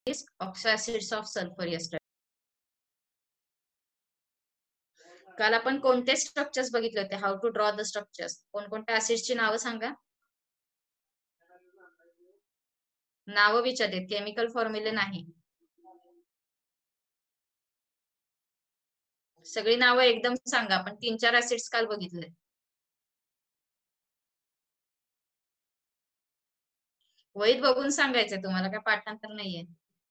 is oxo acids of sulfur yesterday. काल आपण कोणते स्ट्रक्चर्स बघितले होते? How to draw the structures. कोणकोणत्या ऍसिड्सची नावं सांगा. नावं विचारते, केमिकल फॉर्म्युले नाही. सगळी नावं एकदम सांगा. आपण 3-4 ऍसिड्स काल बघितले. वहीत बघून सांगायचंय तुम्हाला, काय पाठांतर नाहीये.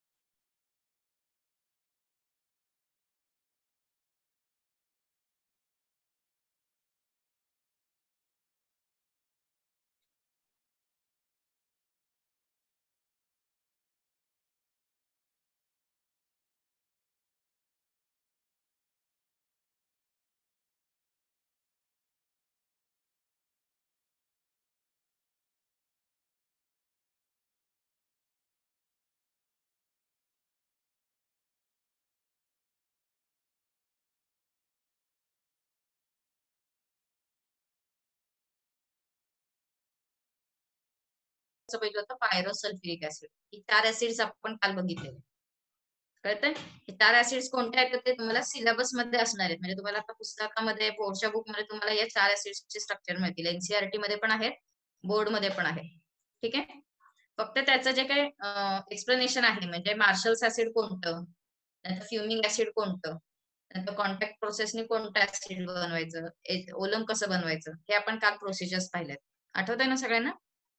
पहिलं होतं पायरोसल्फ्युरिक ऍसिड. ही 4 ऍसिड्स आपण काल बघितले. कळतंय? हे 4 ऍसिड्स कोणत्या आहेत ते तुम्हाला सिलेबस मध्ये असणार आहेत. म्हणजे तुम्हाला आता पुस्तकामध्ये, बोर्डच्या बुक मध्ये तुम्हाला या 4 ऍसिड्सचे स्ट्रक्चर मिळतील. एनसीईआरटी मध्ये पण आहेत, बोर्ड मध्ये पण आहे. ठीक आहे. फक्त त्याचं जे काही एक्सप्लेनेशन आहे, म्हणजे मार्शल्स ऍसिड कोणतं, नंतर फ्युमिंग ऍसिड कोणतं, नंतर कॉन्टॅक्ट प्रोसेसने कोणतं ऍसिड बनवायचं, ओलम कसं बनवायचं, हे आपण काल प्रोसिजर्स पाहिलेत. आठवत आहे ना सगळ्यांना?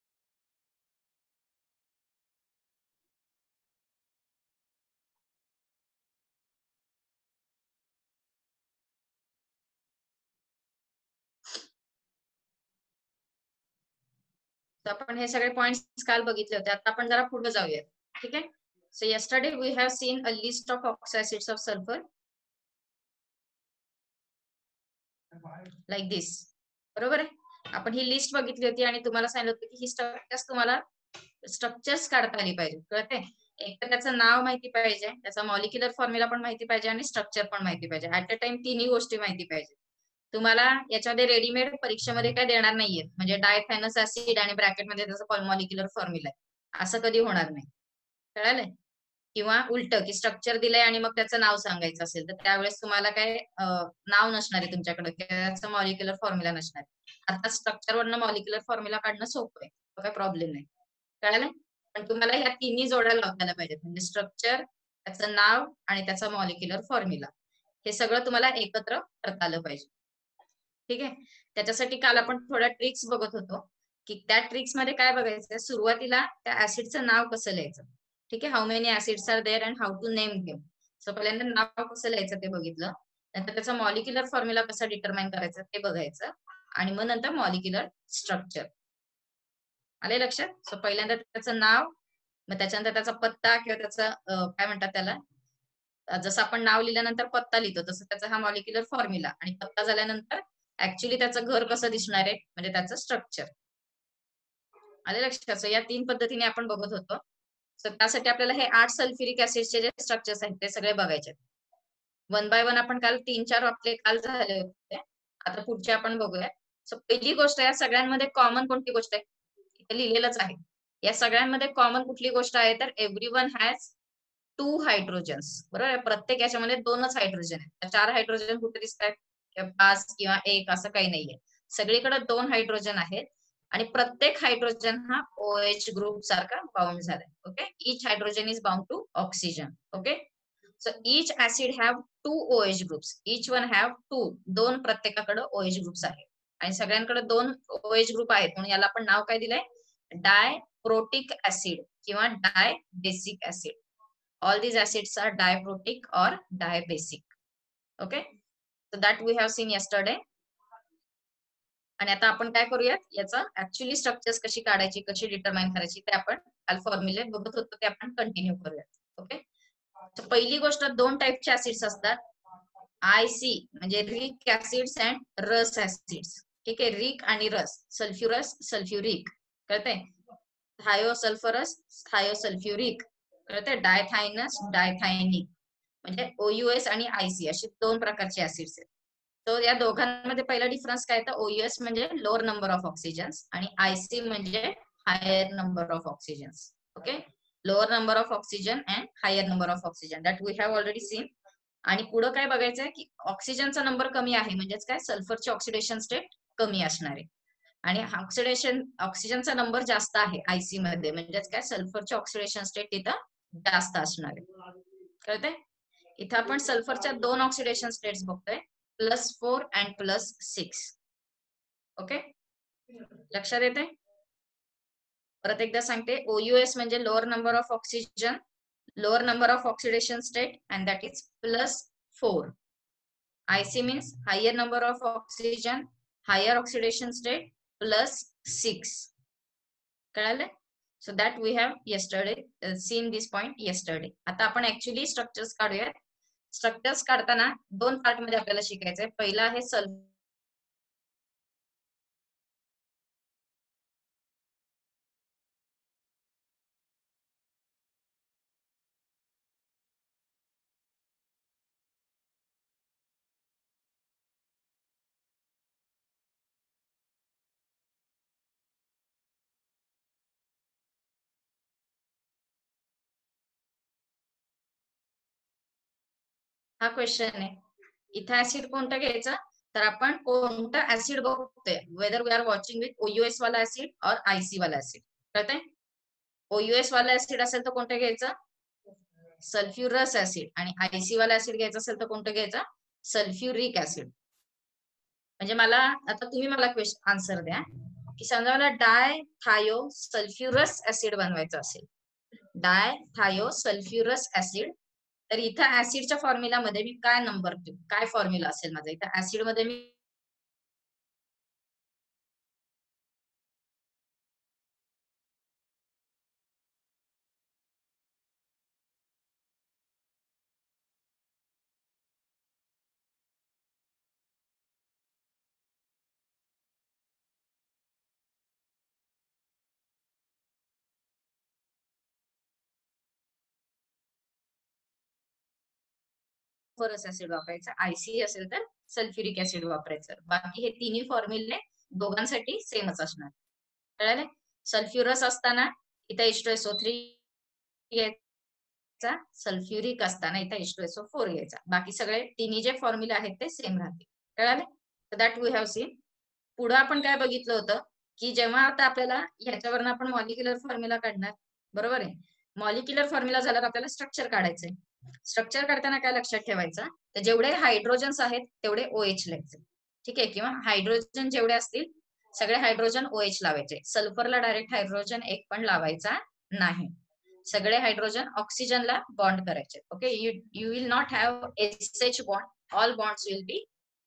तर आपण हे सगळे पॉइंट्स काल बघितले होते. आता आपण जरा पुढे जाऊयात. ठीक आहे. So yesterday we have seen a list of oxacids of sulfur like this. बरोबर आहे. आपण ही लिस्ट बघितली होती आणि तुम्हाला सांगितलं होतं की ही स्ट्रक्चर्स तुम्हाला स्ट्रक्चर्स काढता आली पाहिजे. कळते? एक तर त्याचं नाव माहिती पाहिजे, त्याचा मॉलिक्युलर फॉर्म्युला पण माहिती पाहिजे आणि स्ट्रक्चर पण माहिती पाहिजे. ऍट अ टाइम तिन्ही गोष्टी माहिती पाहिजे. तुम्हाला याच्यामध्ये रेडीमेड परीक्षेमध्ये काय देणार नाहीये, म्हणजे डायफॅनस ऍसिड आणि ब्रॅकेटमध्ये त्याचा मॉलिक्युलर फॉर्म्युला आहे, असं कधी होणार नाही. कळालंय? किंवा उलट की स्ट्रक्चर दिलंय आणि मग त्याचं नाव सांगायचं असेल तर त्यावेळेस तुम्हाला काय नाव नसणार आहे तुमच्याकडे, त्याचं मॉलिक्युलर फॉर्म्युला नसणार. आता स्ट्रक्चर वरनं मॉलिक्युलर फॉर्म्युला काढणं सोपं आहे, काही प्रॉब्लेम नाही. कळालं? पण तुम्हाला ह्या तिन्ही जोड्या लावताना पाहिजेत, म्हणजे स्ट्रक्चर, त्याचं नाव आणि त्याचा मॉलिक्युलर फॉर्म्युला, हे सगळं तुम्हाला एकत्र करता आलं पाहिजे. ठीक आहे. त्याच्यासाठी काल आपण थोड्या ट्रिक्स बघत होतो, की त्या ट्रिक्स मध्ये काय बघायचं, सुरुवातीला त्या ऍसिडचं नाव कसं लिहायचं. ठीक आहे. How many acids are there and how to name them. So पहिल्यांदा नाव कसं लिहायचं ते बघितलं, नंतर त्याचा मॉलिक्युलर फॉर्म्युला कसा डिटरमाइन करायचा ते बघायचं, आणि मग नंतर मॉलिक्युलर स्ट्रक्चर. आले लक्षात? सो पहिल्यांदा त्याचं नाव, मग त्याच्यानंतर त्याचा पत्ता किंवा त्याचं काय म्हणतात त्याला, जसं आपण नाव लिहिल्यानंतर पत्ता लिहितो तसं त्याचा हा मॉलिक्युलर फॉर्म्युला, आणि पत्ता झाल्यानंतर ऍक्च्युली त्याचं घर कसं दिसणार आहे, म्हणजे त्याचं स्ट्रक्चर. आले लक्षात? सो या 3 पद्धतीने आपण बघत होतो. सो त्यासाठी आपल्याला हे 8 सल्फ्युरिक ऍसिडचे जे स्ट्रक्चर्स आहेत ते सगळे बघायचे. वन बाय वन आपण काल 3-4 आपले काल झाले होते. आता पुढचे आपण बघूया. सो पहिली गोष्ट, या सगळ्यांमध्ये कॉमन कोणती गोष्ट आहे, इथे लिहिलेलंच आहे. या सगळ्यांमध्ये कॉमन कुठली गोष्ट आहे, तर एव्हरीवन हॅज 2 हायड्रोजन्स. बरोबर. प्रत्येक याच्यामध्ये 2च हायड्रोजन आहेत. 4 हायड्रोजन कुठे दिसत आहेत, 5 किंवा 1 असं काही नाहीये. सगळीकडे 2 हायड्रोजन आहेत आणि प्रत्येक हायड्रोजन हा OH ग्रुप सारखा बाउंड झालाय. Okay. Each hydrogen is bound to oxygen. Okay. So each acid have 2 OH groups. Each one have 2. 2 प्रत्येकाकडे OH ग्रुप्स आहेत आणि सगळ्यांकडे 2 OH ग्रुप आहेत, म्हणून याला आपण नाव काय दिलंय, डायप्रोटिक ऍसिड किंवा dibasic acid. All these acids are diprotic or diabasic. Okay. So that we have seen yesterday. आणि आता आपण काय करूयात, याचा ऍक्च्युअली स्ट्रक्चर्स कशी काढायची, कशी डिटरमाइन करायची, ते आपण काल फॉर्म्युले बघत होतो, ते आपण कंटिन्यू करूयात. ओके. पहिली गोष्ट, 2 टाईपचे ऍसिड्स असतात. IC म्हणजे ric acids and rous acids. ठीक आहे. रिक आणि रस, सल्फ्युरस, सल्फ्युरिक. कळतंय? थायोसल्फरस, थायोसल्फ्युरिक. कळतंय? डायथायनस, डायथायनिक. म्हणजे OUS आणि IC अशी 2 प्रकारचे ऍसिड्स आहेत. तर या दोघांमध्ये पहिला डिफरन्स काय, तर OUS म्हणजे लोअर नंबर ऑफ ऑक्सिजन्स आणि IC म्हणजे higher number of oxygens. Okay. Lower number of oxygen and higher number of oxygen, that we have already seen. आणि पुढं काय बघायचंय की ऑक्सिजनचा नंबर कमी आहे म्हणजेच काय, सल्फरची ऑक्सिडेशन स्टेट कमी असणार आहे. आणि ऑक्सिजनचा नंबर जास्त आहे आयसी मध्ये म्हणजेच काय, सल्फरची ऑक्सिडेशन स्टेट तिथं जास्त असणार आहे. कळतंय? इथं आपण सल्फरच्या 2 ऑक्सिडेशन स्टेट्स बघतोय, +4 अँड +6. ओके, लक्षात येते? परत एकदा सांगते, OUS म्हणजे lower number of oxygen, lower number of oxidation state and that is +4. IC means higher number of oxygen, higher oxidation state, +6. कळालं? So that we have yesterday seen this point yesterday. आता आपण actually structures काढूयात. Structures काढताना 2 part मध्ये आपल्याला शिकायचंय. पहिला आहे हा क्वेश्चन आहे. इथं ऍसिड कोणता घ्यायचा, तर आपण कोणता ऍसिड बघतोय, whether we are watching with OUS वाला ऍसिड और IC वाला ऍसिड. कळतंय? OUS वाला ऍसिड असेल तर कोणतं घ्यायचं, सल्फ्युरस ऍसिड. आणि IC वाला ऍसिड घ्यायचा असेल तर कोणतं घ्यायचं, सल्फ्युरिक ऍसिड. म्हणजे मला आता तुम्ही मला क्वेश्चन आन्सर द्या की समजा मला डाय थायो सल्फ्युरस ऍसिड बनवायचं असेल, डाय थायो सल्फ्युरस ऍसिड, तर इथं ऍसिडच्या फॉर्म्युला मध्ये मी काय नंबर देऊ, काय फॉर्म्युला असेल माझा इथं ऍसिड मध्ये मी फॉस्फरस ऍसिड वापरायचं, IC असेल तर सल्फ्युरिक ऍसिड वापरायचं. बाकी हे तिन्ही फॉर्म्युले दोघांसाठी सेमच असणार. कळाले? सल्फ्युरस असताना इथं H2SO3 घ्यायचा, सल्फ्युरिक असताना इथं H2SO4 घ्यायचा. बाकी सगळे तिन्ही जे फॉर्म्युले आहेत ते सेम राहतील. कळाले? तर दॅट वी हॅव सीन. पुढे आपण काय बघितलं होतं की जेव्हा आता आपल्याला ह्याच्यावरनं आपण मॉलिक्युलर फॉर्म्युला काढणार, बरोबर आहे. मॉलिक्युलर फॉर्म्युला झाल्यावर आपल्याला स्ट्रक्चर काढायचंय. स्ट्रक्चर काढताना काय लक्षात ठेवायचं, तर जेवढे हायड्रोजन्स आहेत तेवढे OH लिहायचे. ठीक आहे, किंवा हायड्रोजन जेवढे असतील सगळे हायड्रोजन OH लावायचे. सल्फरला डायरेक्ट हायड्रोजन एक पण लावायचा नाही. सगळे हायड्रोजन ऑक्सिजनला बॉन्ड करायचे. Okay, you will not have SH bond, all bonds will be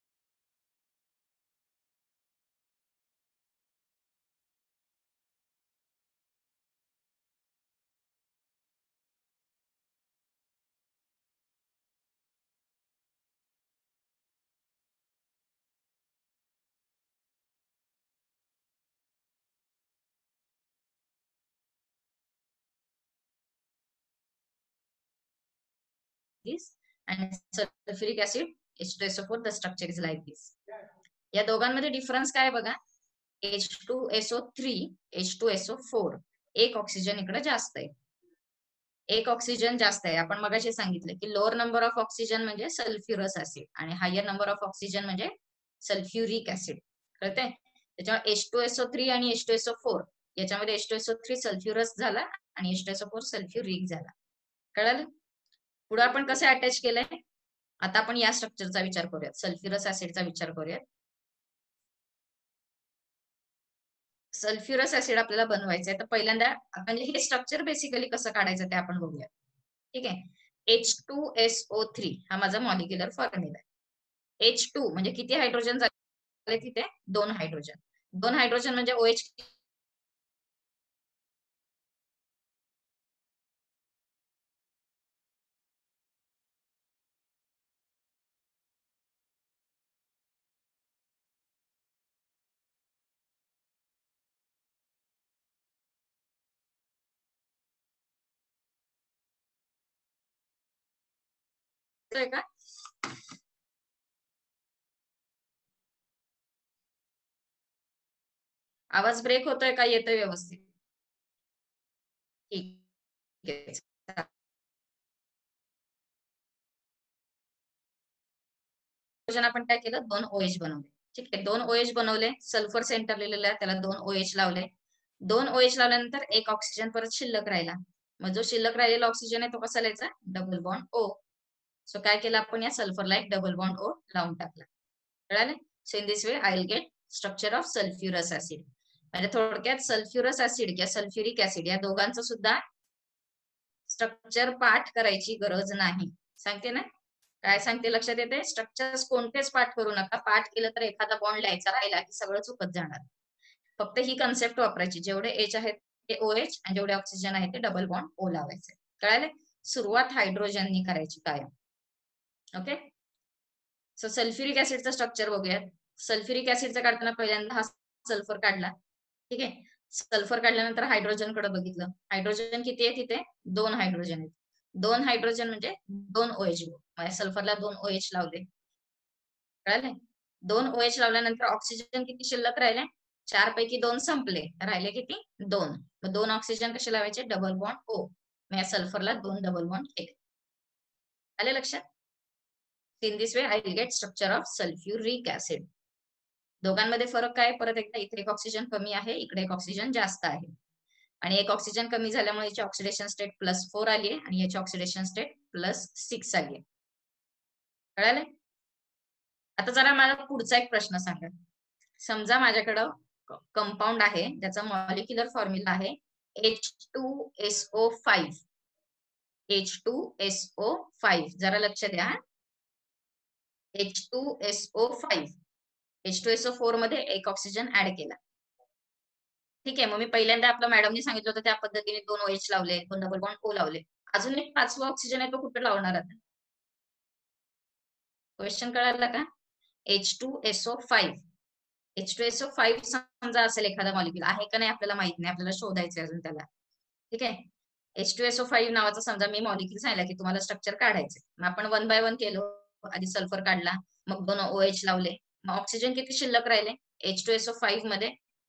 this and sulfuric acid H2SO4, the structure is like this. या दोघांमध्ये डिफरन्स काय बघा, H2SO3 H2SO4, एक ऑक्सिजन इकडे जास्त आहे, एक ऑक्सिजन जास्त आहे. आपण मगाशी सांगितलं की लोअर नंबर ऑफ ऑक्सिजन म्हणजे सल्फ्युरस ऍसिड आणि हायर नंबर ऑफ ऑक्सिजन म्हणजे सल्फ्युरिक ऍसिड. कळतंय? त्याच्यामुळे H2SO3 आणि H2SO4 याच्यामध्ये H2SO3 सल्फ्युरस झाला आणि H2SO4 सल्फ्युरिक झाला. कळालं? पुढे आपण कसं अटॅच केलंय, आता आपण या स्ट्रक्चरचा विचार करूयात, सल्फ्युरस ऍसिडचा विचार करूयात. सल्फ्युरस ऍसिड आपल्याला बनवायचं आहे, तर पहिल्यांदा म्हणजे हे स्ट्रक्चर बेसिकली कसं काढायचं ते आपण बघूया. ठीक आहे, H2SO3 हा माझा मॉलिक्युलर फॉर्म्युला आहे. H2 म्हणजे किती हायड्रोजन झाले तिथे, 2 हायड्रोजन. 2 हायड्रोजन म्हणजे OH आहे का? आवाज ब्रेक होतोय का, येतोय व्यवस्थित? ठीक आहे. आपण काय केलं, 2 OH बनवले. ठीक आहे, 2 OH बनवले, सल्फर सेंटर लिहिलेलं आहे त्याला 2 OH लावले. 2 OH लावल्यानंतर एक ऑक्सिजन परत शिल्लक राहिला. मग जो शिल्लक राहिलेला ऑक्सिजन आहे तो कसा लिहायचा, डबल बॉन्ड O. सो काय केलं आपण, या सल्फरला एक डबल बॉन्ड O लावून टाकला. कळालं? So in this way I will get structure of sulphurous acid. म्हणजे थोडक्यात सल्फ्युरस ऍसिड किंवा सल्फ्युरिक ऍसिड या दोघांचं सुद्धा स्ट्रक्चर पाठ करायची गरज नाही. सांगते ना, काय सांगते लक्षात येते, स्ट्रक्चर्स कोणतेच पाठ करू नका. पाठ केलं तर एखादा बॉन्ड लिहायचा राहिला की सगळं चुकत जाणार. फक्त ही कन्सेप्ट वापरायची, जेवढे H आहेत ते OH आणि जेवढे ऑक्सिजन आहे ते डबल बॉन्ड O लावायचे. कळाले? सुरुवात हायड्रोजननी करायची कायम. ओके, सो सल्फ्युरिक ऍसिडचं स्ट्रक्चर बघूयात. सल्फ्युरिक ऍसिडचं काढताना पहिल्यांदा हा सल्फर काढला. ठीक आहे, सल्फर काढल्यानंतर हायड्रोजन कडे बघितलं. हायड्रोजन किती आहे तिथे, 2 हायड्रोजन आहेत. 2 हायड्रोजन म्हणजे 2 OH. सल्फरला 2 OH लावले. कळाले? 2 OH लावल्यानंतर ऑक्सिजन किती शिल्लक राहिले, 4 पैकी 2 संपले, राहिले किती, 2. मग 2 ऑक्सिजन कसे लावायचे, डबल बॉन्ड O. मग या सल्फरला 2 डबल बॉन्ड केले. आले लक्षात? In this way I will get structure of sulphuric acid. दोघांमध्ये फरक काय, परत एकदा इथे एक ऑक्सिजन कमी आहे, इकडे एक ऑक्सिजन जास्त आहे. आणि एक ऑक्सिजन कमी झाल्यामुळे याची ऑक्सिडेशन स्टेट +4 आली आहे आणि याची ऑक्सिडेशन स्टेट +6 आली आहे. कळाले? आता जरा मला पुढचा एक प्रश्न सांगा. समजा माझ्याकडं कंपाऊंड आहे ज्याचा मॉलिक्युलर फॉर्म्युला आहे H2SO5. H2SO5 जरा लक्ष द्या. H2SO5. H2SO4 मध्ये एक ऑक्सिजन ऍड केला. ठीक आहे, मग मी पहिल्यांदा आपल्या मॅडमनी सांगितलं होतं त्या पद्धतीने 2 OH लावले, 2 डबल बॉन्ड O लावले. अजून एक 5वा ऑक्सिजन आहे तो कुठे लावणार आता, क्वेश्चन कळाला का? H2SO5. H2SO5 समजा असेल एखादा मॉलिक्युल, आहे का नाही आपल्याला माहित नाही, आपल्याला शोधायचं अजून त्याला. ठीक आहे, H2SO5 नावाचा समजा मी मॉलिक्युल सांगितलं की तुम्हाला स्ट्रक्चर काढायचं. मग आपण 1 बाय 1 केलो. आधी सल्फर काढला, मग 2 OH लावले, मग ऑक्सिजन किती शिल्लक राहिले H2SO5 मध्ये.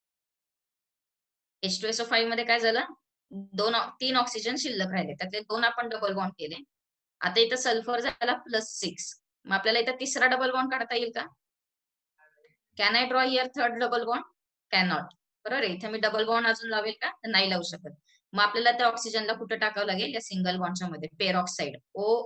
H2SO5 मध्ये काय झालं, 3 ऑक्सिजन शिल्लक राहिले, त्यातले 2 आपण डबल बॉन्ड केले. आता इथं सल्फर झाला +6. मग आपल्याला इथं तिसरा डबल बॉन्ड काढता येईल का? Can I draw here third double bond? Can not. बरोबर आहे, इथे मी डबल बॉन्ड अजून लावेल का, नाही लावू शकत. मग आपल्याला त्या ऑक्सिजनला कुठे टाकावं लागेल, या सिंगल बॉन्डच्या मध्ये पेरॉक्साइड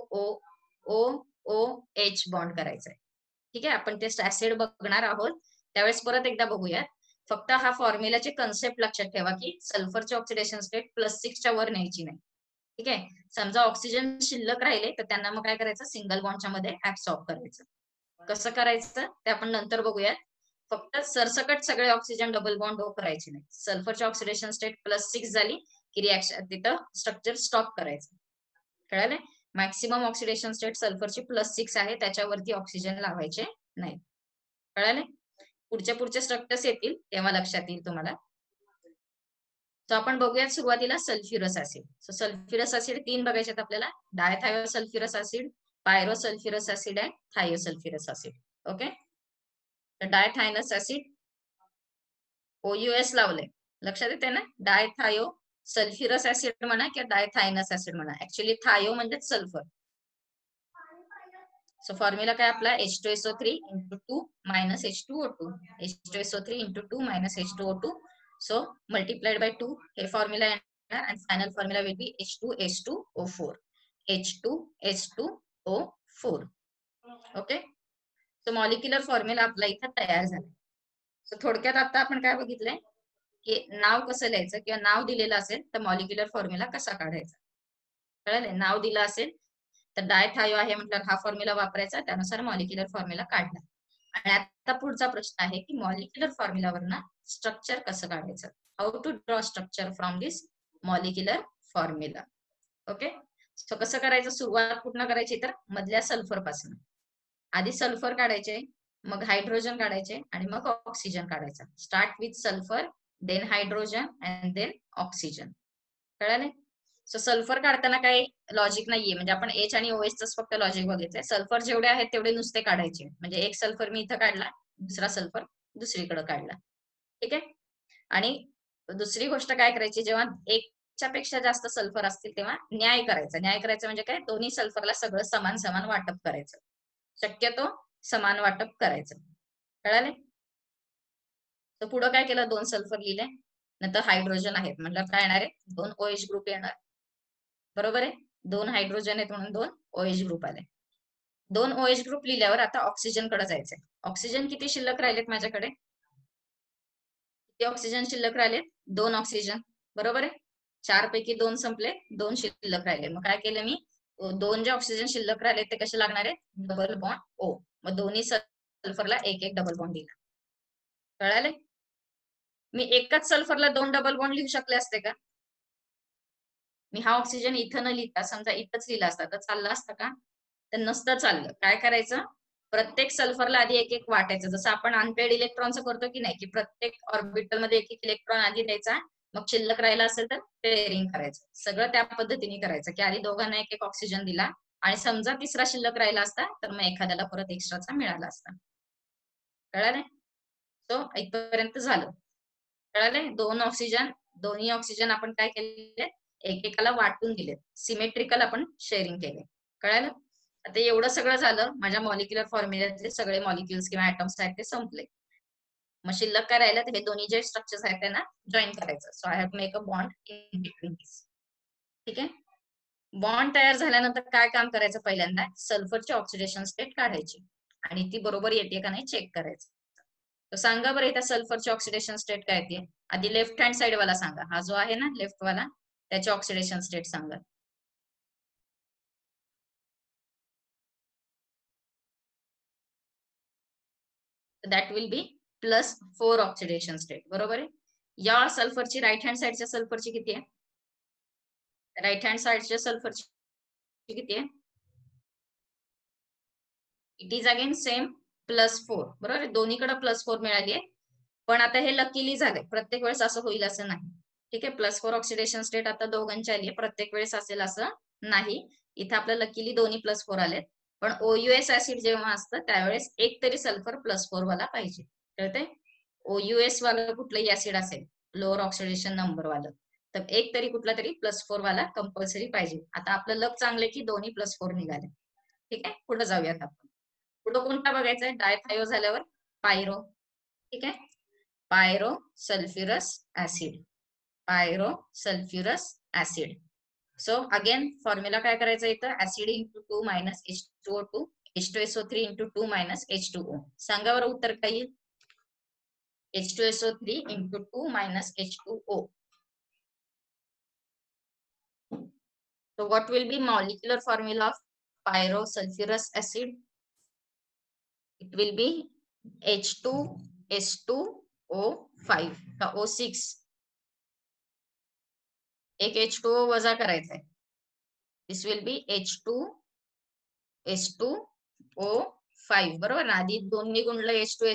OH बॉन्ड करायचंय. ठीक आहे, आपण टेस्ट ऍसिड बघणार आहोत त्यावेळेस परत एकदा बघूया. फक्त हा फॉर्म्युलाचे कन्सेप्ट लक्षात ठेवा की सल्फरची ऑक्सिडेशन स्टेट +6च्या वर न्यायची नाही. ठीक आहे, समजा ऑक्सिजन शिल्लक राहिले तर त्यांना मग काय करायचं, सिंगल बॉन्डच्या मध्ये ऍब्सॉर्ब करायचं. कसं करायचं ते आपण नंतर बघूयात. फक्त सरसकट सगळे ऑक्सिजन डबल बॉन्ड करायचे नाही. सल्फरची ऑक्सिडेशन स्टेट +6 झाली की रिॲक्शन तिथं स्ट्रक्चर स्टॉप करायचं. कळालं? मॅक्सिमम ऑक्सिडेशन स्टेट सल्फरची +6 आहे, त्याच्यावरती ऑक्सिजन लावायचे नाही. कळाले? पुढचे स्ट्रक्चर्स येतील तेव्हा लक्षात येईल तुम्हाला. तर आपण बघूयात सुरुवातीला sulphurous acid. So sulphurous acid 3 बघायचे आपल्याला, डायथायोसल्फ्युरस ऍसिड, पायरोसल्फ्युरस ऍसिड आणि थायोसल्फ्युरस ऍसिड. ओके, तर डायथायनस ऍसिड OUS लावले, लक्षात येते ना. डायथायो सल्फ्युरस ऍसिड म्हणा किंवा डायथायनस ऍसिड म्हणा, ऍक्च्युअली थायो म्हणजे सल्फर. सो फॉर्म्युला काय आपला, H2SO3 × 2 - H2O2. H2SO3 × 2 - H2O2. So multiplied by 2 हे फॉर्म्युला येणार आणि final formula will be H2S2O4. H2S2O4. Okay, so molecular formula आपला इथं तयार झाला. सो थोडक्यात आता आपण काय बघितलंय की नाव कसं लिहायचं किंवा नाव दिलेलं असेल तर मॉलिक्युलर फॉर्म्युला कसा काढायचा. कळलं? नाव दिलं असेल तर डायथायो आहे म्हटल्यावर हा फॉर्म्युला वापरायचा, त्यानुसार मॉलिक्युलर फॉर्म्युला काढला. आणि आता पुढचा प्रश्न आहे की मॉलिक्युलर फॉर्म्युलावरनं स्ट्रक्चर कसं काढायचं. How to draw structure from this molecular formula. Okay, so कसं करायचं, सुरुवात कुठनं करायची तर मधल्या सल्फर पासून. आधी सल्फर काढायचे, मग हायड्रोजन काढायचे आणि मग ऑक्सिजन काढायचा. Start with sulphur, then hydrogen and then oxygen. कळाले? सो सल्फर काढताना काही लॉजिक नाहीये, म्हणजे आपण H आणि OH फक्त लॉजिक बघितलंय. सल्फर जेवढे आहेत तेवढे नुसते काढायचे, म्हणजे एक सल्फर मी इथं काढला, दुसरा सल्फर दुसरीकडे काढला. ठीक आहे, आणि दुसरी गोष्ट काय करायची, जेव्हा एक पेक्षा जास्त सल्फर असतील तेव्हा न्याय करायचा. न्याय करायचं म्हणजे काय, दोन्ही सल्फरला सगळं समान समान वाटप करायचं. शक्यतो समान वाटप करायचं. कळाले? तर पुढं काय केलं, 2 सल्फर लिहिले, नंतर हायड्रोजन आहेत म्हटलं काय येणार आहे, 2 OH ग्रुप येणार. बरोबर आहे, 2 हायड्रोजन आहेत म्हणून 2 OH ग्रुप आले. 2 OH ग्रुप लिहिल्यावर आता ऑक्सिजन कडे जायचंय. ऑक्सिजन किती शिल्लक राहिलेत माझ्याकडे, किती ऑक्सिजन शिल्लक राहिलेत, 2 ऑक्सिजन. बरोबर आहे, 4 पैकी 2 संपले, 2 शिल्लक राहिले. मग काय केलं मी, 2 जे ऑक्सिजन शिल्लक राहिले ते कसे लागणार आहे, डबल बॉन्ड O. मग दोन्ही सल्फरला एक एक डबल बॉन्ड दिला. कळाले? मी एकाच सल्फरला 2 डबल बॉन्ड लिहू शकले असते का? मी हा ऑक्सिजन इथं न लिहिता समजा इथंच लिहिला असता तर चाललं असतं का? तर नसतं चाललं. काय करायचं, प्रत्येक सल्फरला आधी एक एक वाटायचं, जसं आपण अनपेड इलेक्ट्रॉनचं करतो की नाही, की प्रत्येक ऑर्बिटल मध्ये एक एक इलेक्ट्रॉन आधी द्यायचा, मग शिल्लक राहिला असेल तर पेअरिंग करायचं. सगळं त्या पद्धतीने करायचं की आधी दोघांना एक एक ऑक्सिजन दिला आणि समजा तिसरा शिल्लक राहिला असता तर मग एखाद्याला परत एक्स्ट्राचा मिळाला असता. कळालं? सो इथपर्यंत झालं. कळाले, 2 ऑक्सिजन, दोन्ही ऑक्सिजन आपण काय केले, एकेकाला वाटून दिले, सिमेट्रिकल आपण शेअरिंग केले. कळालं? आता एवढं सगळं झालं, माझ्या मॉलिक्युलर फॉर्म्युल्यातले सगळे मॉलिक्युल्स किंवा ऍटम्स आहेत ते संपले. मग शिल्लक काय राहिलं, हे दोन्ही जे स्ट्रक्चर्स आहेत त्यांना जॉईन करायचं. So I have to make a bond in between this. ठीक आहे, बॉन्ड तयार झाल्यानंतर काय काम करायचं, पहिल्यांदा सल्फरची ऑक्सिडेशन स्टेट काढायची आणि ती बरोबर येते का नाही चेक करायचं. तर सांगा बरं इथं सल्फरची ऑक्सिडेशन स्टेट काय येते, आधी लेफ्ट हँड साइड वाला सांगा, हा जो आहे ना लेफ्ट वाला, त्याची ऑक्सिडेशन स्टेट सांगा. That will be +4 oxidation state. बरोबर आहे. या सल्फरची राईट हँड साइडच्या सल्फरची किती आहे, राईट हँड साइडच्या सल्फरची किती आहे, इट इज अगेन सेम +4. बरोबर आहे, दोन्हीकडे +4 मिळाली आहे. पण आता हे लकीली झालंय, प्रत्येक वेळेस असं होईल असं नाही. ठीक आहे, +4 ऑक्सिडेशन स्टेट आता दोघांची आली आहे, प्रत्येक वेळेस असेल असं नाही. इथे आपलं लकीली दोन्ही +4 आलेत. पण OUS ऍसिड जेव्हा असतं त्यावेळेस एक तरी सल्फर +4 वाला पाहिजे. कळतंय, OUS वाला कुठलंही ऍसिड असेल लोअर ऑक्सिडेशन नंबर वालं, तर एक तरी कुठला तरी +4 वाला कंपल्सरी पाहिजे. आता आपलं लक चांगले की दोन्ही +4 निघाले. ठीक आहे, पुढे जाऊयात आपण. पुढे कोणता बघायचा आहे, डायथायो झाल्यावर पायरो. ठीक आहे, pyro sulphurous acid, pyro sulphurous acid. So again formula काय करायचं, इथं acid into 2 minus H2O2, H2SO3 into 2 minus H2O. सांगा बरं उत्तर काय येईल, H2SO3 into 2 minus H2O. So what will be molecular formula of pyrosulfurous acid? It will be H2S2O5 का O6, एक H2O वजा करायचा आहे. This will be H2S2O5. बरोबर ना, आधी दोन्ही गुणलं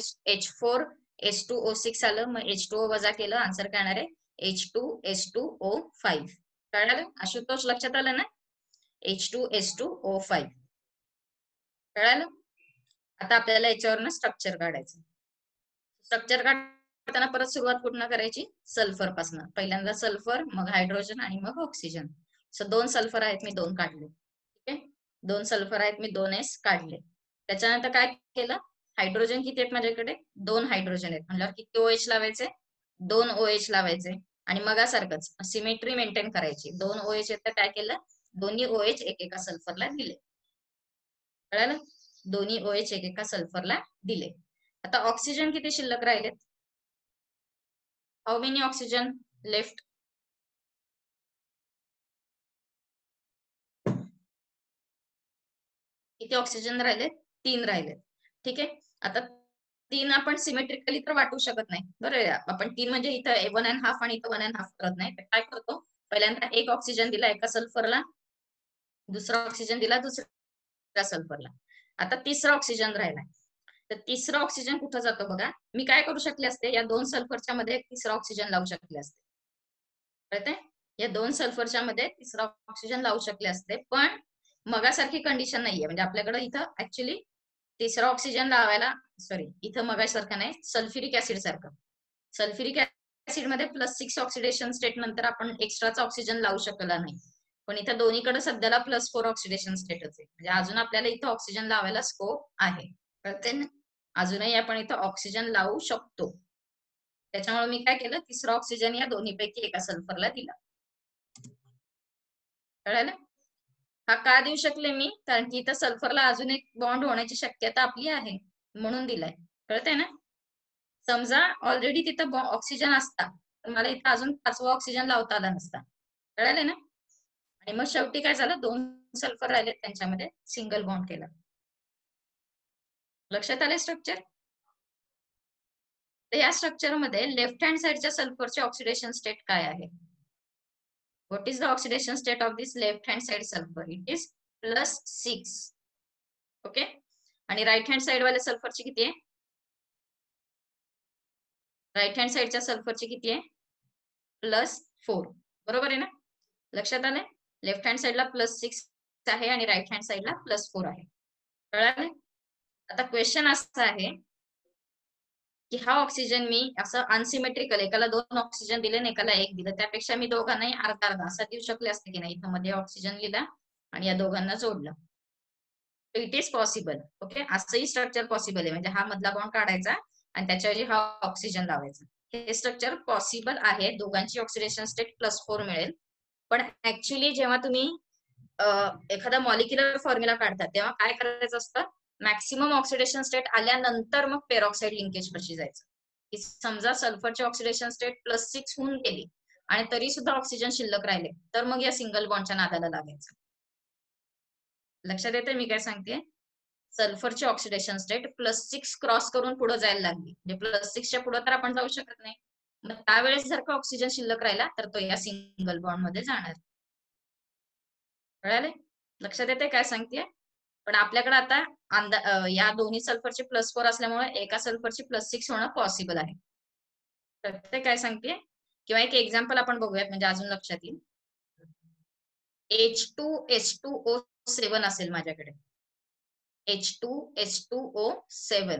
H4S2O6 आलं, मग H2O वजा केलं, आन्सर काय येणार आहे H2S2O5. कळालं, आशुतोष लक्षात आलं ना, H2S2O5. कळालं. आता आपल्याला याच्यावरनं स्ट्रक्चर काढायचं. स्ट्रक्चर काढताना परत सुरुवात कुठनं करायची, सल्फर पासून. पहिल्यांदा सल्फर, मग हायड्रोजन आणि मग ऑक्सिजन. सो 2 सल्फर आहेत, मी 2 काढले. ठीक आहे, 2 सल्फर आहेत, मी 2s काढले. त्याच्यानंतर काय केलं, हायड्रोजन किती आहेत माझ्याकडे, 2 हायड्रोजन आहेत, म्हणल्यावर किती OH लावायचे, 2 OH लावायचे. आणि मगासारखंच सिमेट्री मेंटेन करायची, 2 OH आहेत तर काय केलं, दोन्ही OH एकेका सल्फरला दिले. कळालं, दोन्ही OH एकेका सल्फरला दिले. आता ऑक्सिजन किती शिल्लक राहिलेत, हाऊ मेनी ऑक्सिजन लेफ्ट, किती ऑक्सिजन राहिले, 3 राहिले. ठीक आहे, आता 3 आपण सिमेट्रिकली तर वाटू शकत नाही. बरोबर, आपण 3 म्हणजे इथं 1.5 आणि इथं 1.5 करत नाही. तर काय करतो, पहिल्यांदा एक ऑक्सिजन दिला एका सल्फरला, दुसरा ऑक्सिजन दिला दुसऱ्या सल्फरला, आता तिसरा ऑक्सिजन राहिलाय. तर तिसरा ऑक्सिजन कुठं जातो बघा, मी काय करू शकले असते, या 2 सल्फरच्या मध्ये तिसरा ऑक्सिजन लावू शकले असते. कळतंय, या 2 सल्फरच्या मध्ये तिसरा ऑक्सिजन लावू शकले असते, पण मगासारखी कंडिशन नाहीये. म्हणजे आपल्याकडे इथं ऍक्च्युली तिसरा ऑक्सिजन लावायला, सॉरी इथं मगासारखं नाही, सल्फ्युरिक ऍसिड सारखं, सल्फ्युरिक ऍसिड मध्ये +6 ऑक्सिडेशन स्टेट नंतर आपण एक्स्ट्राचा ऑक्सिजन लावू शकला नाही, पण इथं दोन्हीकडे सध्याला +4 ऑक्सिडेशन स्टेटच आहे, म्हणजे अजून आपल्याला इथं ऑक्सिजन लावायला स्कोप आहे. कळते ना? अजूनही आपण इथं ऑक्सिजन लावू शकतो. त्याच्यामुळे मी काय केलं, तिसरा ऑक्सिजन या दोन्हीपैकी एका सल्फरला दिला. कळालं? हा का देऊ शकले मी? कारण की इथं सल्फरला अजून एक बॉन्ड होण्याची शक्यता आपली आहे, म्हणून दिलाय. कळतंय ना? समजा ऑलरेडी तिथं ऑक्सिजन असता, तर मला इथं अजून 5वा ऑक्सिजन लावता आला नसता. कळाले ना? आणि मग शेवटी काय झालं, 2 सल्फर राहिले, त्यांच्यामध्ये सिंगल बॉन्ड केला. लक्षात आले स्ट्रक्चर? तर या स्ट्रक्चरमध्ये लेफ्ट हँड साइडच्या सल्फरचे ऑक्सिडेशन स्टेट काय आहे? What is the oxidation state of this left hand side sulphur? It is +6. Okay. आणि राईट हँड साइड वाले सल्फरची किती आहे? राईट हँड साइडच्या सल्फरची किती आहे? +4. बरोबर आहे ना? लक्षात आलंय? लेफ्ट हँड साइडला +6 आहे आणि राईट हँड साइडला +4 आहे. कळालं? आता क्वेश्चन असा आहे की हा ऑक्सिजन मी असं अनसिमेट्रिकल, एकाला 2 ऑक्सिजन दिले आणि एकाला 1 दिलं, त्यापेक्षा मी दोघांनाही अर्धा अर्धा असा देऊ शकले असते की नाही. इथं मध्ये ऑक्सिजन लिहिला आणि या दोघांना जोडलं. It is possible. ओके, असंही स्ट्रक्चर पॉसिबल आहे, म्हणजे हा मधला बॉन्ड काढायचा आणि त्याच्याऐवजी हा ऑक्सिजन लावायचा. हे स्ट्रक्चर पॉसिबल आहे, दोघांची ऑक्सिडेशन स्टेट +4 मिळेल. पण ऍक्च्युली जेव्हा तुम्ही एखादा मॉलिक्युलर फॉर्म्युला काढतात तेव्हा काय करायचं असतं, मॅक्सिमम ऑक्सिडेशन स्टेट आल्यानंतर मग पेरॉक्साईड लिंकेज कशी जायचं, की समजा सल्फरची ऑक्सिडेशन स्टेट +6 होऊन गेली आणि तरी सुद्धा ऑक्सिजन शिल्लक राहिले, तर मग या सिंगल बॉन्डच्या नादाला लागायचं. लक्षात येते मी काय सांगते? सल्फरची ऑक्सिडेशन स्टेट +6 क्रॉस करून पुढे जायला लागली, म्हणजे +6च्या पुढे तर आपण जाऊ शकत नाही. मग त्यावेळेस जर का ऑक्सिजन शिल्लक राहिला तर तो या सिंगल बॉन्ड मध्ये जाणार. कळाले? लक्षात येते काय सांगते? पण आपल्याकडे आता या दोन्ही सल्फरचे +4 असल्यामुळे एका सल्फरची +6 होणं पॉसिबल आहे. तर काय सांगते? किंवा एक एक्झाम्पल आपण बघूयात, म्हणजे अजून लक्षात येईल. H2H2O7 असेल माझ्याकडे. H2H2O7.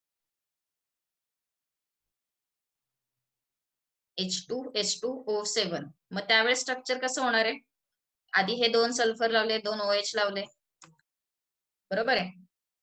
H2H2O7. मग त्यावेळेस स्ट्रक्चर कसं होणार आहे? आधी हे 2 सल्फर लावले, 2 OH लावले. बरोबर आहे?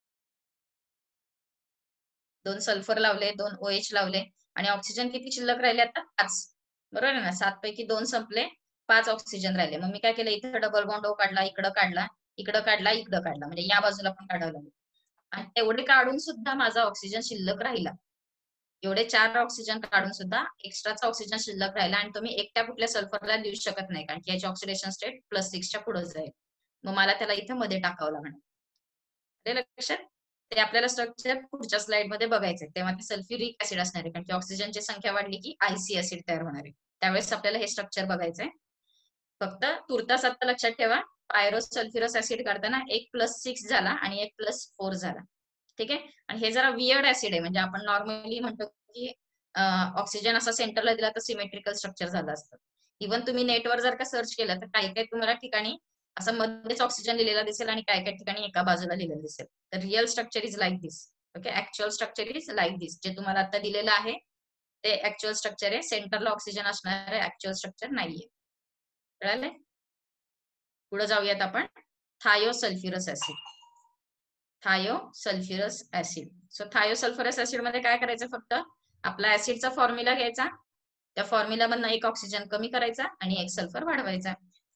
2 सल्फर लावले, 2 OH लावले आणि ऑक्सिजन किती शिल्लक राहिले आता? 5. बरोबर आहे ना? 7 पैकी 2 संपले, 5 ऑक्सिजन राहिले. मग मी काय केलं, इथे डबल बॉन्ड O काढला, इकडं काढला, इकडं काढला, इकडं काढला, म्हणजे या बाजूला पण काढावं लागेल. आणि तेवढे काढून सुद्धा माझा ऑक्सिजन शिल्लक राहिला. एवढे 4 ऑक्सिजन काढून सुद्धा एक्स्ट्राचा ऑक्सिजन शिल्लक राहिला आणि तुम्ही एकट्या कुठल्या सल्फरला देऊ शकत नाही, कारण की याची ऑक्सिडेशन स्टेट +6च्या पुढे जाईल. मग मला त्याला इथे मध्ये टाकावं लागणार. ते लक्षात? ते आपल्याला स्ट्रक्चर पुढच्या स्लाइड मध्ये बघायचंय, तेव्हा ते सल्फ्युरिक ऍसिड असणार आहे, कारण की ऑक्सिजनची संख्या वाढली की आयसी ऍसिड तयार होणार आहे. त्यावेळेस आपल्याला हे स्ट्रक्चर बघायचंय. फक्त तुर्तास आता लक्षात ठेवा, पायरोसल्फ्युरस ऍसिड काढताना एक +6 झाला आणि एक +4 झाला. ठीक आहे. आणि हे जरा वियर्ड ऍसिड आहे, म्हणजे आपण नॉर्मली म्हणतो की ऑक्सिजन असा सेंटरला दिला तर सिमेट्रिकल स्ट्रक्चर झालं असतं. इव्हन तुम्ही नेटवर जर का सर्च केलं तर काही काही तुम्हाला ठिकाणी असं मध्येच ऑक्सिजन लिहिलेला दिसेल आणि काही काही ठिकाणी एका बाजूला लिहिलेलं दिसेल. तर real structure is like this. Okay, actual structure is like this. जे तुम्हाला आता दिलेलं आहे ते ऍक्च्युअल स्ट्रक्चर आहे. सेंटरला ऑक्सिजन असणार आहे, ऍक्च्युअल स्ट्रक्चर नाहीये. कळालंय? पुढे जाऊयात आपण. Thiosulphurous acid. Thiosulphurous acid. So thiosulphurous acid मध्ये काय करायचं, फक्त आपला ऍसिडचा फॉर्म्युला घ्यायचा, त्या फॉर्म्युला मधनं एक ऑक्सिजन कमी करायचा आणि एक सल्फर वाढवायचा.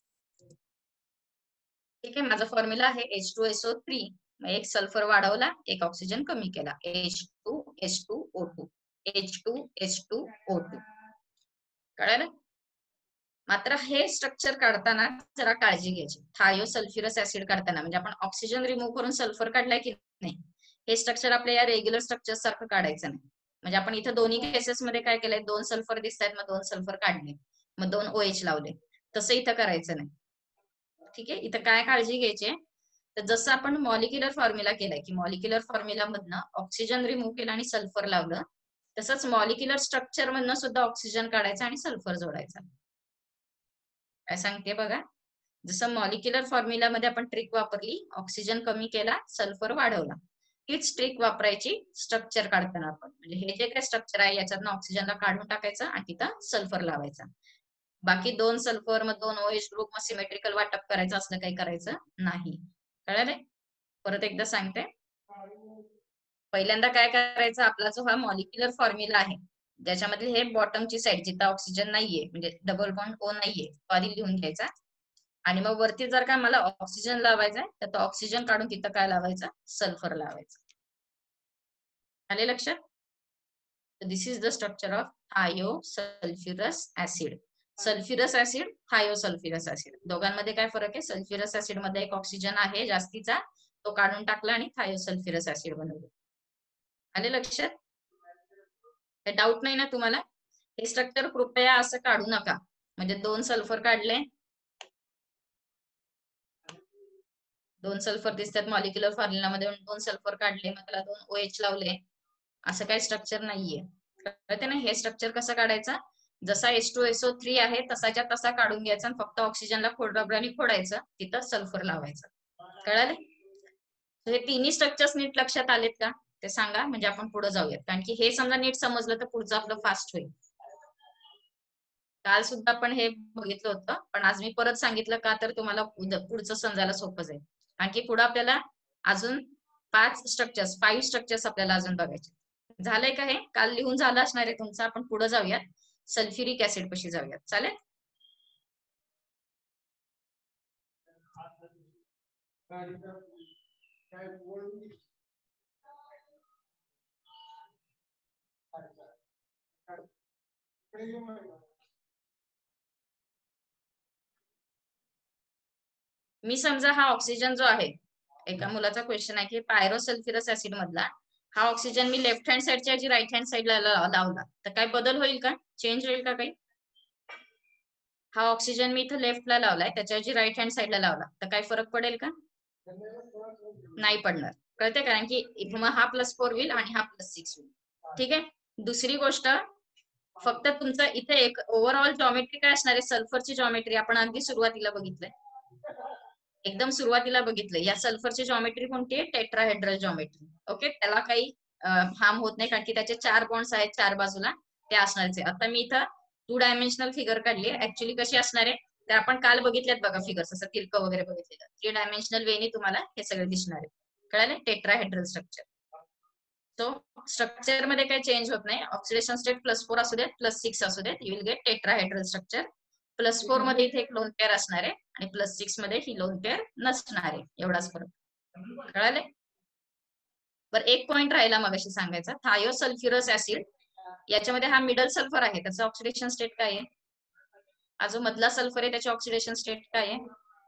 ठीक आहे, माझा फॉर्म्युला आहे H2SO3. मग एक सल्फर वाढवला, एक ऑक्सिजन कमी केला, H2H2O2. H2H2O2. कळालं? मात्र हे स्ट्रक्चर काढताना जरा काळजी घ्यायची. थायोसल्फ्युरस ऍसिड काढताना, म्हणजे आपण ऑक्सिजन रिमूव्ह करून सल्फर काढलाय की नाही, हे स्ट्रक्चर आपल्या या रेग्युलर स्ट्रक्चर सारखं काढायचं नाही. म्हणजे आपण इथं दोन्ही केसेस मध्ये काय केलंय, 2 सल्फर दिसत आहेत, मग 2 सल्फर काढले, मग 2 OH लावले. तसं इथं करायचं नाही. ठीक आहे. इथं काय काळजी घ्यायची, तर जसं आपण मॉलिक्युलर फॉर्म्युला केलाय, की मॉलिक्युलर फॉर्म्युला मधनं ऑक्सिजन रिमूव्ह केला आणि सल्फर लावलं, तसंच मॉलिक्युलर स्ट्रक्चर मधनं सुद्धा ऑक्सिजन काढायचा आणि सल्फर जोडायचा. काय सांगते बघा, जसं मॉलिक्युलर फॉर्म्युला मध्ये आपण ट्रिक वापरली, ऑक्सिजन कमी केला, सल्फर वाढवला. हीच ट्रिक वापरायची स्ट्रक्चर काढताना आपण. म्हणजे हे जे काही स्ट्रक्चर आहे याच्यातनं ऑक्सिजनला काढून टाकायचं आणि तिथं सल्फर लावायचा. बाकी 2 सल्फर मग 2 OH ग्रुप मग सिमेट्रिकल वाटप करायचं असलं काही करायचं नाही. कळालं? परत एकदा सांगते. पहिल्यांदा काय करायचं, आपला जो हा मॉलिक्युलर फॉर्म्युला आहे ज्याच्यामध्ये हे बॉटमची साईड जिथं ऑक्सिजन नाहीये म्हणजे डबल बॉन्ड O नाहीये तो आधी लिहून घ्यायचा आणि मग वरती जर का मला ऑक्सिजन लावायचा आहे तर तो ऑक्सिजन काढून तिथं काय लावायचं, सल्फर लावायचं. आले लक्षात? This is the structure of thiosulphurous acid. Sulphurous acid, thiosulphurous acid दोघांमध्ये काय फरक आहे? सल्फ्युरस ऍसिड मध्ये एक ऑक्सिजन आहे जास्तीचा, तो काढून टाकला आणि थायोसल्फ्युरस ऍसिड बनवलं. आले लक्षात? डाऊट नाही ना तुम्हाला? हे स्ट्रक्चर कृपया असं काढू नका. म्हणजे 2 सल्फर काढले, 2 सल्फर दिसतात मॉलिक्युलर फॉर्म्युलामध्ये, 2 सल्फर काढले मग त्याला 2 OH लावले, असं काही स्ट्रक्चर नाहीये. कळते ना? हे स्ट्रक्चर कसं काढायचं? जसा H2SO3 आहे तसाच्या तसा काढून घ्यायचा आणि फक्त ऑक्सिजनला खोडरबराने फोडायचं, तिथं सल्फर लावायचं. कळाले? हे तिन्ही स्ट्रक्चर्स नीट लक्षात आलेत का ते सांगा, म्हणजे आपण पुढे जाऊयात. कारण की हे समजा नीट समजलं तर पुढचं आपलं फास्ट होईल. काल सुद्धा आपण हे बघितलं होतं, पण आज मी परत सांगितलं का तर तुम्हाला पुढचं समजायला सोपं जाईल. आणखी पुढे आपल्याला अजून 5 स्ट्रक्चर्स आपल्याला अजून बघायचे. झालंय का हे? काल लिहून झालं असणार आहे तुमचं. आपण पुढे जाऊयात, सल्फ्युरिक ऍसिड पाशी जाऊयात. चालेल? मी समजा हा ऑक्सिजन जो आहे, एका मुलाचा क्वेश्चन आहे की पायरोसल्फ्युरस ऍसिड मधला हा ऑक्सिजन मी लेफ्ट हँड साईडच्या ऐवजी राईट हँड साईडला लावला तर काय बदल होईल का? चेंज होईल का काही? हा ऑक्सिजन मी इथं लेफ्टला लावलाय, त्याच्याऐवजी राईट हँड साईडला लावला तर काय फरक पडेल का? नाही पडणार. कळते? कारण की इथं मग हा +4 होईल आणि हा +6 होईल. ठीक आहे. दुसरी गोष्ट, फक्त तुमचं इथे एक ओव्हरऑल जॉमेट्री काय असणार आहे? सल्फरची जॉमेट्री आपण अगदी सुरुवातीला बघितलंय, एकदम सुरुवातीला बघितलंय. या सल्फरची जॉमेट्री कोणती आहे? Tetrahedral geometry. ओके, त्याला काही हार्म होत नाही कारण की त्याचे 4 बॉन्ड्स आहेत 4 बाजूला, ते असणारच आहे. आता मी इथं 2 डायमेन्शनल फिगर काढली. ऍक्च्युली कशी असणार आहे तर आपण काल बघितल्यात बघा फिगर्स, असं तिरकं वगैरे बघितलेलं. 3 डायमेन्शनल वेनी तुम्हाला हे सगळे दिसणार आहे. कळालं? Tetrahedral structure. तो स्ट्रक्चर मध्ये काही चेंज होत नाही. ऑक्सिडेशन स्टेट +4 असू देत +6 असू देत, you will get tetrahedral structure. +4 मध्ये इथे एक लोन पेअर असणार आहे आणि +6 मध्ये ही लोन पेअर नसणार आहे. एवढाच फरक. कळाले? बरं, एक पॉइंट राहिला मग अशी सांगायचा, थायोसल्फ्युरस ऍसिड याच्यामध्ये हा मिडल सल्फर आहे, त्याचं ऑक्सिडेशन स्टेट काय आहे? हा जो मधला सल्फर आहे त्याची ऑक्सिडेशन स्टेट काय आहे?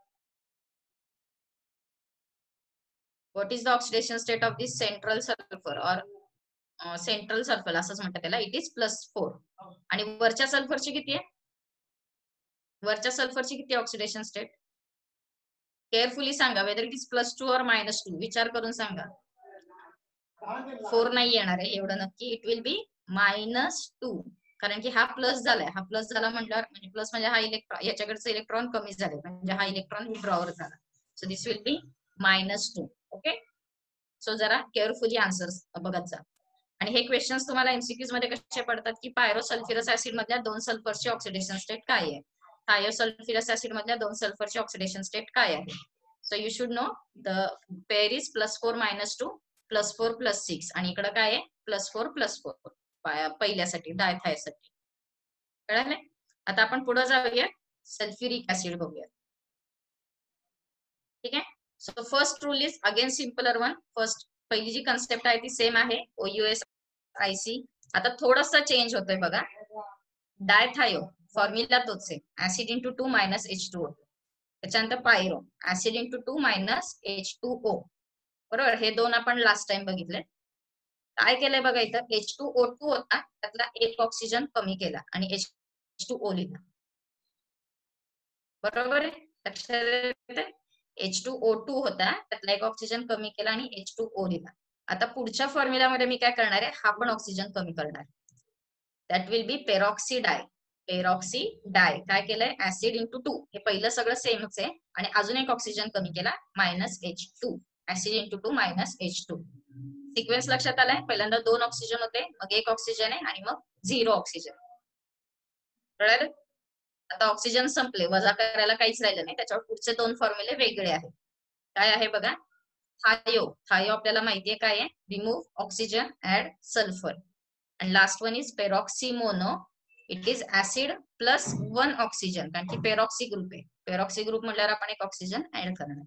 What is the oxidation state of this central sulphur और सेंट्रल सल्फर असंच म्हणतात त्याला, इट इज +4. आणि वरच्या सल्फरची किती आहे? वरच्या सल्फरची किती ऑक्सिडेशन स्टेट? केअरफुली सांगा, वेदर इट इज +2 और -2, विचार करून सांगा. 4 नाही येणार आहे एवढं नक्की, इट विल बी -2. कारण की हा प्लस झालाय, हा प्लस झाला म्हटल्यावर म्हणजे प्लस म्हणजे हा इलेक्ट्रॉन, याच्याकडचे इलेक्ट्रॉन कमी झाले म्हणजे हा इलेक्ट्रॉन विड्रॉवर झाला. So this will be -2. Okay, so जरा केअरफुली आन्सर्स बघत जा. आणि हे क्वेश्चन्स तुम्हाला एमसीक्यूज मध्ये कसे पडतात की पायरोसल्फ्युरस ऍसिड मधल्या 2 सल्फरची ऑक्सिडेशन स्टेट काय आहे, थायोसल्फ्युरस ऍसिड मधल्या 2 सल्फरची ऑक्सिडेशन स्टेट काय आहे. So you should know the pair is +4 -2 +4 +6 आणि इकडे काय आहे +4 +4 पहिल्यासाठी डायथायसाठी. कळालं? आता आपण पुढे जाऊया, सल्फ्युरिक ऍसिड बघूया. ठीक आहे. So first rule is again simpler one. First पहिली जी कन्सेप्ट आहे ती सेम आहे, OUS IC. आता थोडासा चेंज होतोय बघा. डायथायो फॉर्म्युला तोच आहे, ऍसिड इंटू 2 -H2O. त्याच्यानंतर पायरो ऍसिड इंटू 2 -H2O. बरोबर, हे दोन आपण लास्ट टाइम बघितले. काय केलंय बघा, इथं H2O2 होता त्यातला एक ऑक्सिजन कमी केला आणि H2O लिहिला. बरोबर आहे, लक्षात? H2O2 होता त्यातला एक ऑक्सिजन कमी केला आणि H2O लिहिला. आता पुढच्या फॉर्म्युलामध्ये मी काय करणार आहे, हा पण ऑक्सिजन कमी करणार. दॅट विल बी पेरॉक्सीडाय. पेरॉक्सीडाय काय केलंय, ऍसिड इंटू 2, हे पहिलं सगळं सेमच आहे आणि अजून एक ऑक्सिजन कमी केला -H2, acid into 2 -H2. Sequence लक्षात आलाय? पहिल्यांदा 2 ऑक्सिजन होते, मग 1 ऑक्सिजन आहे आणि मग 0 ऑक्सिजन. कळालं? आता ऑक्सिजन संपले, वजा करायला काहीच राहिलं नाही. त्याच्यावर पुढचे 2 फॉर्म्युले वेगळे आहेत. काय आहे बघा? थायो. थायो आपल्याला माहितीये काय आहे? Remove oxygen, add sulphur. आणि last one is peroxy mono. It is acid plus 1 oxygen, कारण की पेरॉक्सी ग्रुप आहे. पेरॉक्सी ग्रुप म्हटल्यावर आपण एक ऑक्सिजन ऍड करणार.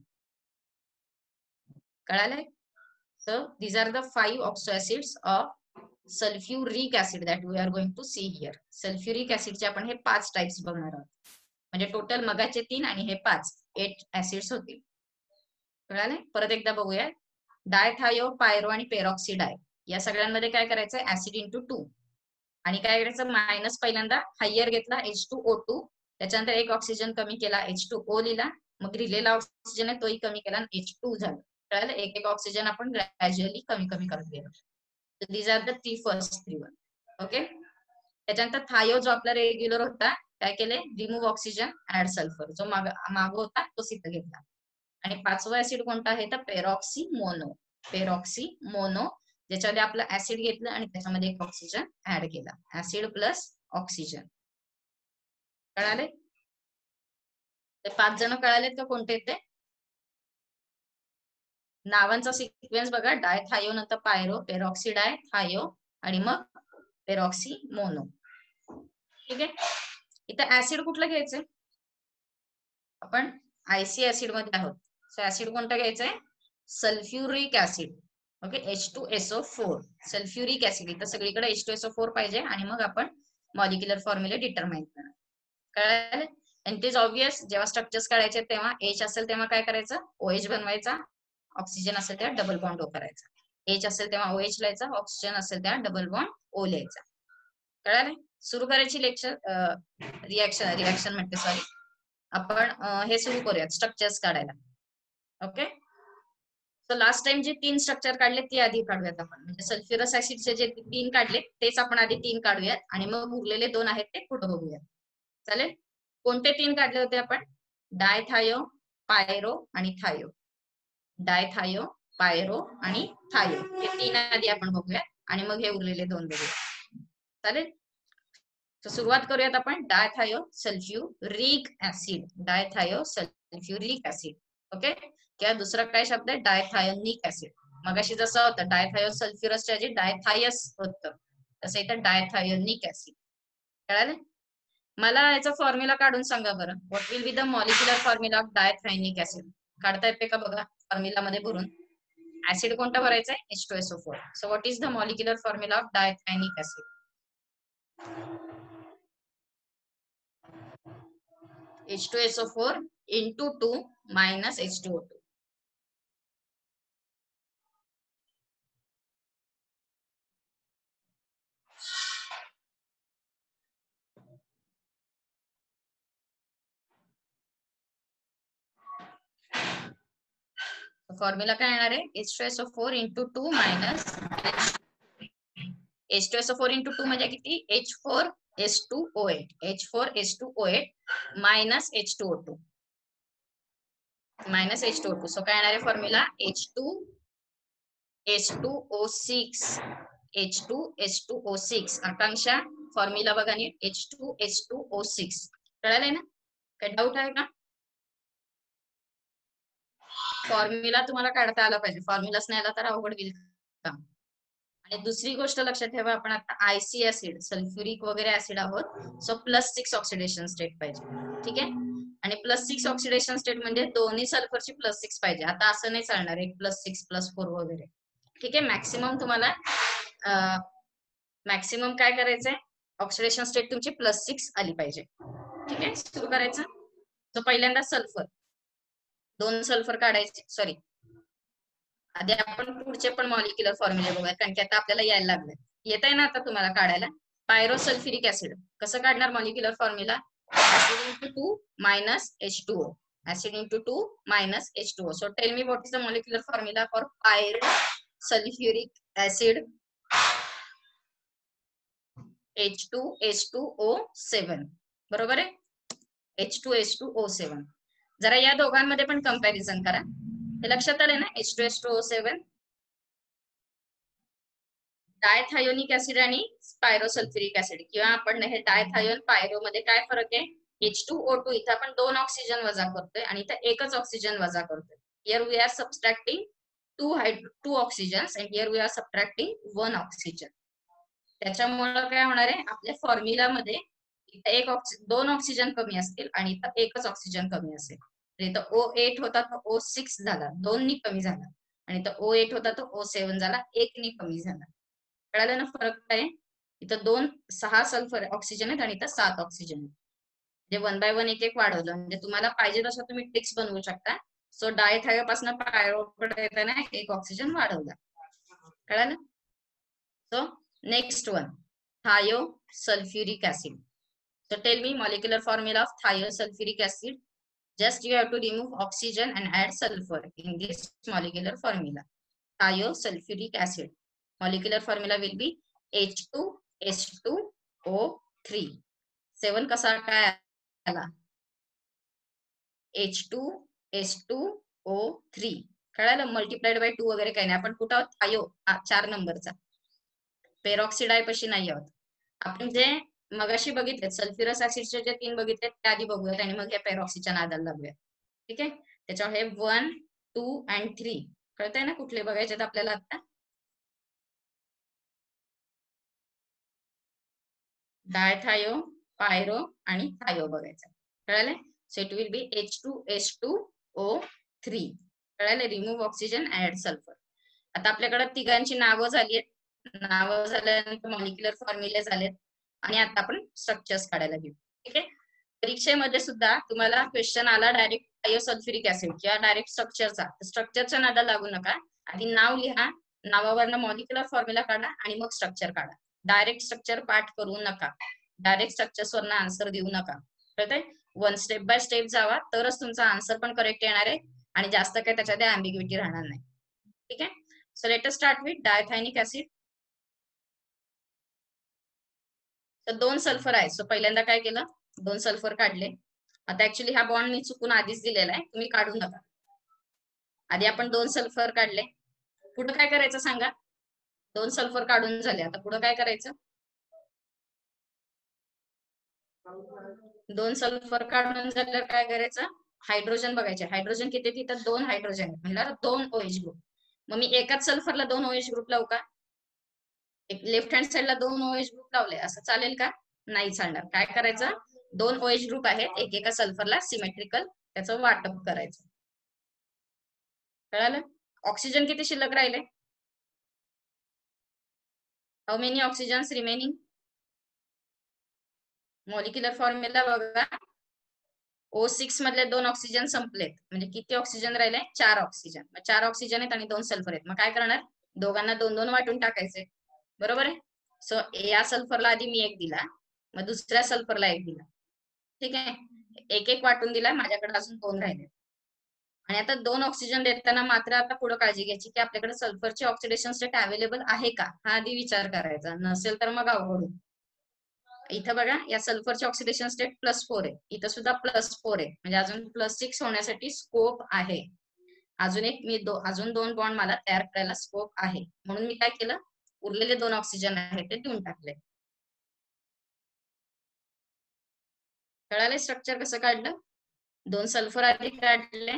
कळालंय? So these are the 5 oxo acids of sulfuric acid that we are going to see here. Sulfuric acid चे आपण हे 5 टाइप्स बघणार आहोत. म्हणजे टोटल मगाचे 3 आणि हे 5 8 ऍसिड्स होतील. कळाले? परत एकदा बघूया. डायथायो, पायरो आणि पेरॉक्सिडाय या सगळ्यांमध्ये काय करायचं? Acid into 2. आणि काय करायचं? मायनस पहिल्यांदा हायर घेतला H2O2, त्याच्यानंतर एक ऑक्सिजन कमी केला H2O लिहिला, मग रिलेला ऑक्सिजन आहे तोही कमी केला H2 झालं. कळालं? एक एक ऑक्सिजन आपण ग्रॅज्युअली कमी कमी करत गेलो. These are the 3 first 3 one. Okay. त्याच्यानंतर थायो जो आपला रेग्युलर होता, काय केले? Remove oxygen, add sulphur. जो माग होता तो सिद्ध घेतला. आणि 5वं ऍसिड कोणतं आहे? तर पेरॉक्सी मोनो. पेरॉक्सी मोनो, ज्याच्यामध्ये आपलं ऍसिड घेतलं आणि त्याच्यामध्ये एक ऑक्सिजन ऍड केला. Acid plus oxygen. कळाले? ते 5 जण कळालेत का कोणते ते? नावांचा सिक्वेन्स बघा. डायथायो नंतर पायरो, पेरॉक्सिडाय, थायो आणि मग पेरॉक्सी मोनो. ठीक आहे. इथं ऍसिड कुठलं घ्यायचंय? आपण आयसी ऍसिड मध्ये आहोत. सो ऍसिड कोणतं घ्यायचंय? Sulphuric acid. Okay. H2SO4. Sulphuric acid. इथं सगळीकडे H2SO4 पाहिजे आणि मग आपण मॉलिक्युलर फॉर्म्युले डिटरमाइन करणार. कळालं? आणि इट इज ऑब्वियस, जेव्हा स्ट्रक्चर्स काढायचे तेव्हा H असेल तेव्हा काय करायचं? OH बनवायचा. ऑक्सिजन असेल तेव्हा डबल बॉन्ड O करायचा. H असेल तेव्हा OH लिहायचा, ऑक्सिजन असेल तेव्हा डबल बॉन्ड O लिहायचा. कळालं? सुरू करायची लेक्चर रिॲक्शन म्हणते, सॉरी. आपण हे सुरू करूयात स्ट्रक्चर्स काढायला. ओके. सो लास्ट टाइम जे 3 स्ट्रक्चर काढले ते आधी काढूयात आपण. म्हणजे सल्फ्युरस ऍसिडचे जे 3 काढले तेच आपण आधी 3 काढूयात आणि मग उरलेले 2 आहेत ते पुढे बघूयात. चालेल? कोणते 3 काढले होते आपण? डायथायो, पायरो आणि थायो. डायथायो, पायरो आणि थायो हे 3 आधी आपण बघूया आणि मग हे उरलेले 2 बघूया. चालेल? तर सुरुवात करूयात आपण. Dithio sulphuric acid. Dithio sulphuric acid. Okay. किंवा दुसरा काय शब्द आहे? Dithionic acid. मगाशी जसं होतं डायथायो सल्फ्युरसच्या ऐवजी डायथायस होतं, तसं इथं डायथायोनिक ऍसिड. कळालं? मला याचा फॉर्म्युला काढून सांगा बरं. What will be the molecular formula of dithionic acid? काढता येते का बघा फॉर्म्युला मध्ये भरून. ऍसिड कोणता भरायचा आहे? H2SO4. So what is the molecular formula of dithionic acid? H2SO4 into 2 minus H2O2. Formula काय येणार आहे? H2SO4 into 2 minus H2SO4 into 2 म्हणजे किती? H4S2O8. H4S2O8 minus H2O2. Minus H2O2. So काय येणार आहे फॉर्म्युला? H2S2O6. H2S2O6. आकांक्षा फॉर्म्युला बघा नीट. H2S2O6. कळालंय ना? काही डाऊट आहे का? फॉर्म्युला तुम्हाला काढता आला पाहिजे. फॉर्म्युलाच नाही आला तर अवघड होईल काम. आणि दुसरी गोष्ट लक्षात ठेवा, आपण आता आयसी ऍसिड, सल्फ्युरिक वगैरे ऍसिड आहोत. सो +6 ऑक्सिडेशन स्टेट पाहिजे. ठीक आहे. आणि +6 ऑक्सिडेशन स्टेट म्हणजे दोन्ही सल्फरची +6 पाहिजे. आता असं नाही चालणार 1 +6 +4 वगैरे. ठीक आहे. मॅक्सिमम तुम्हाला मॅक्सिमम काय करायचंय? ऑक्सिडेशन स्टेट तुमची +6 आली पाहिजे. ठीक आहे. सुरू करायचं. तर पहिल्यांदा सल्फर, 2 सल्फर काढायचे. सॉरी, आधी आपण पुढचे पण मॉलिक्युलर फॉर्म्युले बघूया, कारण की आता आपल्याला यायला लागले. येत आहे ना आता तुम्हाला काढायला? पायरोसल्फ्युरिक ऍसिड कसं काढणार molecular formula? Acid into 2 minus H2O. Acid into 2 minus H2O. So tell me what is the molecular formula for pyrosulphuric acid? H2H2O7. बरोबर आहे? H2H2O7. जरा या दोघांमध्ये पण कंपॅरिझन करा. हे लक्षात आले ना? H2H2O7 डायथायोनिक ऍसिड आणि पायरोसल्फ्युरिक ऍसिड, किंवा आपण हे डायथायोन पायरो मध्ये काय फरक आहे? H2O2 इथं आपण 2 ऑक्सिजन वजा करतोय आणि इथं एकच ऑक्सिजन वजा करतोय. Here we are subtracting two oxygens and here we are subtracting 1 oxygen. त्याच्यामुळे काय होणार आहे? आपल्या फॉर्म्युलामध्ये इथं 2 ऑक्सिजन कमी असतील आणि इथं एकच ऑक्सिजन कमी असेल. इथं O8 होता तो O6 झाला, 2 नी कमी झाला, आणि इथं O8 होता तो O7 झाला, 1 नी कमी झाला. कळालं ना फरक काय? इथं 6 सल्फर ऑक्सिजन आहेत आणि इथं 7 ऑक्सिजन आहेत. म्हणजे 1 बाय 1 एक एक वाढवलं. म्हणजे तुम्हाला पाहिजे तसं तुम्ही ट्रिक्स बनवू शकता. सो डायथायोपासून पायरोकडे येताना एक ऑक्सिजन वाढवला. कळालं? So next one, thiosulfuric acid. So tell me molecular formula of thiosulfuric acid. Just you have to remove oxygen and add sulfur in this molecular formula. Thiosulfuric acid. Molecular formula will be H2S2O3. 7 कसा काय आला? H2S2O3. कळालं? Multiplied by 2 वगैरे काही नाही. आपण कुठं आहोत? थायो 4 नंबरचा. पेरॉक्सिडाय पशी नाही आहोत. आपण जे मगाशी बघितले सल्फ्युरस ऍसिडचे जे 3 बघितले ते आधी बघूयात आणि मग या पेरॉक्सीच्या नादाला लागूया. ठीक आहे? त्याच्यावर हे 1, 2 अँड 3 कळतंय ना कुठले बघायचे आपल्याला आता? डायथायो, पायरो आणि थायो बघायचं. कळाले? So it will be H2S2O3. कळाले? Remove oxygen add sulphur. आता आपल्याकडे तिघांची नावं झाली आहेत. नावं झाल्यानंतर मॉलिक्युलर फॉर्म्युले झालेत आणि आता आपण स्ट्रक्चर्स काढायला घेऊ. ठीक आहे? परीक्षेमध्ये सुद्धा तुम्हाला क्वेश्चन आला डायरेक्ट थायोसल्फ्युरिक ऍसिड किंवा डायरेक्ट स्ट्रक्चरच्या नादाला लागू नका. आधी नाव लिहा, नावावरनं मॉलिक्युलर फॉर्म्युला काढा आणि मग स्ट्रक्चर काढा. डायरेक्ट स्ट्रक्चर पाठ करू नका. डायरेक्ट स्ट्रक्चर्स वरनं आन्सर देऊ नका. कळतंय? 1 स्टेप बाय स्टेप जावा, तरच तुमचा आन्सर पण करेक्ट येणार आहे आणि जास्त काही त्याच्यात अँबिग्युइटी राहणार नाही. ठीक आहे? So let us start with dithionic acid. तर 2 सल्फर आहे. सो पहिल्यांदा काय केलं? 2 सल्फर काढले. आता ऍक्च्युली हा बॉन्ड मी चुकून आधीच दिलेला आहे, तुम्ही काढू नका. आधी आपण 2 सल्फर काढले. पुढे काय करायचं सांगा? 2 सल्फर काढून झाले. आता पुढे काय करायचं? 2 सल्फर काढून झाल्यावर काय करायचं? हायड्रोजन बघायचे. हायड्रोजन किती? तिथं 2 हायड्रोजन आहेत म्हणजे 2 OH ग्रुप. मग मी एकाच सल्फरला 2 OH ग्रुप लावू का? एक लेफ्ट हँड साइडला 2 OH ग्रुप लावले असं चालेल का? नाही चालणार. काय करायचं? 2 OH ग्रुप आहेत, एकेका सल्फरला सिमेट्रिकल त्याचं वाटप करायचं. कळालं? ऑक्सिजन किती शिल्लक राहिले? How many oxygens remaining? Molecular formula बघा. O6 मधले 2 ऑक्सिजन संपलेत. म्हणजे किती ऑक्सिजन राहिले? 4 ऑक्सिजन. मग 4 ऑक्सिजन आहेत आणि 2 सल्फर आहेत. मग काय करणार? दोघांना 2-2 वाटून टाकायचे. बरोबर आहे? सो या सल्फरला आधी मी 1 दिला, मग दुसऱ्या सल्फरला 1 दिला. ठीक आहे? एक वाटून दिला, माझ्याकडे अजून 2 राहिले. आणि आता 2 ऑक्सिजन देताना मात्र आता पुढे काळजी घ्यायची की आपल्याकडे सल्फरची ऑक्सिडेशन स्टेट अवेलेबल आहे का? हा आधी विचार करायचा. नसेल तर मग अवघड. इथं बघा, या सल्फरची ऑक्सिडेशन स्टेट +4 आहे. इथं सुद्धा +4 आहे. म्हणजे अजून +6 होण्यासाठी स्कोप आहे. अजून 2 बॉन्ड मला तयार करायला स्कोप आहे. म्हणून मी काय केलं? उरलेले 2 ऑक्सिजन आहेत ते देऊन टाकले. कळाले स्ट्रक्चर कसं काढलं? 2 सल्फर आधी काढले.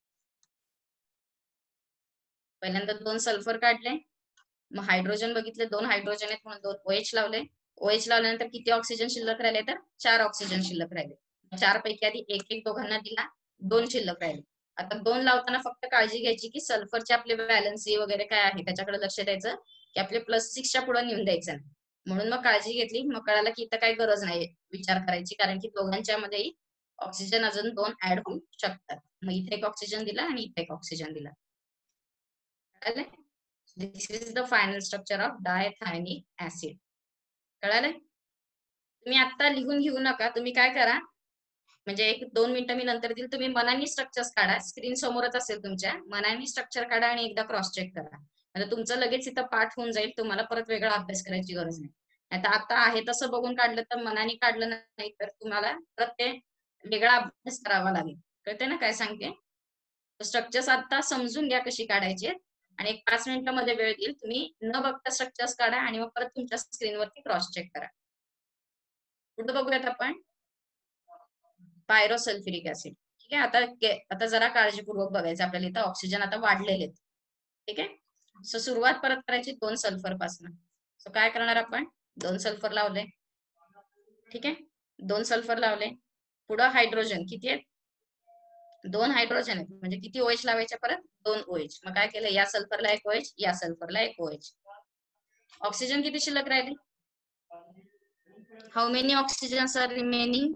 पहिल्यांदा 2 सल्फर काढले. मग हायड्रोजन बघितले, 2 हायड्रोजन आहेत म्हणून 2 OH लावले. OH लावल्यानंतर किती ऑक्सिजन शिल्लक राहिले? तर 4 ऑक्सिजन शिल्लक राहिले. 4 पैकी आधी 1 दोघांना दिला, 2 शिल्लक राहिले. आता 2 लावताना फक्त काळजी घ्यायची की सल्फरचे आपले बॅलन्सी वगैरे काय आहे त्याच्याकडे लक्ष द्यायचं की आपले +6च्या पुढे नेऊन द्यायचं नाही. म्हणून मग काळजी घेतली. मग कळालं की इथं काही गरज नाही विचार करायची, कारण की दोघांच्या मध्येही ऑक्सिजन अजून 2 ऍड होऊ शकतात. मग इथे 1 ऑक्सिजन दिला आणि इथे 1 ऑक्सिजन दिला. कळाले? This is the final structure of dithionic acid. कळाले? तुम्ही आता लिहून घेऊ नका. तुम्ही काय करा, म्हणजे 1-2 मिनिटं मी नंतर देईल. तुम्ही मनाने स्ट्रक्चर्स काढा. स्क्रीन समोरच असेल तुमच्या. मनाने स्ट्रक्चर काढा आणि एकदा क्रॉस चेक करा. म्हणजे तुमचं लगेच इथं पाठ होऊन जाईल. तुम्हाला परत वेगळा अभ्यास करायची गरज नाही. नाहीतर आता आहे तसं बघून काढलं तर मनाने काढलं नाही तर तुम्हाला परत ते वेगळा अभ्यास करावा लागेल. कळते ना काय सांगते? स्ट्रक्चर्स आता समजून घ्या कशी काढायची आणि एक 5 मिनिटांमध्ये वेळ देईल. तुम्ही न बघता स्ट्रक्चर्स काढा आणि मग परत तुमच्या स्क्रीनवरती क्रॉस चेक करा. पुढे बघूयात आपण पायरोसल्फ्युरिक ऍसिड. ठीक आहे, आता जरा काळजीपूर्वक बघायचं आपल्याला. इथं ऑक्सिजन आता वाढलेले आहेत. ठीक आहे, सो सुरुवात परत करायची 2 सल्फर पासून. सो काय करणार आपण, 2 सल्फर लावले. ठीक आहे, 2 सल्फर लावले. पुढं हायड्रोजन किती आहेत, 2 हायड्रोजन आहेत. म्हणजे किती OH लावायचे, परत 2 OH. मग काय केलं, या सल्फरला 1 OH, या सल्फरला 1 OH. ऑक्सिजन किती शिल्लक राहिले, how many oxygens are remaining,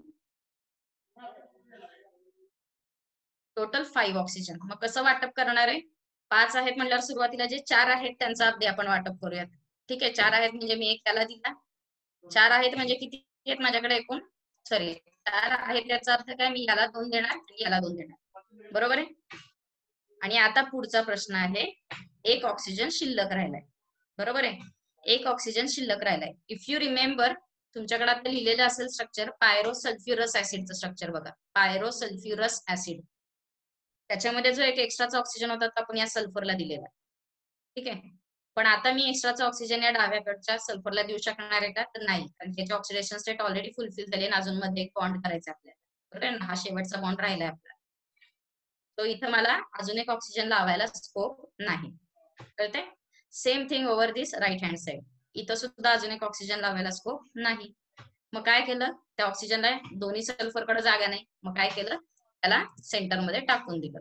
total 5 oxygen. मग कसं वाटप करणार आहे, 5 आहेत म्हणल्यावर सुरुवातीला जे 4 आहेत त्यांचा अगदी आपण वाटप करूयात. ठीक आहे, 4 आहेत म्हणजे मी 1 त्याला दिला. 4 आहेत म्हणजे किती आहेत माझ्याकडे एकूण, सॉरी 4 आहेत याचा अर्थ काय, मी याला 2 देणार आणि याला 2 देणार, बरोबर आहे. आणि आता पुढचा प्रश्न आहे, 1 ऑक्सिजन शिल्लक राहिलाय, बरोबर आहे. 1 ऑक्सिजन शिल्लक राहिलाय. इफ यू रिमेंबर, तुमच्याकडे आता लिहिलेलं असेल स्ट्रक्चर, पायरोसल्फ्युरस ऍसिडचं स्ट्रक्चर बघा, पायरोसल्फ्युरस ऍसिड. त्याच्यामध्ये जो एक एक्स्ट्राचा ऑक्सिजन होता तो आपण या सल्फरला दिलेला. ठीक आहे, पण आता मी एक्स्ट्राचा ऑक्सिजन या डाव्याकडच्या सल्फरला देऊ शकणार आहे का, तर नाही, कारण त्याची ऑक्सिडेशन स्टेट ऑलरेडी फुलफिल झाली आणि अजून मध्ये एक बॉन्ड करायचा आपल्याला, बरोबर ना, हा शेवटचा बॉन्ड राहिलाय आपला. तो इथं मला अजून एक ऑक्सिजन लावायला स्कोप नाही, कळते. Same thing over this right hand side, इथं सुद्धा अजून एक ऑक्सिजन लावायला स्कोप नाही. मग काय केलं, त्या ऑक्सिजनला दोन्ही सल्फरकडे जागा नाही, मग काय केलं, त्याला सेंटरमध्ये टाकून दिलं.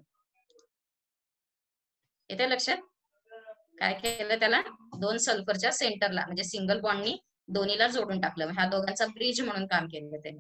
येते लक्षात, काय केलं, त्याला 2 सल्फरच्या सेंटरला म्हणजे सिंगल बॉन्डनी दोन्हीला जोडून टाकलं. ह्या दोघांचा ब्रिज म्हणून काम केलं त्यांनी,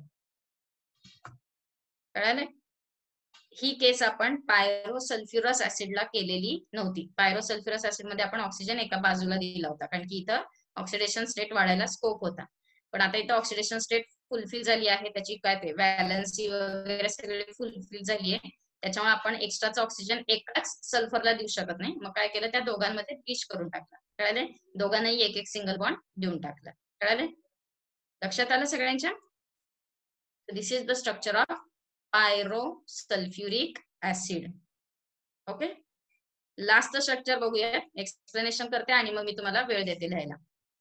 कळालं. ही केस आपण पायरोसल्फ्युरस ऍसिडला केलेली नव्हती. पायरोसल्फ्युरस ऍसिड मध्ये आपण ऑक्सिजन एका बाजूला दिला होता, कारण की इथं ऑक्सिडेशन स्टेट वाढायला स्कोप होता. पण आता इथं ऑक्सिडेशन स्टेट फुलफिल झाली आहे, त्याची काय ते व्हॅलन्सी वगैरे सगळे फुलफिल झाली आहे. त्याच्यामुळे आपण एक्स्ट्राचा ऑक्सिजन एकाच सल्फरला देऊ शकत नाही. मग काय केलं, त्या दोघांमध्ये ब्रिज करून टाकला, कळाले. दोघांनाही एक एक सिंगल बॉन्ड देऊन टाकला, कळाले. लक्षात आलं सगळ्यांच्या. This is the structure of pyrosulphuric acid. Okay, last structure बघूया, एक्सप्लेनेशन करते आणि मग मी तुम्हाला वेळ देते लिहायला.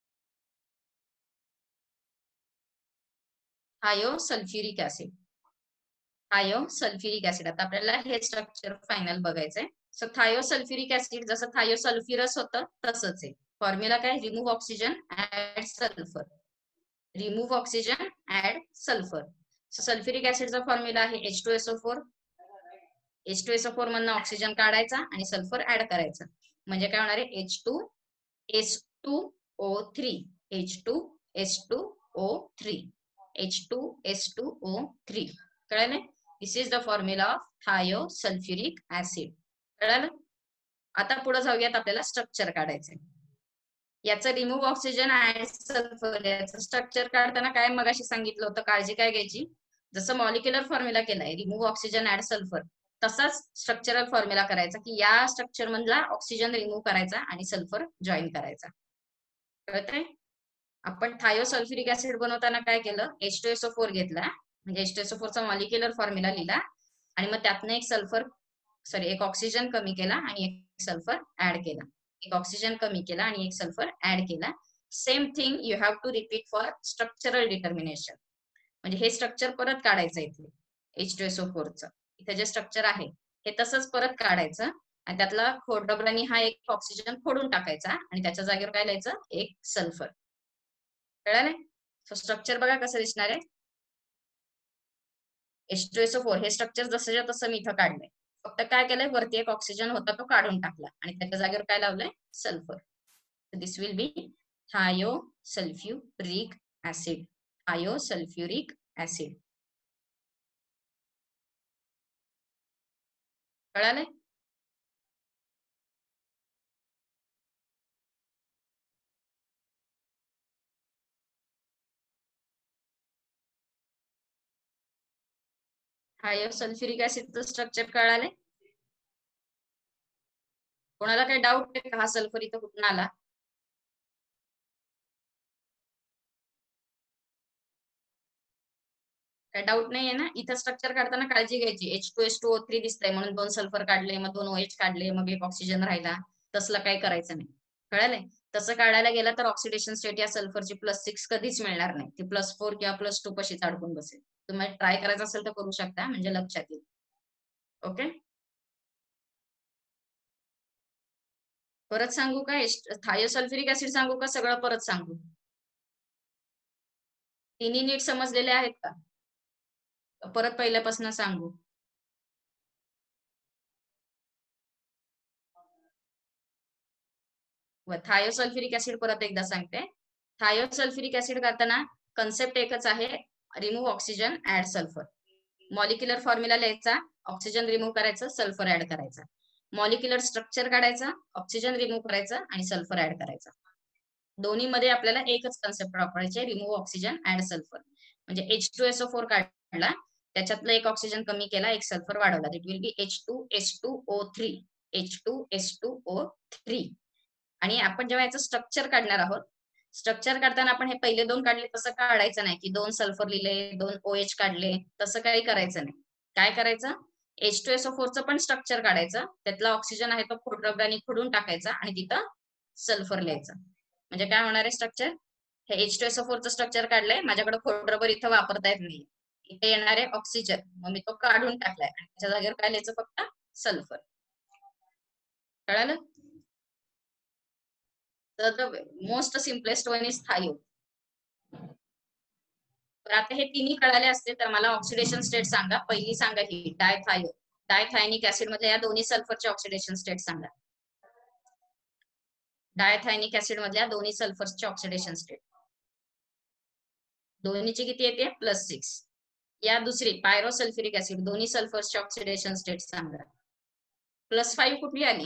Thiosulphuric acid, thiosulphuric acid. आता आपल्याला हे स्ट्रक्चर फायनल बघायचंय. सो थायोसल्फ्युरिक ऍसिड जसं थायोसल्फ्युरस होतं तसंच आहे. फॉर्म्युला काय, remove oxygen add sulphur, remove oxygen add sulphur. Sulphuric ऍसिडचा फॉर्म्युला आहे H2SO4. H2SO4 मधनं ऑक्सिजन काढायचा आणि सल्फर ऍड करायचं, म्हणजे काय होणार आहे, H2S2O3, H2S2O3, H2S2O3, कळलं. This is the formula of thiosulphuric acid, कळलं. आता पुढे जाऊयात, आपल्याला स्ट्रक्चर काढायचंय. याचं रिमूव्ह ऑक्सिजन ऍड सल्फर, याचं स्ट्रक्चर काढताना काय मगाशी सांगितलं होतं, काळजी काय घ्यायची, जसं मॉलिक्युलर फॉर्म्युला केलाय रिमूव्ह ऑक्सिजन ऍड सल्फर, तसाच स्ट्रक्चरल फॉर्म्युला करायचा, की या स्ट्रक्चर मधला ऑक्सिजन रिमूव्ह करायचा आणि सल्फर जॉईन करायचा, कळतंय. आपण थायोसल्फ्युरिक ऍसिड बनवताना काय केलं, H2SO4 घेतला, म्हणजे H2SO4 चा मॉलिक्युलर फॉर्म्युला लिहिला आणि मग त्यातनं एक ऑक्सिजन कमी केला आणि एक सल्फर ऍड केला, एक ऑक्सिजन कमी केला आणि एक सल्फर ऍड केला. Same thing you have to repeat for structural determination. म्हणजे हे स्ट्रक्चर परत काढायचं इथे, H2SO4 चं इथे जे स्ट्रक्चर आहे हे तसंच परत काढायचं आणि त्यातला खोडरबरांनी हा एक ऑक्सिजन फोडून टाकायचा आणि त्याच्या जागेवर काय लिहायचं, एक सल्फर, कळालं. सो स्ट्रक्चर बघा कसं दिसणार आहे. H2SO4 हे स्ट्रक्चर जसंच्या तसं मी इथं काढलंय, फक्त काय केलंय, वरती एक ऑक्सिजन होता तो काढून टाकला आणि त्याच्या जागेवर काय लावलंय, sulphur. This will be thiosulphuric acid, thiosulphuric acid, कळालंय. थायोसल्फ्युरिक ऍसिडचं स्ट्रक्चर कळालंय. कोणाला काही डाऊट आहे का, हा सल्फर इथं कुठून आला. काय डाऊट नाहीये ना. इथं स्ट्रक्चर काढताना काळजी घ्यायची, H2SO3 दिसतंय म्हणून 2 सल्फर काढले, मग 2 OH काढले, मग एक ऑक्सिजन राहिला. तसलं काही करायचं नाही. कळालंय? तसं काढायला गेला तर ऑक्सिडेशन स्टेट या सल्फरची +6 कधीच मिळणार नाही. ती +4 किंवा +2 पाशीच अडकून बसेल. तुम्हाला ट्राय करायचं असेल तर करू शकता, म्हणजे लक्षात येईल. ओके. परत सांगू का? थायोसल्फ्युरिक ऍसिड सांगू का सगळं परत सांगू? तिन्ही नीट समजलेले आहेत का? परत पहिल्यापासून सांगू? थायोसल्फ्युरिक ऍसिड परत एकदा सांगते. थायोसल्फ्युरिक ऍसिड करताना कन्सेप्ट एकच आहे, remove oxygen add sulphur. Molecular formula लिहायचा, ऑक्सिजन रिमूव्ह करायचं, सल्फर ऍड करायचा. मॉलिक्युलर स्ट्रक्चर काढायचा, ऑक्सिजन रिमूव्ह करायचं आणि सल्फर ऍड करायचा. दोन्ही मध्ये आपल्याला एकच कन्सेप्ट वापरायचे, रिमूव्ह ऑक्सिजन ऍड सल्फर. म्हणजे H2SO4 काढला, त्याच्यातलं एक ऑक्सिजन कमी केला, एक सल्फर वाढवला. It will be H2S2O3. H2S2O3. आणि आपण जेव्हा याचं स्ट्रक्चर काढणार आहोत, स्ट्रक्चर काढताना आपण हे पहिले 2 काढले तसं काढायचं नाही, की 2 सल्फर लिहिले, 2 OH काढले, तसं काही करायचं नाही. काय करायचं? H2SO4 चं पण स्ट्रक्चर काढायचं, त्यातला ऑक्सिजन आहे तो खोडरबऱ्याने खोडून टाकायचा आणि तिथं सल्फर लिहायचं. म्हणजे काय होणार आहे स्ट्रक्चर? हे H2SO4 चं स्ट्रक्चर काढलंय, माझ्याकडे खोडरबर इथं वापरता येत नाही. इथे येणार आहे ऑक्सिजन, मग मी तो काढून टाकलाय आणि त्याच्या जागेवर काय लिहायचं? फक्त सल्फर. कळालं? तर the most simplest one is thio. तर आता हे तिन्ही कळाले असते तर मला ऑक्सिडेशन स्टेट सांगा. पहिली सांगा ही डायथायो. डायथायनिक ऍसिड मध्ये या दोन्ही सल्फरचे ऑक्सिडेशन स्टेट सांगा. डायथायनिक ऍसिड मधल्या दोन्ही सल्फरचे ऑक्सिडेशन स्टेट. दोन्हीची किती येते? +6. या दुसरी पायरोसल्फ्युरिक ऍसिड, दोन्ही सल्फरचे ऑक्सिडेशन स्टेट सांगा. +5 कुठली आली?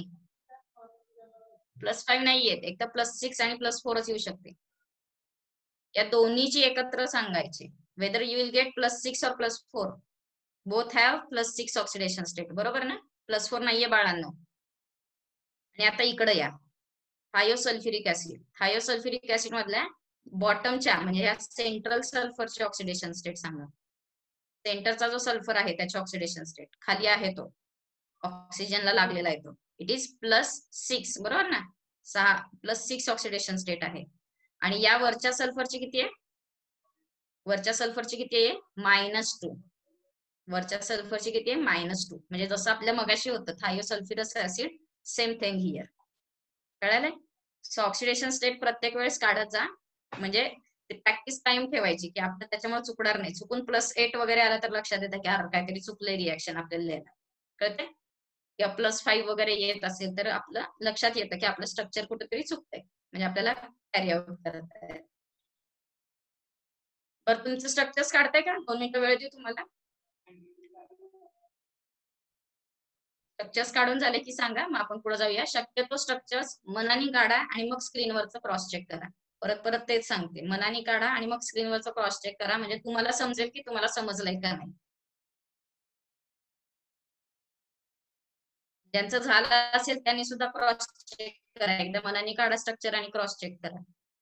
+5 नाही येत, एक तर +6 आणि +4च येऊ शकते. या दोन्हीची एकत्र सांगायची. वेदर यू विल गेट +6 और +4. Both have +6 oxidation state. बरोबर ना? +4 नाहीये बाळांनो. आणि आता इकडे या. थायोसल्फ्युरिक ऍसिड. थायोसल्फ्युरिक ऍसिड मधल्या बॉटमच्या म्हणजे या सेंट्रल सल्फरचे ऑक्सिडेशन स्टेट सांगा. सेंटरचा जो सल्फर आहे त्याचे ऑक्सिडेशन स्टेट खाली आहे तो, ऑक्सिजनला लागलेला आहे तो. It is +6. बरोबर ना? 6 ऑक्सिडेशन स्टेट आहे. आणि या वरच्या सल्फरची किती आहे? वरच्या सल्फरची किती आहे? -2. वरच्या सल्फरची किती आहे? -2. म्हणजे जसं आपल्या मगाशी होतं thiosulphurous acid, same thing here. कळालंय? सो ऑक्सिडेशन स्टेट प्रत्येक वेळेस काढत जा, म्हणजे प्रॅक्टिस टाइम ठेवायची की आपलं त्याच्यामुळे चुकणार नाही. चुकून +8 वगैरे आला तर लक्षात येतं की काहीतरी चुकलंय रिॲक्शन आपल्याला लिहायला. कळते? किंवा +5 वगैरे येत असेल तर आपलं लक्षात येतं की आपलं स्ट्रक्चर कुठेतरी चुकतंय, म्हणजे आपल्याला कॅरी आउट करता येईल. बरं, तुमचं स्ट्रक्चर्स काढताय का? 2 मिनिटं वेळ देऊ तुम्हाला. स्ट्रक्चर्स काढून झाले की सांगा, मग आपण पुढे जाऊया. शक्यतो स्ट्रक्चर्स मनाने काढा आणि मग स्क्रीनवरचं क्रॉस चेक करा. परत परत तेच सांगते, मनाने काढा आणि मग स्क्रीनवरचं क्रॉस चेक करा, म्हणजे तुम्हाला समजेल की तुम्हाला समजलंय का नाही. ज्यांचं झालं असेल त्यांनी सुद्धा क्रॉस चेक करा. एकदा मनाने काढा स्ट्रक्चर आणि क्रॉस चेक करा.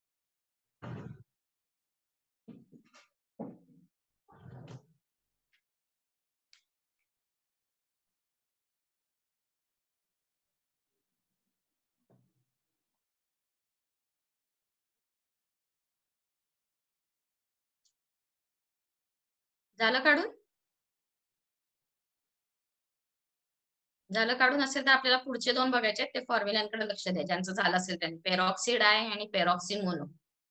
झालं काढून? झालं काढून असेल तर आपल्याला पुढचे 2 बघायचे, ते फॉर्म्युलांकडे लक्ष द्या. ज्यांचं झालं असेल त्यांनी पेरॉक्सी डाय आणि पेरॉक्सी मोनो.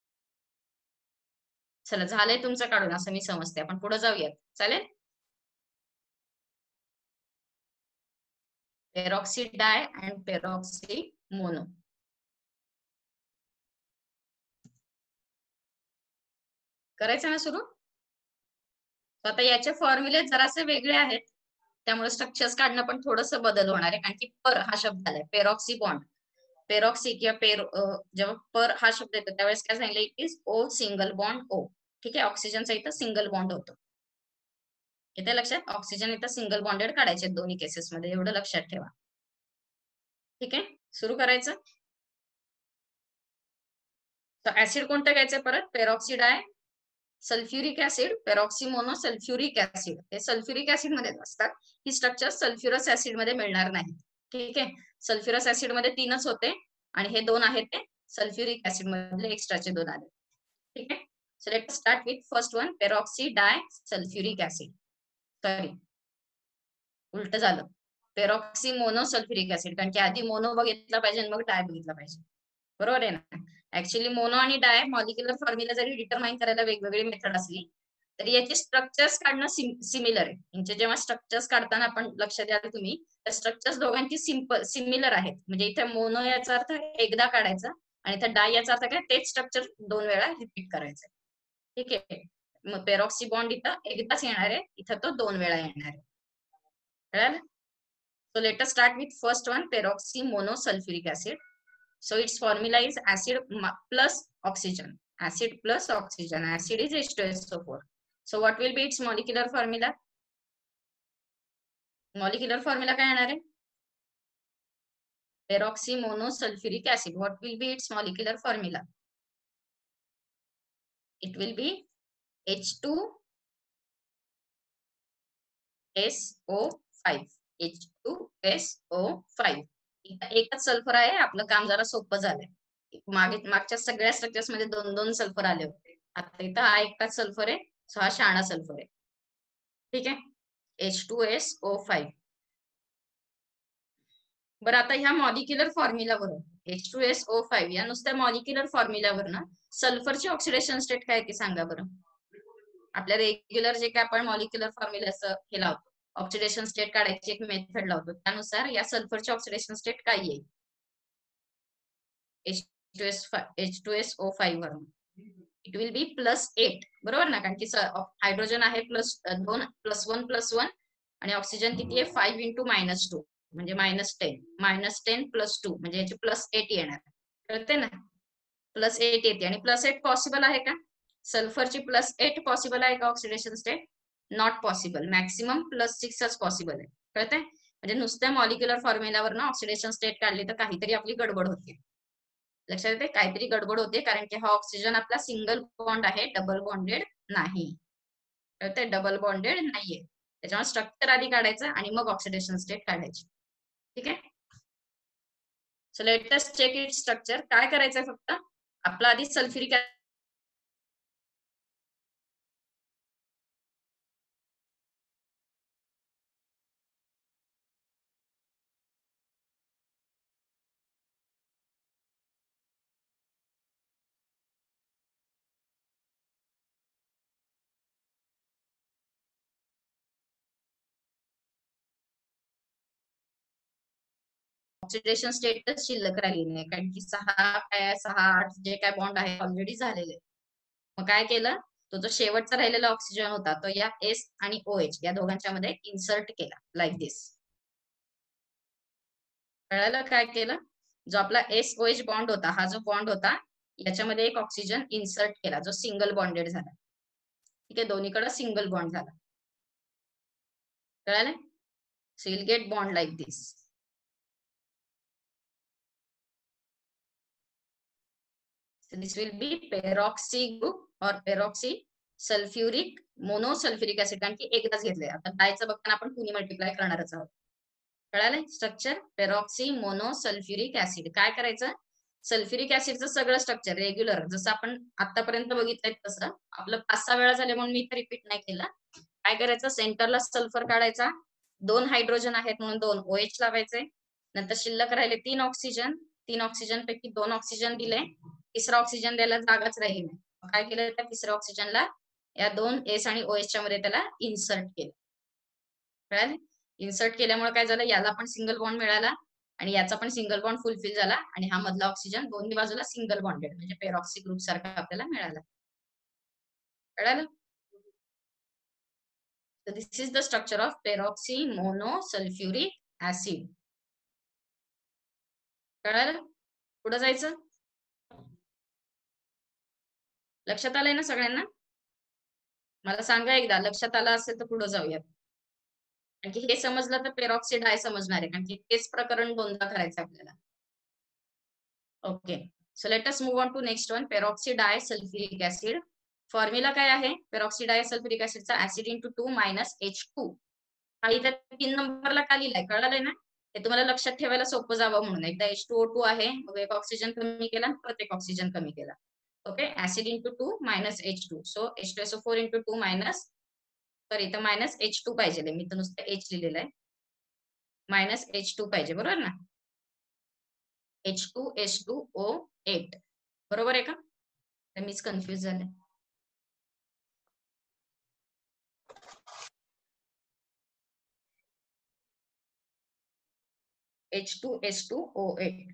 चला, झालंय तुमचं काढून असं मी समजते. आपण पुढे जाऊयात. चालेल? पेरॉक्सी डाय आणि पेरॉक्सी मोनो. करायचं ना सुरू? आता याचे फॉर्म्युले जरासे वेगळे आहेत, त्यामुळे स्ट्रक्चर्स काढणं पण थोडंसं बदल होणार आहे, कारण की पर हा शब्द आलाय. पेरॉक्सी बॉन्ड, पेरॉक्सी किंवा जेव्हा पर हा शब्द येतो त्यावेळेस काय सांगितलं? It is O single bond O. ठीक आहे? ऑक्सिजनचा इथं सिंगल बॉन्ड होतो. येते लक्षात? ऑक्सिजन इथं सिंगल बॉन्डेड काढायचे दोन्ही केसेसमध्ये, एवढं लक्षात ठेवा. ठीक आहे? सुरू करायचं. तर ऍसिड कोणतं घ्यायचं परत? Peroxy di sulphuric acid, peroxy mono sulphuric acid. हे सल्फ्युरिक ऍसिड मध्ये असतात. ही स्ट्रक्चर सल्फ्युरस ऍसिड मध्ये मिळणार नाही. ठीक आहे. सल्फ्युरस ऍसिड मध्ये 3च होते आणि हे 2 आहेत ते सल्फ्युरिक ऍसिड मधले एक्स्ट्राचे 2 आले. ठीक आहे. So let start with first one, peroxy di sulphuric acid. Sorry, उलट झालं. पेरॉक्सी मोनो सल्फ्युरिक ऍसिड, कारण की आधी मोनो बघितला पाहिजे आणि मग डाय बघितला पाहिजे. बरोबर आहे ना? ऍक्च्युली मोनो आणि डाय मॉलिक्युलर फॉर्म्युला जरी डिटरमाइन करायला वेगवेगळी मेथड असली तरी याचे स्ट्रक्चर्स काढणं सिमिलर आहे. यांचे जेव्हा स्ट्रक्चर्स काढताना आपण लक्ष द्याल तुम्ही, तर स्ट्रक्चर्स दोघांची सिमिलर आहेत. म्हणजे इथे मोनो याचा अर्थ एकदा काढायचा आणि इथे डाय याचा अर्थ काय, तेच स्ट्रक्चर 2 वेळा रिपीट करायचं. ठीक आहे. मग पेरॉक्सी बॉन्ड इथं एकदाच येणार आहे, इथं तो 2 वेळा येणार आहे. कळालं? So let us start with first one, peroxy monosulfuric acid. So its formula is acid plus oxygen. Acid plus oxygen. Acid is H2SO4. So what will be its molecular formula? Molecular formula काय येणार आहे? Peroxy monosulfuric acid. What will be its molecular formula? It will be H2SO5. H2SO5. एकच sulphur आहे, आपलं काम जरा सोपं झालंय. मागच्या सगळ्या स्ट्रक्चर्स मध्ये 2-2 सल्फर आले होते. आता इथं हा एकटाच सल्फर आहे, सो हा शहाणा सल्फर आहे. ठीक आहे. H2SO5. बरं, आता ह्या मॉलिक्युलर फॉर्म्युलावरून H2SO5 या नुसत्या मॉलिक्युलर फॉर्म्युलावरून सल्फरची ऑक्सिडेशन स्टेट काय ती सांगा बरं. आपल्या रेग्युलर जे काय आपण मॉलिक्युलर फॉर्म्युलाचं हे लावतो, ऑक्सिडेशन स्टेट काढायची एक मेथड लावतो, त्यानुसार या सल्फरची ऑक्सिडेशन स्टेट काय येईल? H2SO5 वरून इट विल बी +8. बरोबर ना? कारण की हायड्रोजन आहे +2 +1 आणि ऑक्सिजन किती आहे 5 × -2 म्हणजे -10. -10 +2 म्हणजे याची +8 येणार. कळते ना? +8 येते आणि +8 पॉसिबल आहे का? सल्फरची +8 पॉसिबल आहे का oxidation state? Not possible. Maximum +6च पॉसिबल आहे. कळते? म्हणजे नुसत्या मॉलिक्युलर फॉर्म्युलावर ऑक्सिडेशन स्टेट काढली तर काहीतरी आपली गडबड होते. लक्षात येते? काहीतरी गडबड होते, कारण की हा ऑक्सिजन आपला सिंगल बॉन्ड आहे, डबल बॉन्डेड नाही. कळते? डबल बॉन्डेड नाहीये. त्याच्यामुळे स्ट्रक्चर आधी काढायचं आणि मग ऑक्सिडेशन स्टेट काढायची. ठीक आहे. So let us check it structure. काय करायचंय फक्त, आपला आधी सल्फ्युरिक ऑक्सिडेशन स्टेटस शिल्लक राहिली नाही, कारण की 6-8 जे काय बॉन्ड आहे ऑलरेडी झालेले. मग काय केलं, तो जो शेवटचा राहिलेला ऑक्सिजन होता तो या S आणि OH या दोघांच्या मध्ये इन्सर्ट केला, लाईक दिस. कळालं काय केलं? जो आपला SOH बॉन्ड होता, हा जो बॉन्ड होता याच्यामध्ये एक ऑक्सिजन इन्सर्ट केला, जो सिंगल बॉन्डेड झाला. ठीक आहे, दोन्हीकडे सिंगल बॉन्ड झाला. कळालं? So you'll get bond like this. So this will be peroxy group or peroxy sulfuric monosulfuric acid, कारण की एकदाच घेतलंय. आता डायचं बघताना आपण 2 मल्टिप्लाय करणारच आहोत. कळालं स्ट्रक्चर? पेरॉक्सी मोनोसल्फ्युरिक ऍसिड. काय करायचं, सल्फ्युरिक ऍसिडचं सगळं स्ट्रक्चर रेग्युलर जसं आपण आतापर्यंत बघितलंय तसं, आपलं 5-6 वेळा झाले म्हणून मी इथे रिपीट नाही केलं. काय करायचं, सेंटरला सल्फर काढायचा, 2 हायड्रोजन आहेत म्हणून 2 OH लावायचे, नंतर शिल्लक राहिले 3 ऑक्सिजन. 3 ऑक्सिजन पैकी 2 ऑक्सिजन दिले, तिसरा ऑक्सिजन द्यायला जागाच राहिली नाही. काय केलं, त्या तिसऱ्या ऑक्सिजनला या 2 S आणि OH च्या मध्ये त्याला इन्सर्ट केलं. कळालं? इन्सर्ट केल्यामुळे काय झालं, याला पण सिंगल बॉन्ड मिळाला आणि याचा पण सिंगल बॉन्ड फुलफिल झाला आणि हा मधला ऑक्सिजन दोन्ही बाजूला सिंगल बॉन्डेड म्हणजे पेरॉक्सी ग्रुप सारखा आपल्याला मिळाला. कळालं? So this is the structure of peroxy monosulfuric acid. कळालं? पुढे जायचं. लक्षात आलंय ना सगळ्यांना? मला सांगा एकदा, लक्षात आलं असेल तर पुढे जाऊयात. कारण की हे समजलं तर पेरॉक्सी डाय समजणार आहे, कारण की तेच प्रकरण दोनदा करायचं आपल्याला. Okay, so let us move on to next one, peroxy di sulphuric acid. Formula काय आहे पेरॉक्सी डाय सल्फ्युरिक ऍसिडचा? Acid × 2 - H2. हा इथे 3 नंबरला का लिहिलाय, कळालंय ना? हे तुम्हाला लक्षात ठेवायला सोपं जावं म्हणून. एकदा H2O2 आहे, मग एक ऑक्सिजन कमी केला, परत एक ऑक्सिजन कमी केला. Okay, acid into 2 minus H2. So H2SO4 into 2 minus, sorry इथं मायनस H2 पाहिजे, मी तर नुसतं H लिहिलेलं आहे. मायनस H2 पाहिजे, बरोबर ना? H2H2O8 बरोबर आहे का? तर मीच कन्फ्युज झाले. H2H2O8.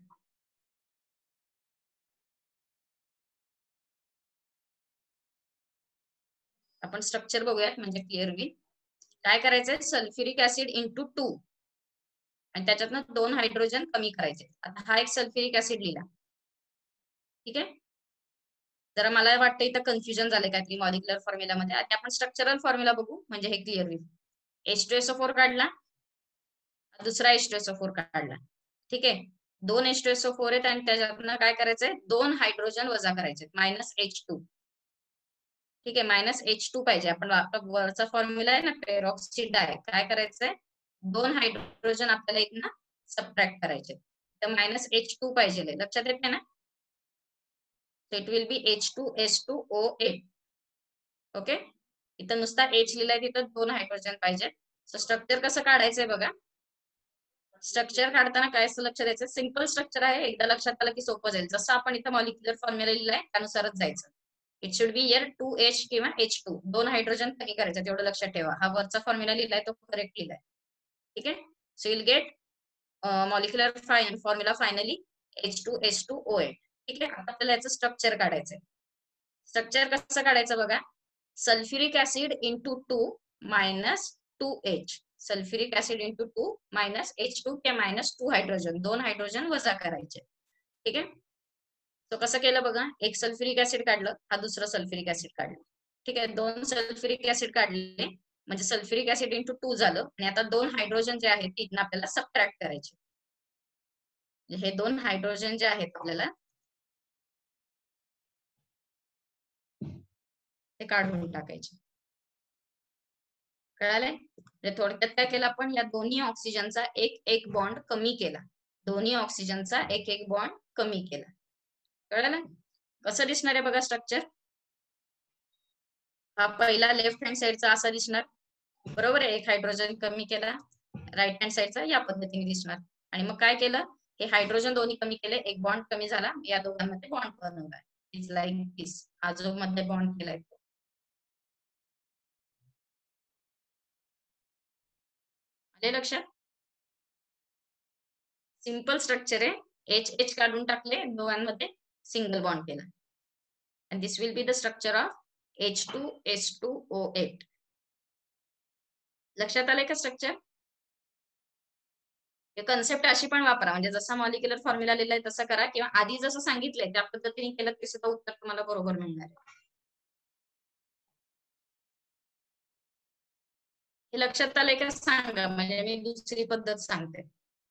आपण स्ट्रक्चर बघूयात म्हणजे क्लिअर होईल. काय करायचंय, सल्फ्युरिक ऍसिड इंटू 2 आणि त्याच्यातनं 2 हायड्रोजन कमी करायचे. आता हा एक सल्फ्युरिक ऍसिड लिहिला, ठीक आहे. जरा मला वाटतं इथं कन्फ्युजन झालंय काहीतरी मॉलिक्युलर फॉर्म्युलामध्ये. आता आपण स्ट्रक्चरल फॉर्म्युला बघू म्हणजे हे क्लिअर होईल. H2SO4 काढला, दुसरा H2SO4 काढला, ठीक आहे. 2 H2SO4 आहेत आणि त्याच्यातनं काय करायचंय, 2 हायड्रोजन वजा करायचे, मायनस H2. ठीक आहे, मायनस H2 पाहिजे. आपण वरचा फॉर्म्युला आहे ना, पेरॉक्सी डाय, काय करायचंय, 2 हायड्रोजन आपल्याला इथनं सबट्रॅक्ट करायचे, तर मायनस H2 पाहिजे. लक्षात येते ना? It will B H2S2O8. Okay, इथं नुसता H लिहिलाय, तिथं 2 हायड्रोजन पाहिजे. सो स्ट्रक्चर कसं काढायचंय बघा. स्ट्रक्चर काढताना काय असं लक्ष द्यायचं, सिंपल स्ट्रक्चर आहे, एकदा लक्षात आलं की सोपं जाईल. जसं आपण इथं मॉलिक्युलर फॉर्म्युला लिहिलाय त्यानुसारच जायचं. It should be year 2H किंवा H2, 2 हायड्रोजन कमी करायचं, तेवढं लक्षात ठेवा. हा वरचा फॉर्म्युला लिहिलाय तो करेक्ट लिहिलाय, ठीक आहे. So will get molecular formula finally H2H2O8. ठीक आहे. आता आपल्याला याचं स्ट्रक्चर काढायचंय. स्ट्रक्चर कसं काढायचं बघा, sulphuric acid into 2 minus 2H, sulphuric acid into 2 minus H2 किंवा मायनस 2 हायड्रोजन, 2 हायड्रोजन वजा करायचे, ठीक आहे. तो कसं केलं बघा, एक सल्फ्युरिक ऍसिड काढलं, हा दुसरं सल्फ्युरिक ऍसिड काढलं, ठीक आहे. 2 सल्फ्युरिक ऍसिड काढले म्हणजे सल्फ्युरिक ऍसिड इंटू 2 झालं आणि आता 2 हायड्रोजन जे आहेत तिथनं आपल्याला सबट्रॅक्ट करायचे. हे 2 हायड्रोजन जे आहेत आपल्याला ते काढून टाकायचे. कळालंय? म्हणजे थोडक्यात काय केलं आपण, या दोन्ही ऑक्सिजनचा एक एक बॉन्ड कमी केला, दोन्ही ऑक्सिजनचा एक एक बॉन्ड कमी केला. कळालं? कसं दिसणार आहे बघा स्ट्रक्चर. हा पहिला लेफ्ट हँड साइडचा असा दिसणार, बरोबर आहे. एक हायड्रोजन कमी केला, राईट हँड साइडचा या पद्धतीने दिसणार. आणि मग काय केलं, हे हायड्रोजन दोन्ही कमी केले, एक बॉन्ड कमी झाला, या दोघांमध्ये बॉन्ड बनवला. इट्स लाईक दिस, हा जो मध्ये बॉन्ड केलाय तो. आले लक्षात? सिंपल स्ट्रक्चर आहे. एच एच काढून टाकले, दोघांमध्ये सिंगल बॉन्ड केला. and this will be the structure of H2S2O8. लक्षात आले का स्ट्रक्चर? कन्सेप्ट अशी पण वापरा, म्हणजे जसा मॉलिक्युलर फॉर्म्युला लिहिलाय तसं करा, किंवा आधी जसं सांगितलंय त्या पद्धतीने केलं तरी सुद्धा उत्तर तुम्हाला बरोबर मिळणार आहे. हे लक्षात आलंय का सांगा, म्हणजे मी दुसरी पद्धत सांगते.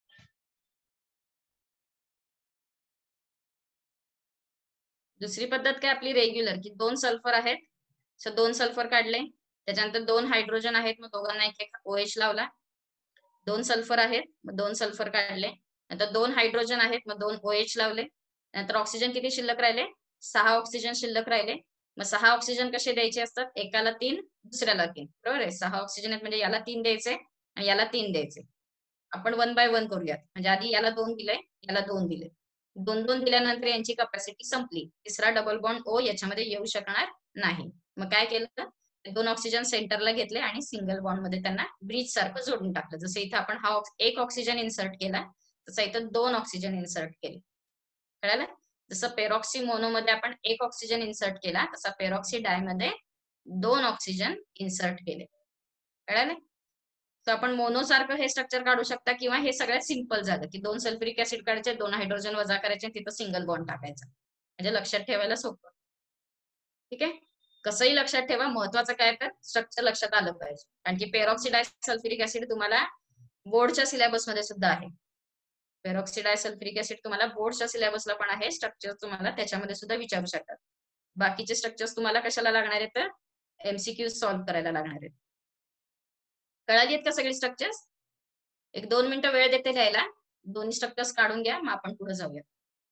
दुसरी पद्धत काय आपली रेग्युलर, की 2 सल्फर आहेत, सो 2 सल्फर काढले, त्याच्यानंतर 2 हायड्रोजन आहेत, मग दोघांना एक एक OH लावला. 2 सल्फर आहेत, मग 2 सल्फर काढले, नंतर 2 हायड्रोजन आहेत, मग 2 OH लावले. नंतर ऑक्सिजन किती शिल्लक राहिले, 6 ऑक्सिजन शिल्लक राहिले. मग 6 ऑक्सिजन कसे द्यायचे असतात, एकाला 3 दुसऱ्याला 3, बरोबर आहे. 6 ऑक्सिजन आहेत म्हणजे याला 3 द्यायचे आणि याला 3 द्यायचे. आपण 1 बाय 1 करूयात, म्हणजे आधी याला 2 दिले, याला 2 दिले, 2-2 दिल्यानंतर यांची कपॅसिटी संपली, तिसरा डबल बॉन्ड O याच्यामध्ये येऊ शकणार नाही. मग काय केलं, 2 ऑक्सिजन सेंटरला घेतले आणि सिंगल बॉन्ड मध्ये त्यांना ब्रिज सारखं जोडून टाकलं. जसं इथं आपण हा एक ऑक्सिजन इन्सर्ट केला, तसं इथं 2 ऑक्सिजन इन्सर्ट केले. कळालं? जसं पेरॉक्सी मोनो मध्ये आपण एक ऑक्सिजन इन्सर्ट केला, तसा पेरॉक्सी डाय मध्ये 2 ऑक्सिजन इन्सर्ट केले. कळालं? तर आपण मोनो सारखं हे स्ट्रक्चर काढू शकता, किंवा हे सगळ्यात सिंपल झालं की 2 सल्फ्युरिक ऍसिड काढायचे, 2 हायड्रोजन वजा करायचे, तिथं सिंगल बॉन्ड टाकायचा, म्हणजे लक्षात ठेवायला सोपं. ठीक आहे. कसंही लक्षात ठेवा, महत्वाचं काय तर स्ट्रक्चर लक्षात आलं पाहिजे. कारण की पेरॉक्सी सल्फ्युरिक ऍसिड तुम्हाला बोर्डच्या सिलेबस मध्ये सुद्धा आहे. पेरॉक्सी सल्फ्युरिक ऍसिड तुम्हाला बोर्डच्या सिलेबसला पण आहे. स्ट्रक्चर तुम्हाला त्याच्यामध्ये सुद्धा विचारू शकतात. बाकीचे स्ट्रक्चर्स तुम्हाला कशाला लागणार आहेत, तर MCQ सॉल्व्ह करायला लागणार आहेत. कळाली आहेत का सगळी स्ट्रक्चर्स? एक 2 मिनिटं वेळ देते लिहायला. दोन्ही स्ट्रक्चर्स काढून घ्या, मग आपण पुढे जाऊया.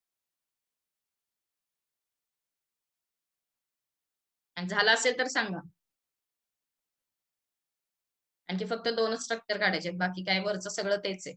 आणि झालं असेल तर सांगा. आणखी फक्त 2च स्ट्रक्चर काढायचे आहेत. बाकी काय वरचं सगळं तेच आहे.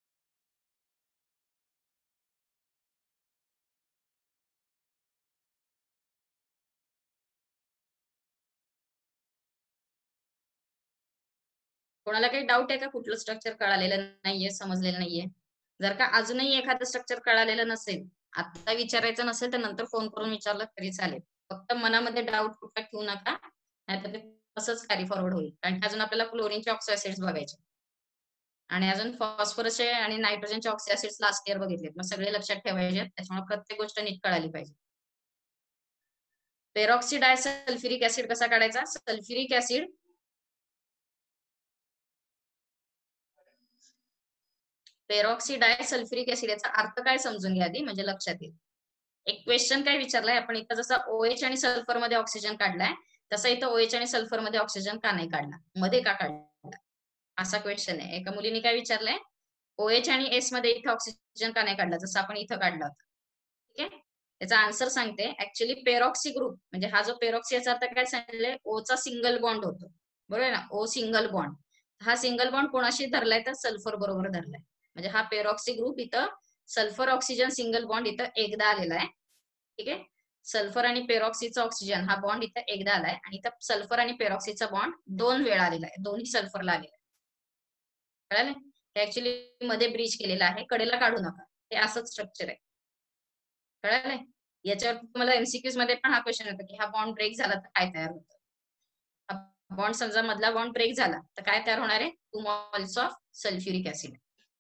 कोणाला काही डाऊट आहे का? कुठलं स्ट्रक्चर कळालेलं नाहीये, समजलेलं नाहीये? जर का अजूनही एखादं स्ट्रक्चर कळालेलं नसेल, आता विचारायचं नसेल, तर नंतर फोन करून विचारलं तरी चालेल. फक्त मनामध्ये डाऊट कुठला ठेवू नका. नाहीतर ते तसंच कॅरी फॉरवर्ड होईल. कारण की अजून आपल्याला क्लोरीनचे ऑक्सो ॲसिड्स बघायचे आणि अजून फॉस्फरसचे आणि नायट्रोजनचे ऑक्सी ॲसिड्स लास्ट इयर बघितलेत. मग सगळे लक्षात ठेवायचे. त्याच्यामुळे प्रत्येक गोष्ट नीट कळाली पाहिजे. पेरॉक्सी सल्फ्युरिक ॲसिड कसा काढायचा? Sulphuric acid peroxy sulphuric acid याचा अर्थ काय समजून घ्या आधी, म्हणजे लक्षात येईल. एक क्वेश्चन काय विचारलाय आपण इथं, जसा OH आणि सल्फर मध्ये ऑक्सिजन काढलाय, तसा इथं OH आणि सल्फर मध्ये ऑक्सिजन का नाही काढला? मध्ये का काढला? असा क्वेश्चन आहे. एका मुलीने काय विचारलंय, OH आणि एस मध्ये इथं ऑक्सिजन का नाही काढला, जसं आपण इथं काढला होता. ठीक आहे. याचा आन्सर सांगते. ऍक्च्युली पेरॉक्सी ग्रुप म्हणजे हा जो पेरॉक्सी याचा अर्थ काय सांगितलंय, ओचा सिंगल बॉन्ड होतो. बरोबर आहे ना? O single bond. हा सिंगल बॉन्ड कोणाशी धरलाय, तर सल्फर बरोबर धरलाय. म्हणजे हा पेरॉक्सी ग्रुप इथं सल्फर ऑक्सिजन सिंगल बॉन्ड इथं एकदा आलेला आहे. ठीक आहे. सल्फर आणि पेरॉक्सीचा ऑक्सिजन हा बॉन्ड इथं एकदा आलाय आणि इथं सल्फर आणि पेरॉक्सीचा बॉन्ड 2 वेळा आलेला आहे. दोन्ही सल्फरला आलेला आहे. कळालं? हे ऍक्च्युली मध्ये ब्रिज केलेलं आहे. कडेला काढू नका. हे असंच स्ट्रक्चर आहे. कळालंय? याच्यावर तुम्हाला एमसीक्यूज मध्ये पण हा क्वेश्चन येतो, की हा बॉन्ड ब्रेक झाला तर काय तयार होतं? हा बॉन्ड समजा मधला बॉन्ड ब्रेक झाला तर काय तयार होणार आहे? 2 moles of sulphuric acid.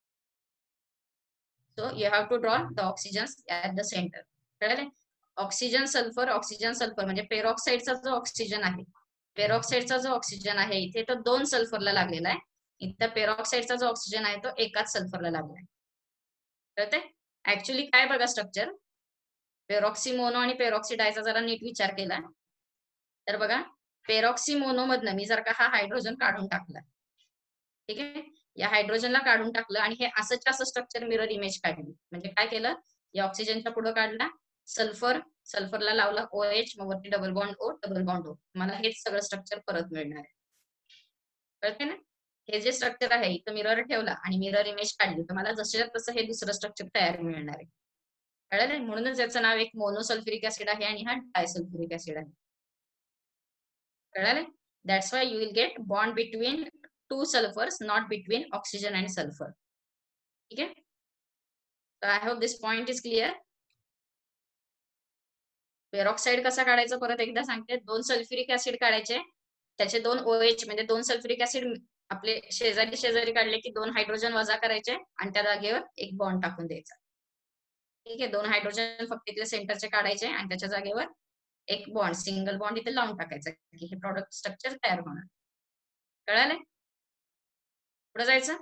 So you have to draw the oxygen at the centre. कळालंय? ऑक्सिजन सल्फर म्हणजे पेरॉक्साईडचा जो ऑक्सिजन आहे, पेरॉक्साईडचा जो ऑक्सिजन आहे इथे तो 2 सल्फरला लागलेला आहे. इथं पेरॉक्साईडचा जो ऑक्सिजन आहे तो एकाच सल्फरला लागला आहे. कळतंय? ऍक्च्युली काय बघा स्ट्रक्चर, पेरॉक्सी मोनो आणि पेरॉक्सी डायचा जरा नीट विचार केला तर बघा, पेरॉक्सी मोनो मधनं मी जर का हा हायड्रोजन काढून टाकला, ठीक आहे, या हायड्रोजनला काढून टाकलं आणि हे असंच असं स्ट्रक्चर मिरर इमेज काढली. म्हणजे काय केलं, या ऑक्सिजनच्या पुढे काढला सल्फर, सल्फरला लावला OH, मग वरती double bond O, double bond O. मला हेच सगळं स्ट्रक्चर परत मिळणार आहे. कळते ना? हे जे स्ट्रक्चर आहे इथं मिरर ठेवला आणि मिरर इमेज काढली तर मला जसं तसं हे दुसरं स्ट्रक्चर तयार मिळणार आहे. कळलं? म्हणूनच याचं नाव एक मोनोसल्फ्युरिक ऍसिड आहे आणि हा डायसल्फ्युरिक ऍसिड आहे. कळालं? That's why you will get bond between 2 sulphurs, not between oxygen and sulphur. ठीक आहे? I hope this point is clear. Peroxide कसा काढायचा परत एकदा सांगते. 2 सल्फ्युरिक ऍसिड काढायचे. त्याचे 2 OH म्हणजे 2 सल्फ्युरिक ऍसिड आपले शेजारी शेजारी काढले की 2 हायड्रोजन वजा करायचे आणि त्या जागेवर एक बॉन्ड टाकून द्यायचा. ठीक आहे. 2 हायड्रोजन फक्त इथले सेंटरचे काढायचे आणि त्याच्या जागेवर एक बॉन्ड, सिंगल बॉन्ड इथे लावून टाकायचा की हे प्रॉडक्ट स्ट्रक्चर तयार होणार. कळालंय? पुढे जायचं?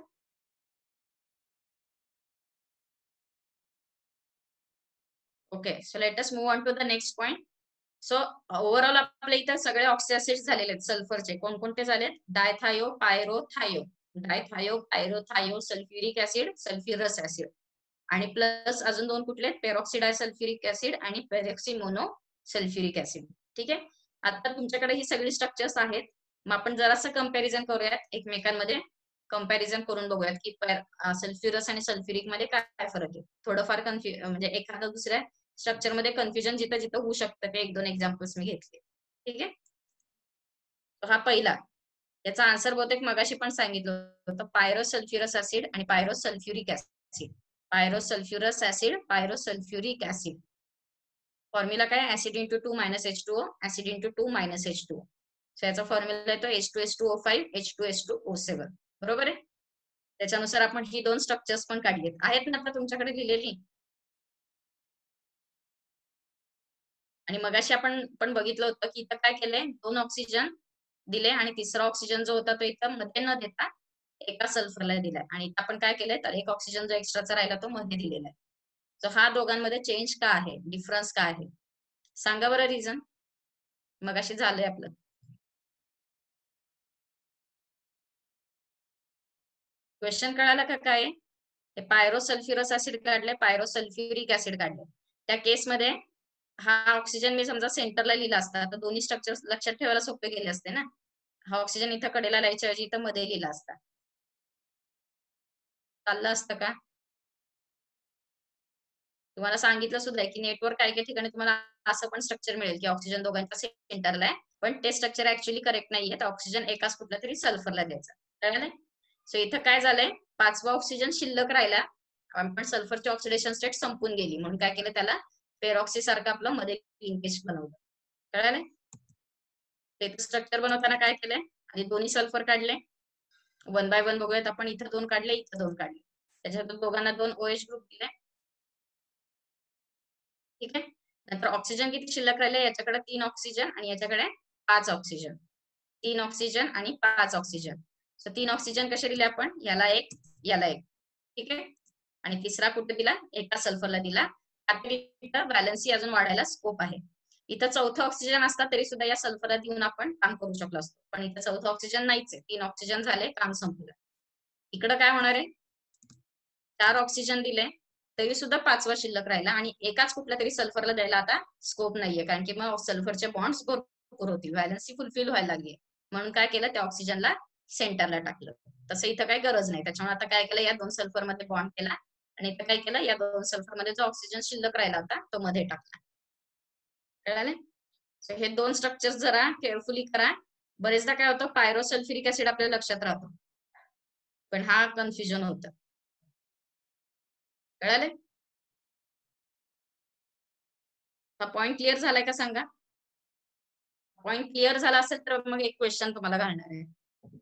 Okay. So let us move on to the next point. So overall आपल्या इथं सगळे ऑक्सी ऍसिड्स झालेले आहेत सल्फरचे. कोणकोणते झालेत? Dithio, pyro, thio. Dithio, pyro, thio, sulphuric acid, sulphurous acid. आणि प्लस अजून 2 कुठले आहेत? पेरॉक्सी डायसल्फ्युरिक ऍसिड आणि पेरॉक्सी मोनो सल्फ्युरिक ऍसिड. ठीक आहे. आता तुमच्याकडे ही सगळी स्ट्रक्चर्स आहेत. मग आपण जरासं कंपॅरिझन करूयात एकमेकांमध्ये. कंपॅरिझन करून बघूयात की सल्फ्युरस आणि सल्फ्युरिक मध्ये काय फरक आहे. थोडंफार म्हणजे एखाद्या दुसऱ्या स्ट्रक्चर मध्ये कन्फ्युजन जिथं जिथं होऊ शकतं ते 1-2 एक्झाम्पल्स मी घेतले. ठीक आहे. हा पहिला. याचा आन्सर बहुतेक मगाशी पण सांगितलं होतं. पायरोसल्फ्युरस ऍसिड आणि pyrosulphuric acid. Pyrosulphurous acid, pyrosulphuric acid. Formula काय? Acid into 2 minus H2O, acid into 2 minus H2O. So याचा फॉर्म्युला येतो H2S2O5, H2S2O7. बरोबर आहे? त्याच्यानुसार आपण ही 2 स्ट्रक्चर्स पण काढलीत. आहेत ना आता तुमच्याकडे लिहिलेली? आणि मगाशी आपण पण बघितलं होतं की इथं काय केलंय, 2 ऑक्सिजन दिले आणि तिसरा ऑक्सिजन जो होता तो इथं मध्ये न देता एका सल्फरला दिलाय आणि इथं आपण काय केलंय, तर एक ऑक्सिजन जो एक्स्ट्राचा राहिला तो मध्ये दिलेला आहे. तर हा दोघांमध्ये चेंज का आहे? डिफरन्स का आहे? सांगा बरं रिझन. मगाशी झालंय आपलं. क्वेश्चन कळाला का काय? हे पायरोसल्फ्युरस ऍसिड काढले, पायरोसल्फ्युरिक ऍसिड काढले. त्या केसमध्ये हा ऑक्सिजन मी समजा सेंटरला लिहिला असता तर दोन्ही स्ट्रक्चर लक्षात ठेवायला सोपे गेले असते ना. हा ऑक्सिजन इथं कडेला लिहायच्या ऐवजी इथं मध्ये लिहिला असता. चाललं असतं का? तुम्हाला सांगितलं सुद्धा आहे की नेटवर्क काय काय ठिकाणी तुम्हाला असं पण स्ट्रक्चर मिळेल की ऑक्सिजन दोघांच्या सेंटरला आहे, पण ते स्ट्रक्चर ऍक्च्युअली करेक्ट नाहीये. तर ऑक्सिजन एकाच कुठल्या तरी सल्फरला द्यायचा. कळलं? सो इथं काय झालंय, 5वा ऑक्सिजन शिल्लक राहिला, पण सल्फरची ऑक्सिडेशन स्टेट संपून गेली, म्हणून काय केलं त्याला पेरॉक्सी सारखं आपलं मध्ये लिंकेज बनवलं. कळलं? ते स्ट्रक्चर बनवताना काय केलंय, आणि दोन्ही सल्फर काढले, 1 बाय 1 बघूयात आपण. इथं 2 काढले, इथं 2 काढले, त्याच्यातून दोघांना 2 OH ग्रुप दिले. ठीक आहे. नंतर ऑक्सिजन किती शिल्लक राहिले, याच्याकडे 3 ऑक्सिजन आणि याच्याकडे 5 ऑक्सिजन. 3 ऑक्सिजन आणि 5 ऑक्सिजन. सो 3 ऑक्सिजन कसे दिले आपण, याला एक, याला एक. ठीक आहे. आणि तिसरा कुठे दिला, एका सल्फरला दिला. इथं बॅलन्सी अजून वाढायला स्कोप आहे. इथं चौथं ऑक्सिजन असता तरी सुद्धा या सल्फरला देऊन आपण काम करू शकलो असतो, पण इथं चौथं ऑक्सिजन नाहीच आहे. 3 ऑक्सिजन झाले, काम संपलं. इकडं काय होणार आहे, 4 ऑक्सिजन दिले तरी सुद्धा 5वा शिल्लक राहिला, आणि एकाच कुठल्या तरी सल्फरला द्यायला आता स्कोप नाहीये, कारण की मग सल्फरचे बॉन्ड्स भरपूर होतील, बॅलन्सी फुलफिल व्हायला लागली. म्हणून काय केलं, त्या ऑक्सिजनला सेंटरला टाकलं. तसं इथं काही गरज नाही, त्याच्यामुळे आता काय केलं, या 2 सल्फर मध्ये बॉन्ड केला, आणि इथं काय केलं, या 2 सल्फर मध्ये जो ऑक्सिजन शिल्लक राहिला होता तो मध्ये टाकला. कळाले? सो हे 2 स्ट्रक्चर्स जरा केअरफुली करा. बरेचदा काय होतं, पायरोसल्फ्युरिक ऍसिड आपल्या लक्षात राहतो, पण हा कन्फ्युजन होतं. कळाले? हा पॉइंट क्लिअर झालाय का सांगा? पॉइंट क्लिअर झाला असेल तर मग एक क्वेश्चन तुम्हाला घालणार आहे.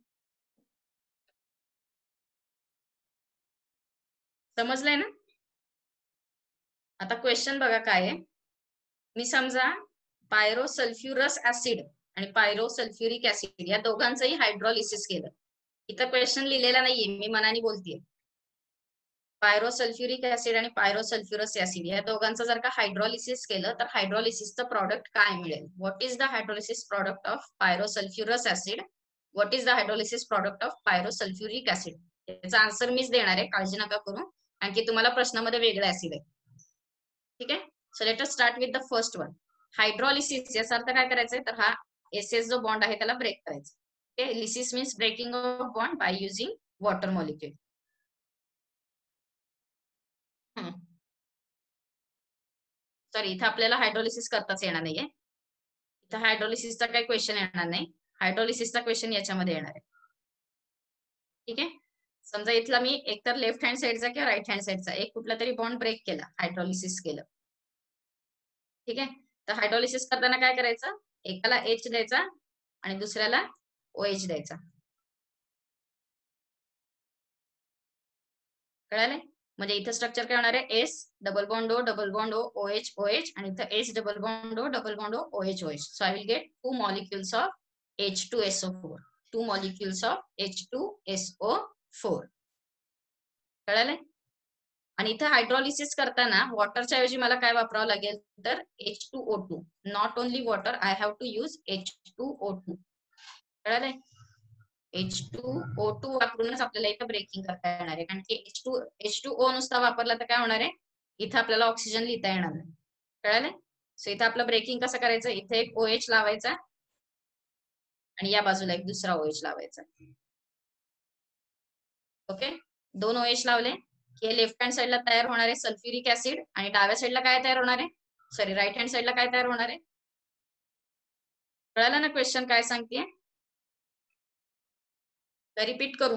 समजलंय ना? आता क्वेश्चन बघा काय आहे. मी समजा पायरोसल्फ्युरस ऍसिड आणि पायरोसल्फ्युरिक ऍसिड या दोघांचंही हायड्रॉलिसिस केलं. इथं क्वेश्चन लिहिलेला नाहीये, मी मनाने बोलतेय. पायरोसल्फ्युरिक ऍसिड आणि पायरोसल्फ्युरस ऍसिड या दोघांचं जर का हायड्रॉलिसिस केलं तर हायड्रॉलिसिसचं प्रॉडक्ट काय मिळेल? What is the hydrolysis product of pyrosulphurous acid? What is the hydrolysis product of pyrosulphuric acid? याचा आन्सर मीच देणार आहे, काळजी नका करू, कारण की तुम्हाला प्रश्नामध्ये वेगळं ऍसिड आहे. ठीक आहे. So let us start with the first one. Hydrolysis याचा अर्थ काय करायचंय, तर हा एसएस जो बॉन्ड आहे त्याला ब्रेक करायचा. Okay, lysis means breaking of bond by using water molecule. Sorry, इथं आपल्याला हायड्रोलिसिस करताच येणार नाहीये. इथं हायड्रोलिसिसचा काही क्वेश्चन येणार नाही. हायड्रोलिसिसचा क्वेश्चन याच्यामध्ये येणार आहे. ठीक आहे. समजा इथला मी एकतर लेफ्ट हँड साईडचा किंवा राईट हँड साईडचा एक कुठला तरी बॉन्ड ब्रेक केला, हायड्रोलिसिस केलं. ठीक आहे. तर हायड्रोलिसिस करताना काय करायचं, एकाला एच द्यायचा आणि दुसऱ्याला OH द्यायचा. कळालंय? म्हणजे इथं स्ट्रक्चर काय होणार आहे, S double bond O double bond O OH OH, आणि इथं H double bond O double bond O OH OH. So I will get 2 molecules of H2SO4. 2 molecules of H2SO4. कळालंय? आणि इथं हायड्रॉलिसिस करताना वॉटरच्या ऐवजी मला काय वापरावं लागेल, तर H2O2. Not only water, I have to use H2O2. कळालंय? H2O2 वापरूनच आपल्याला इथं ब्रेकिंग करता येणार आहे, कारण की H2O नुसता वापरला तर काय होणार आहे, इथं आपल्याला ऑक्सिजन लिहिता येणार नाही. कळालंय? सो इथं आपलं ब्रेकिंग कसं करायचं, इथे एक OH लावायचा आणि या बाजूला एक दुसरा OH लावायचा. ओके, 2 OH लावले की लेफ्ट हँड साईडला तयार होणार आहे सल्फ्युरिक ऍसिड, आणि डाव्या साईडला काय तयार होणार आहे, सॉरी राईट हँड साईडला काय तयार होणार आहे. कळालं ना क्वेश्चन काय सांगतेय? तर रिपीट करू.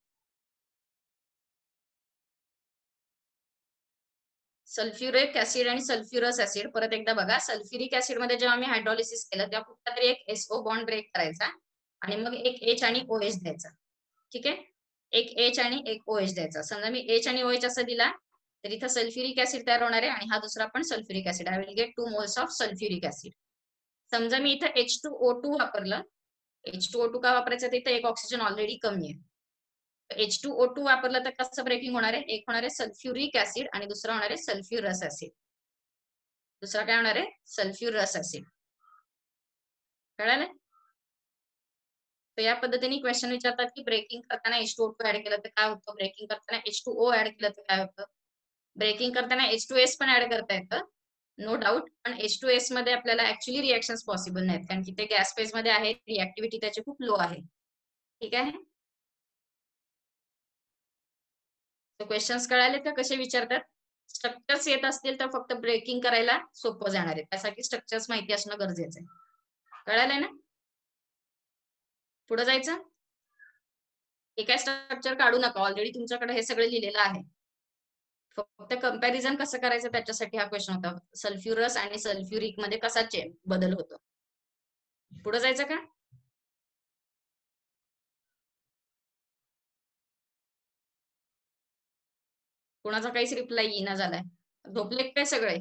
सल्फ्युरिक ऍसिड आणि सल्फ्युरस ऍसिड परत एकदा बघा. सल्फ्युरिक ऍसिड मध्ये जेव्हा मी हायड्रॉलिसिस केलं तेव्हा कुठला तरी एक SO बॉन्ड ब्रेक करायचा आणि मग एक H आणि OH द्यायचा. ठीक आहे. एक H आणि एक OH द्यायचा. समजा मी H आणि OH असं दिला तर इथं सल्फ्युरिक ऍसिड तयार होणार आहे, आणि हा दुसरा पण sulphuric acid. I will get 2 moles of sulphuric acid. समजा मी इथं H2O2 वापरलं. H2O2 का वापरायचं, तिथं एक ऑक्सिजन ऑलरेडी कमी आहे. H2O2 वापरलं तर कसं ब्रेकिंग होणार आहे, एक होणार आहे सल्फ्युरिक ऍसिड आणि दुसरा होणार आहे सल्फ्युरस ऍसिड. दुसरा काय होणार आहे, सल्फ्युरस ऍसिड. कळालं? तर या पद्धतीने क्वेश्चन विचारतात की ब्रेकिंग करताना H2O2 ऍड केलं तर काय होतं, ब्रेकिंग करताना H2O ऍड केलं तर काय होतं, ब्रेकिंग करताना H2S पण ऍड करता येतं, नो डाऊट. पण H2S मध्ये आपल्याला ऍक्च्युअली रिएक्शन्स पॉसिबल नाहीत, कारण की ते गॅस फेज मध्ये आहे, रिएक्टिव्हिटी त्याची खूप लो आहे. ठीक आहे. क्वेश्चन्स कळाले का कसे विचारतात? स्ट्रक्चर्स येत असतील तर फक्त ब्रेकिंग करायला सोपं जाणार आहे, त्यासाठी स्ट्रक्चर्स माहिती असणं गरजेचं आहे. कळालंय ना? पुढे जायचं. हे काय स्ट्रक्चर काढू नका, ऑलरेडी तुमच्याकडे हे सगळं लिहिलेलं आहे. फक्त कंपॅरिझन कसं करायचं त्याच्यासाठी हा क्वेश्चन होता. सल्फ्युरस आणि सल्फ्युरिक मध्ये कसा बदल होतो. पुढे जायचं का? कुणाचा काहीच रिप्लाय येईना झालाय. झोपले काय सगळे?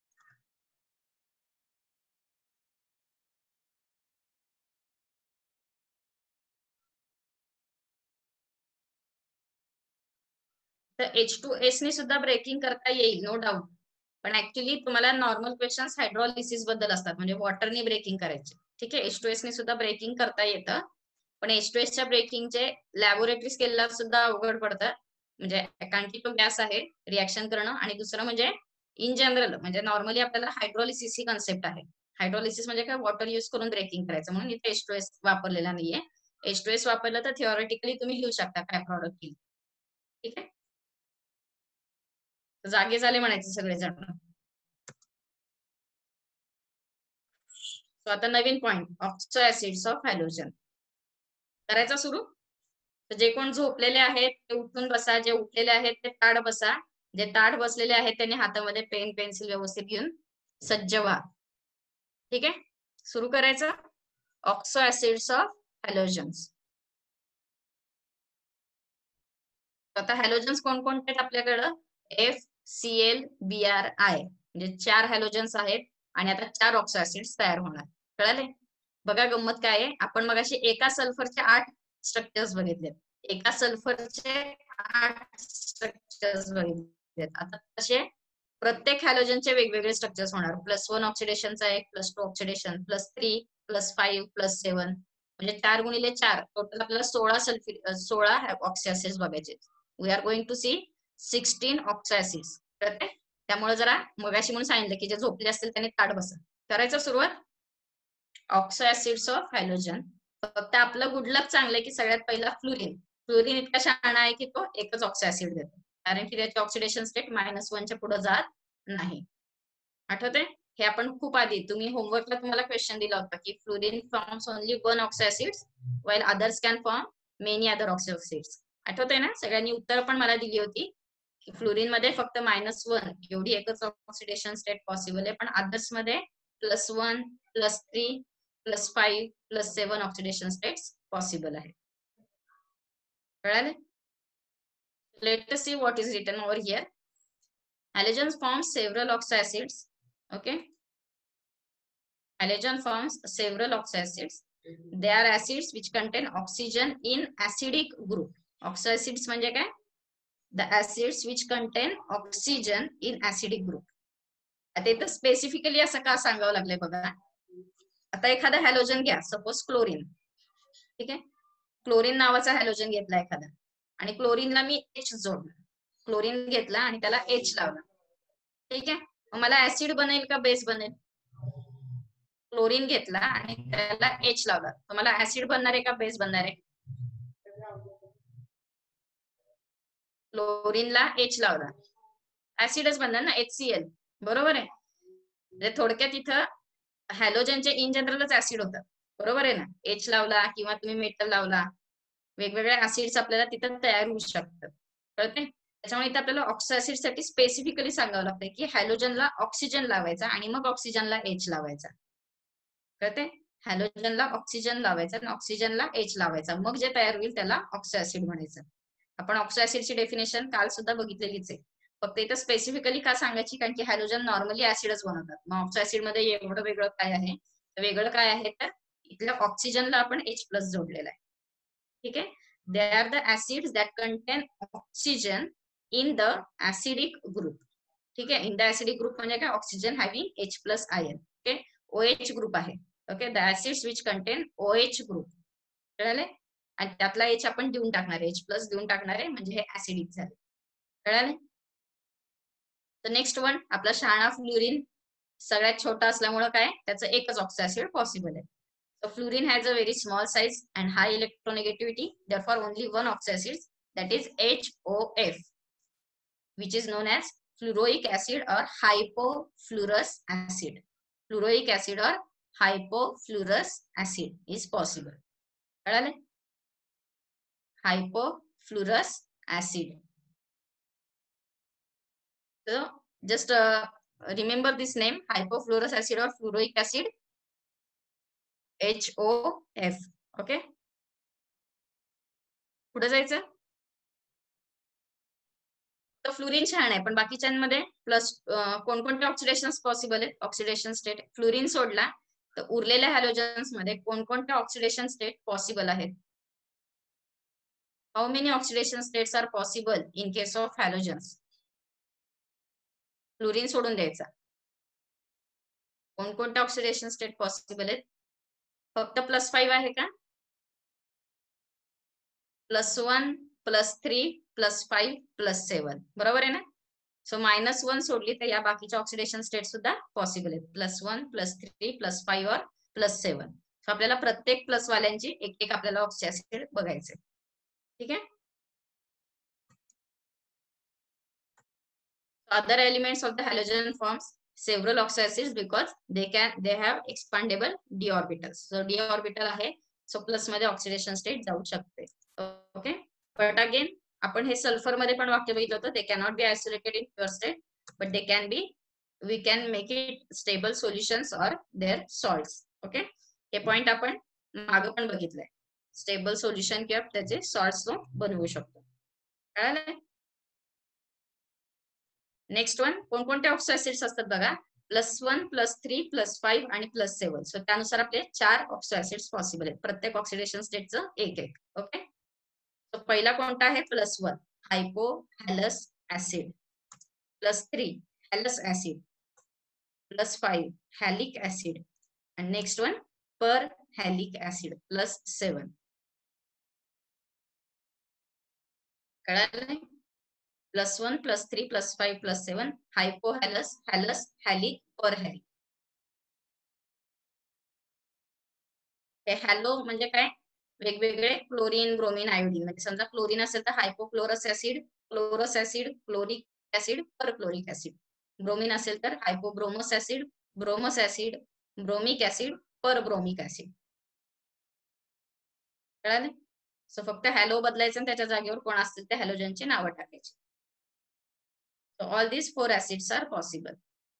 तर H2S ने सुद्धा ब्रेकिंग करता येईल, नो डाऊट. पण ऍक्च्युली तुम्हाला नॉर्मल क्वेश्चन्स हायड्रॉलिसिस बद्दल असतात, म्हणजे वॉटरने ब्रेकिंग करायचे. ठीक आहे. H2S ने सुद्धा ब्रेकिंग करता येतं, पण H2S च्या ब्रेकिंगचे लॅबोरेटरी स्केलला सुद्धा अवघड पडतं, म्हणजे कारण की तो गॅस आहे, रिॲक्शन करणं. आणि दुसरं म्हणजे इन जनरल, म्हणजे नॉर्मली आपल्याला हायड्रॉलिसिस ही कन्सेप्ट आहे. हायड्रॉलिसिस म्हणजे काय, वॉटर युज करून ब्रेकिंग करायचं, म्हणून इथे H2S वापरलेला नाहीये. H2S वापरलं तर थिओरिटिकली तुम्ही लिहू शकता काय प्रॉडक्ट येईल. ठीक आहे. जागे झाले म्हणायचे सगळेजण. आता नवीन point, oxo acids of halogen करायचा सुरू. तर जे कोण झोपलेले आहेत ते उठून बसा, जे उठलेले आहेत ते ताड बसा, जे ताड बसलेले आहेत त्यांनी हातामध्ये पेन पेन्सिल व्यवस्थित घेऊन सज्ज व्हा. ठीक आहे. सुरू करायचं. Oxo acids of halogens. आता हॅलोजन्स कोणकोणते आहेत आपल्याकडं, FCl, Br, I, म्हणजे 4 हॅलोजन्स आहेत आणि आता 4 ऑक्सो ऍसिड्स तयार होणार. कळाले? बघा गंमत काय आहे, आपण मगाशी एका सल्फरचे 8 स्ट्रक्चर्स बघितले, एका सल्फरचे 8 स्ट्रक्चर्स बघितलेत. आता तसे प्रत्येक हॅलोजनचे वेगवेगळे स्ट्रक्चर्स होणार. +1 ऑक्सिडेशनचा एक, +2 ऑक्सिडेशन, +3, +5, +7, म्हणजे 4 गुणिले 4 टोटल आपल्याला 16 ऑक्सी ऍसिड्स बघायचे. We are going to see 16 oxy acids. कळते? त्यामुळे जरा मगाशी म्हणून सांगितलं की जे झोपले असतील त्यांनी ताट बसा. करायचं सुरुवात. Oxo acids of halogen. फक्त आपलं गुडलक चांगलं की सगळ्यात पहिला फ्लोरीन. फ्लोरीन इतका शहाणा आहे की तो एकच ऑक्सो ऍसिड देतो, कारण की त्याची ऑक्सिडेशन स्टेट -1च्या पुढे जात नाही. आठवते? हे आपण खूप आधी तुम्ही होमवर्कला तुम्हाला क्वेश्चन दिला होता की fluorine forms only 1 oxo acids while others can form many other oxo acids. आठवतंय ना? सगळ्यांनी उत्तर पण मला दिली होती की फ्लोरीन मध्ये फक्त -1 एवढी एकच ऑक्सिडेशन स्टेट पॉसिबल आहे, पण अदर्स मध्ये +1, +3, +5, +7 ऑक्सिडेशन स्टेट्स पॉसिबल आहे. कळाले? Let us see what is written over here. Halogens forms several oxo acids. Okay. Halogen forms several oxo acids. They are acids which contain oxygen in acidic group. Oxo acids म्हणजे काय? The acids which contain oxygen in acidic group. आता इथं specifically असं का सांगावं लागलंय बघा. आता एखादा हॅलोजन घ्या, सपोज क्लोरीन. ठीक आहे. क्लोरीन नावाचा हॅलोजन घेतला एखादा आणि क्लोरीनला मी H जोडला. क्लोरीन घेतला आणि त्याला H लावला. ठीक आहे. मग मला ऍसिड बनेल का बेस बनेल? क्लोरीन घेतला आणि त्याला H लावला, तुम्हाला ऍसिड बनणार आहे का बेस बनणार आहे? क्लोरीनला H लावला, ऍसिडच बनणार ना, HCl. बरोबर आहे. म्हणजे थोडक्यात इथं हॅलोजनचे इन जनरलच ऍसिड होतात. बरोबर आहे ना? H लावला किंवा तुम्ही मेटल लावला, वेगवेगळ्या ऍसिड्स आपल्याला तिथं तयार होऊ शकतात. कळते? त्याच्यामुळे इथे आपल्याला ऑक्सो ऍसिड साठी स्पेसिफिकली सांगावं लागतं की हॅलोजनला ऑक्सिजन लावायचा आणि मग ऑक्सिजनला H लावायचा. कळते? हॅलोजनला ऑक्सिजन लावायचा आणि ऑक्सिजनला H लावायचा, मग जे तयार होईल त्याला ऑक्सो ऍसिड म्हणायचं. आपण ऑक्सो ऍसिडची डेफिनेशन काल सुद्धा बघितलेलीच आहे. फक्त इथं स्पेसिफिकली का सांगायची, कारण की हॅलोजन नॉर्मली ऍसिडच बनवतात. मग ऑक्सो ऍसिड मध्ये एवढं वेगळं काय आहे? वेगळं काय आहे तर इथल्या ऑक्सिजनला आपण H+ जोडलेला आहे. ठीक आहे. They are the acids that contain oxygen in the acidic group. ठीक आहे. इन द ऍसिडिक ग्रुप म्हणजे काय? Oxygen having H+ ion. Okay. OH group आहे. Okay, the acids which contain OH group. कळाले? आणि त्यातला H आपण देऊन टाकणार आहे, H+ देऊन टाकणार आहे, म्हणजे हे ऍसिडिक झाले. कळाले? तर नेक्स्ट वन आपला शहाणा फ्लोरीन सगळ्यात छोटा असल्यामुळे काय त्याचं एकच ऑक्सी ऍसिड पॉसिबल आहे. So fluorine has a very small size and high electronegativity. Therefore, only one oxy acid, that is HOF, which is known as fluoroic acid or hypofluorous acid. Fluoroic acid or hypofluorous acid is possible. कळाले? Hypofluorous acid. So just remember this name, hypofluorous acid or fluoroic acid, HOF. Okay, पुढे जायचं. तर fluorine छान आहे, पण बाकीच्यांमध्ये plus कोणकोणते oxidation possible आहेत? ऑक्सिडेशन स्टेट फ्लोरीन सोडला तर उरलेल्या हॅलोजन्स मध्ये कोणकोणते ऑक्सिडेशन स्टेट पॉसिबल आहेत? How many oxidation states are possible in case of halogens? Fluorine सोडून द्यायचा. कोणकोणते ऑक्सिडेशन स्टेट पॉसिबल आहेत? फक्त +5 आहे का? +1, +3, +5, +7 बरोबर आहे ना? सो -1 सोडली तर या बाकीच्या ऑक्सिडेशन स्टेट सुद्धा पॉसिबल आहेत. +1, +3, +5 और +7. सो आपल्याला प्रत्येक प्लस वाल्यांची एक एक आपल्याला ऑक्सी ऍसिड बघायचे. ठीक आहे. Other elements of the halogen forms several oxy acids because they have expandable d orbitals. So d orbital आहे, सो प्लस मध्ये ऑक्सिडेशन स्टेट जाऊ शकते. ओके, बट अगेन आपण हे सल्फर मध्ये पण वाक्य बघितलं होतं, they cannot be isolated in pure state, but they can be, we can make it stable solutions or their salts. Okay, हे पॉइंट आपण मागं पण बघितलंय, स्टेबल सोल्युशन किंवा त्याचे सॉल्ट्स बनवू शकतो. कळालं? नेक्स्ट वन, कोणकोणते ऑक्सी ऍसिड्स असतात बघा, +1, +3, +5 आणि +7. सो त्यानुसार आपले 4 ऑक्सी ऍसिड्स पॉसिबल आहेत, प्रत्येक ऑक्सिडेशन स्टेटचं एक एक. ओके, सो पहिला कोणता आहे? +1 hypohalous acid, +3 halous acid, +5 halic acid आणि next one perhalic acid +7. कळालं? +1, +3, +5, +7 हायपोहॅलस, हॅलस, हॅलिक, पर हॅलिक. हे हॅलो म्हणजे काय? वेगवेगळे क्लोरीन, ब्रोमीन, आयोडीन. म्हणजे समजा क्लोरीन असेल तर hypochlorous acid, chlorous acid, chloric acid, perchloric acid. Bromine असेल तर hypobromous acid, bromous acid, bromic acid, perbromic acid. कळाले? सो फक्त हॅलो बदलायचं आणि त्याच्या जागेवर कोण असतील त्या हॅलोजनची नावं टाकायची. So all these 4 acids are possible.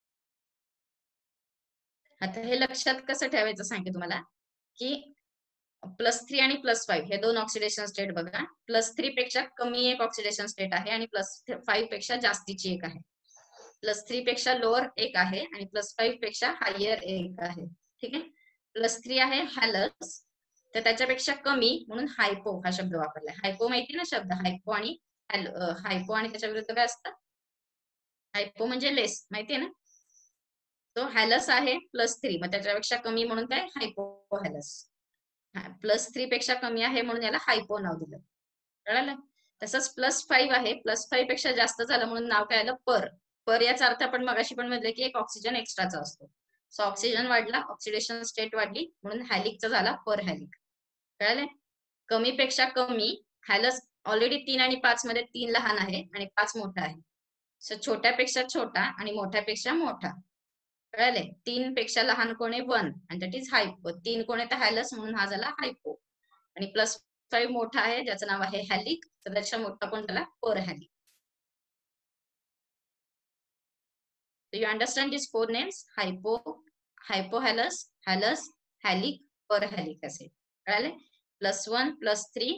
आता हे लक्षात कसं ठेवायचं सांगते तुम्हाला, की +3 आणि +5 हे दोन ऑक्सिडेशन स्टेट बघा. +3 पेक्षा कमी एक ऑक्सिडेशन स्टेट आहे आणि +5 पेक्षा जास्तीची एक आहे. +3 पेक्षा लोअर एक आहे आणि +5 पेक्षा हायर एक आहे. ठीक आहे. +3 आहे हॅलस, तर त्याच्यापेक्षा कमी म्हणून हायपो हा शब्द वापरलाय. हायपो माहिती ना शब्द, हायपो आणि हायपो आणि त्याच्या विरुद्ध काय असतं? हायपो म्हणजे लेस, माहितीये ना? तो हॅलस आहे +3, मग त्याच्यापेक्षा कमी म्हणून काय? हायपोहॅलस. +3 पेक्षा कमी आहे म्हणून याला हायपो नाव दिलं. कळालं? तसंच +5 आहे, +5 पेक्षा जास्त झालं म्हणून नाव काय आलं? पर. पर याचा अर्थ आपण मगाशी पण म्हणलं की एक ऑक्सिजन एक्स्ट्राचा असतो. सो ऑक्सिजन वाढला, ऑक्सिडेशन स्टेट वाढली म्हणून हॅलिकचा झाला पर हॅलिक. कळाले? कमी पेक्षा कमी, हॅलस ऑलरेडी 3 आणि 5 मध्ये 3 लहान आहे आणि 5 मोठा आहे. सो छोट्यापेक्षा छोटा आणि मोठ्यापेक्षा मोठा. कळाले? 3 पेक्षा लहान कोण आहे? 1 आणि दॅट इज हायपो. 3 कोण आहे? तर हॅलस म्हणून हा झाला हायपो. आणि +5 मोठा आहे ज्याचं नाव आहे हॅलिक, तर त्याच्या मोठा कोण झाला? पर हॅलिक. So you understand these 4 names: hypo, hypohallus, hallus, halic, perhalic acid. कळाले? +1, +3,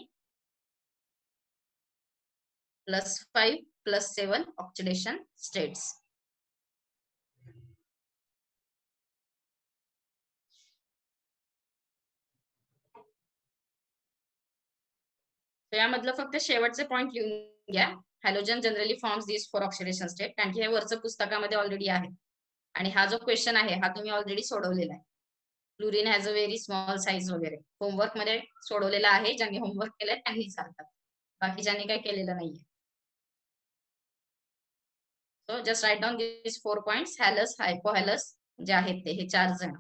+5, +7 oxidation states. यामधलं फक्त शेवटचे पॉइंट लिहून घ्या. Halogen generally forms this 4 oxidation state, कारण की हे वरचं पुस्तकामध्ये ऑलरेडी आहे आणि हा जो क्वेश्चन आहे हा तुम्ही ऑलरेडी सोडवलेला आहे. Fluorine has a very small size वगैरे होमवर्क मध्ये सोडवलेलं आहे. ज्यांनी होमवर्क केलंय त्यांनी सांगतात, बाकी ज्यांनी काही केलेलं नाहीये. So just write down this 4 points. Halous, hypohalous जे आहेत ते हे 4 जण.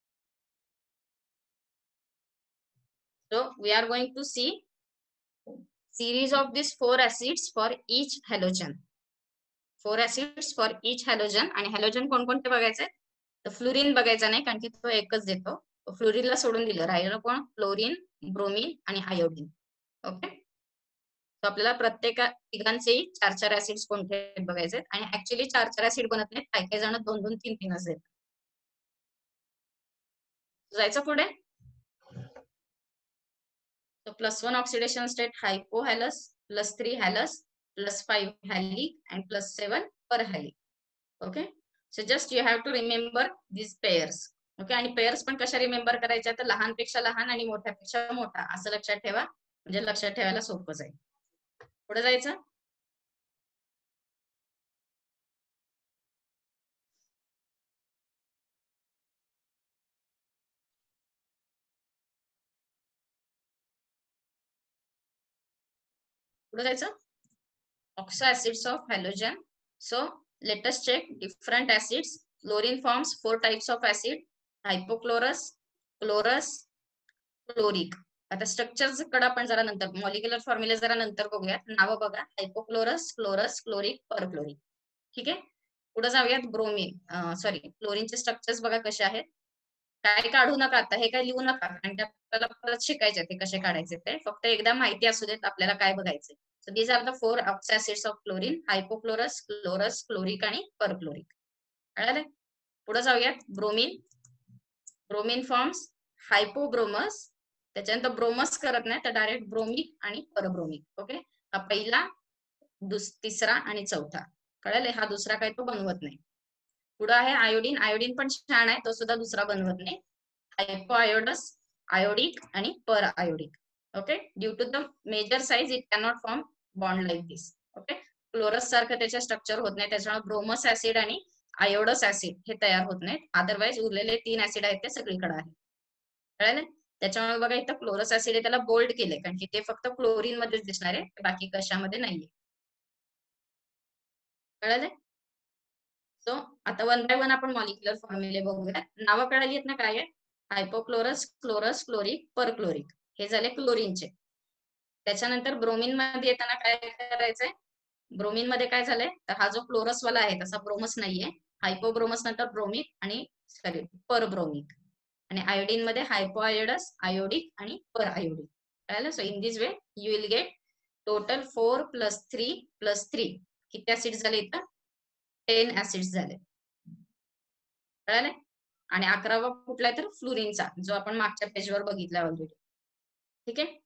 So we are going to see series of these 4 acids for each halogen. 4 acids for each halogen. आणि हॅलोजन कोणकोणते बघायचे? तर फ्लोरीन बघायचा नाही, कारण की तो एकच देतो. फ्लोरीनला सोडून दिलं, राहिलं कोण? फ्लोरीन, ब्रोमीन आणि आयोडीन. ओके. तर आपल्याला प्रत्येक तिघांचे 4-4 ऍसिड्स कोणते बघायचे आणि ऍक्च्युअली 4-4 ऍसिड बनत नाहीत, काही काही जण 2-2, 3-3 असे. जायचं पुढे. So +1 oxidation state hypohallus, +3 hallus, +5 hallic, and +7 perhallic. Okay. So just you have to remember these pairs. Okay. आणि पेअर्स पण कशा रिमेंबर करायच्या? तर लहानपेक्षा लहान आणि मोठ्यापेक्षा मोठा असं लक्षात ठेवा, म्हणजे लक्षात ठेवायला सोपं जाईल. पुढे जायचं. पुढे जायचं. Oxo acids of halogen. So let us check different acids. Fluorine forms 4 types of acid: hypochlorous, chlorous, chloric. आता स्ट्रक्चर्स कडे आपण जरा नंतर, मॉलिक्युलर फॉर्म्युले जरा नंतर बघूयात. नावं बघा: हायपोक्लोरस, क्लोरस, क्लोरिक, परक्लोरिक. ठीक आहे. पुढे जाऊयात. ब्रोमीन, सॉरी, क्लोरीनचे स्ट्रक्चर्स बघा कसे आहेत. काय काढू नका आता, हे काय लिहू नका, कारण की आपल्याला परत शिकायचे ते कसे काढायचे. ते फक्त एकदा माहिती असू देत आपल्याला काय बघायचे. So these are the 4 oxo acids of chlorine: hypochlorous, chlorous, chloric आणि परक्लोरिक. कळाले. पुढे जाऊयात. ब्रोमीन. ब्रोमीन फॉर्म्स हायपोब्रोमस, त्याच्यानंतर ब्रोमस करत नाही, तर डायरेक्ट ब्रोमिक आणि परब्रोमिक. ओके. हा पहिला, तिसरा आणि चौथा. कळाले. हा दुसरा काही तो बनवत नाही. पुढे आहे आयोडीन. आयोडीन पण छान आहे, तो सुद्धा दुसरा बनवत नाही. हायपो आयोडस, आयोडिक आणि periodic. Okay. Due to the major size it cannot form bond like this. Okay. Chlorous सारखं त्याचे स्ट्रक्चर होत नाही, त्याच्यामुळे ब्रोमस ऍसिड आणि आयोडस ऍसिड हे तयार होत नाहीत. अदरवाईज उरलेले 3 ऍसिड आहेत ते सगळीकडे आहेत. कळालं. त्याच्यामुळे बघा इथं क्लोरस ऍसिड आहे, त्याला बोल्ड केले, कारण की ते फक्त क्लोरीन मध्येच दिसणार आहे, बाकी कशामध्ये नाहीये. कळालं. सो आता 1 बाय 1 आपण मॉलिक्युलर फॉर्म्युले बघूया. नावं कळाली आहेत ना काय आहे? Hypochlorous, chlorous, chloric, perchloric. हे झाले क्लोरीनचे. त्याच्यानंतर ब्रोमीन मध्ये येताना काय करायचंय? ब्रोमीन मध्ये काय झालंय, तर हा जो क्लोरस वाला आहे तसा ब्रोमस नाहीये. हायपोब्रोमस नंतर ब्रोमिक आणि सॉरी परब्रोमिक. आणि आयोडीन मध्ये हायपोआयोडस, आयोडिक आणि पर आयोडिक. कळलं. So in this way you will get total 4 + 3 + 3 किती ऍसिड झाले? इथं 10 ऍसिड्स झाले. कळलं. आणि 11वा कुठला आहे? तर फ्लोरीनचा, जो आपण मागच्या पेजवर बघितला ऑलरेडी. ठीक आहे.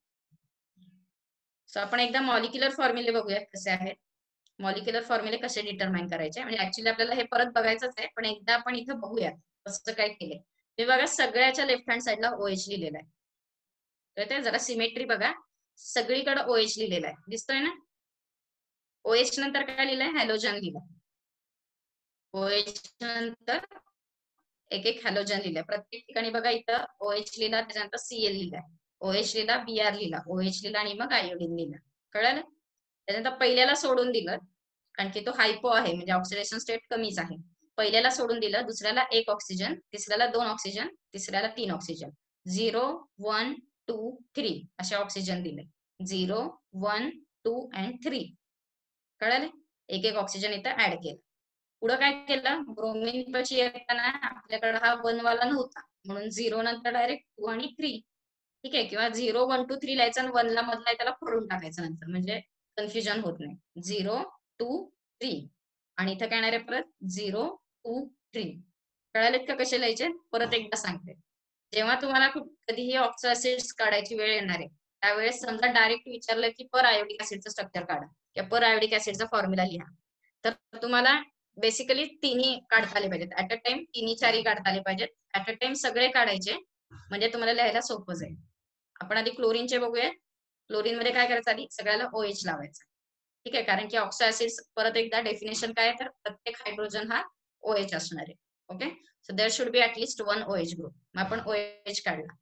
सो आपण एकदा मॉलिक्युलर फॉर्म्युले बघूया कसे आहेत. मॉलिक्युलर फॉर्म्युले कसे डिटरमाइन करायचे, म्हणजे ऍक्च्युअली आपल्याला हे परत बघायचंच आहे, पण एकदा आपण इथं बघूया कसं काय केलंय. हे बघा, सगळ्याच्या लेफ्ट हँड साईडला OH लिहिलेला आहे. तर ते जरा सिमेट्री बघा, सगळीकडे OH लिहिलेला आहे, दिसतोय ना? OH नंतर काय लिहिलंय? हॅलोजन लिहिलंय. OH नंतर एक एक हॅलोजन लिहिलंय. प्रत्येक ठिकाणी बघा, इथं OH लिहिला, त्याच्यानंतर Cl लिहिलाय, OH लिहिला, Br लिहिला, OH लिहिला आणि मग आयोडीन लिहिला. कळलं. त्याच्यानंतर पहिल्याला सोडून दिलं, कारण की तो हायपो आहे, म्हणजे ऑक्सिडेशन स्टेट कमीच आहे. पहिल्याला सोडून दिलं, दुसऱ्याला 1 ऑक्सिजन, तिसऱ्याला 2 ऑक्सिजन, तिसऱ्याला 3 ऑक्सिजन. 0, 1, 2, 3 असे ऑक्सिजन दिले. 0, 1, 2 and 3. कळाले. एक एक ऑक्सिजन इथं ऍड केलं. पुढे काय केलं? ब्रोमीन पाशी येताना आपल्याकडे हा 1 वाला नव्हता, म्हणून 0 नंतर डायरेक्ट 2 आणि 3. ठीक आहे. किंवा 0, 1, 2, 3 लिहायचं आणि 1 ला मधला त्याला फोडून टाकायचं नंतर, म्हणजे कन्फ्युजन होत नाही. 0, 2, 3 आणि इथं काय येणार आहे परत? 0, 2, 3. कळालेत का कसे लिहायचे? परत एकदा सांगते. जेव्हा तुम्हाला कधीही ऑक्सो ऍसिड्स काढायची वेळ येणार आहे, त्यावेळेस समजा डायरेक्ट विचारलं की पर आयोडिक ऍसिडचं स्ट्रक्चर काढा किंवा पर आयोडिक ऍसिडचा फॉर्म्युला लिहा, तर तुम्हाला बेसिकली तिन्ही काढता आले पाहिजेत. ऍट अ टाइम तिन्ही चारी काढता आले पाहिजेत. ऍट अ टाइम सगळे काढायचे, म्हणजे तुम्हाला लिहायला सोपं जाईल. आपण आधी क्लोरीनचे बघूया. क्लोरीन मध्ये काय करायचं? आधी सगळ्याला OH लावायचा. ठीक आहे. कारण की ऑक्सो ऍसिड्स, परत एकदा डेफिनेशन काय आहे, तर प्रत्येक हायड्रोजन हा OH असणार आहे. Okay, so there should be at least 1 OH group. मग आपण OH काढला.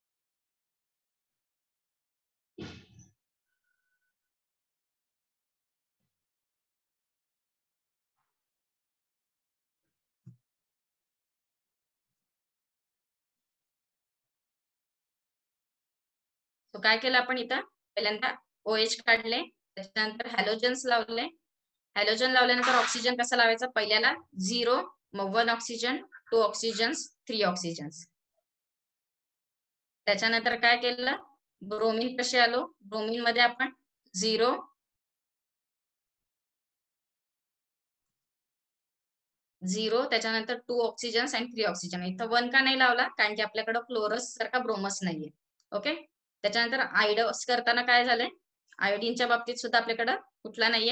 सो काय केलं आपण इथं, पहिल्यांदा OH काढले, त्याच्यानंतर हॅलोजन्स लावले. हॅलोजन लावल्यानंतर ऑक्सिजन कसा लावायचा, पहिल्याला 0, मग 1 ऑक्सिजन, 2 ऑक्सिजन्स, 3 ऑक्सिजन्स. त्याच्यानंतर काय केलं, ब्रोमीन कसे आलो, ब्रोमीन मध्ये आपण 0, 0, त्याच्यानंतर 2 ऑक्सिजन्स आणि 3 ऑक्सिजन. इथं 1 का नाही लावला, कारण की आपल्याकडे क्लोरस सारखा ब्रोमस नाहीये. ओके, त्याच्यानंतर आयोडस करताना काय झालंय, आयोडीनच्या बाबतीत सुद्धा आपल्याकडं कुठला नाहीये,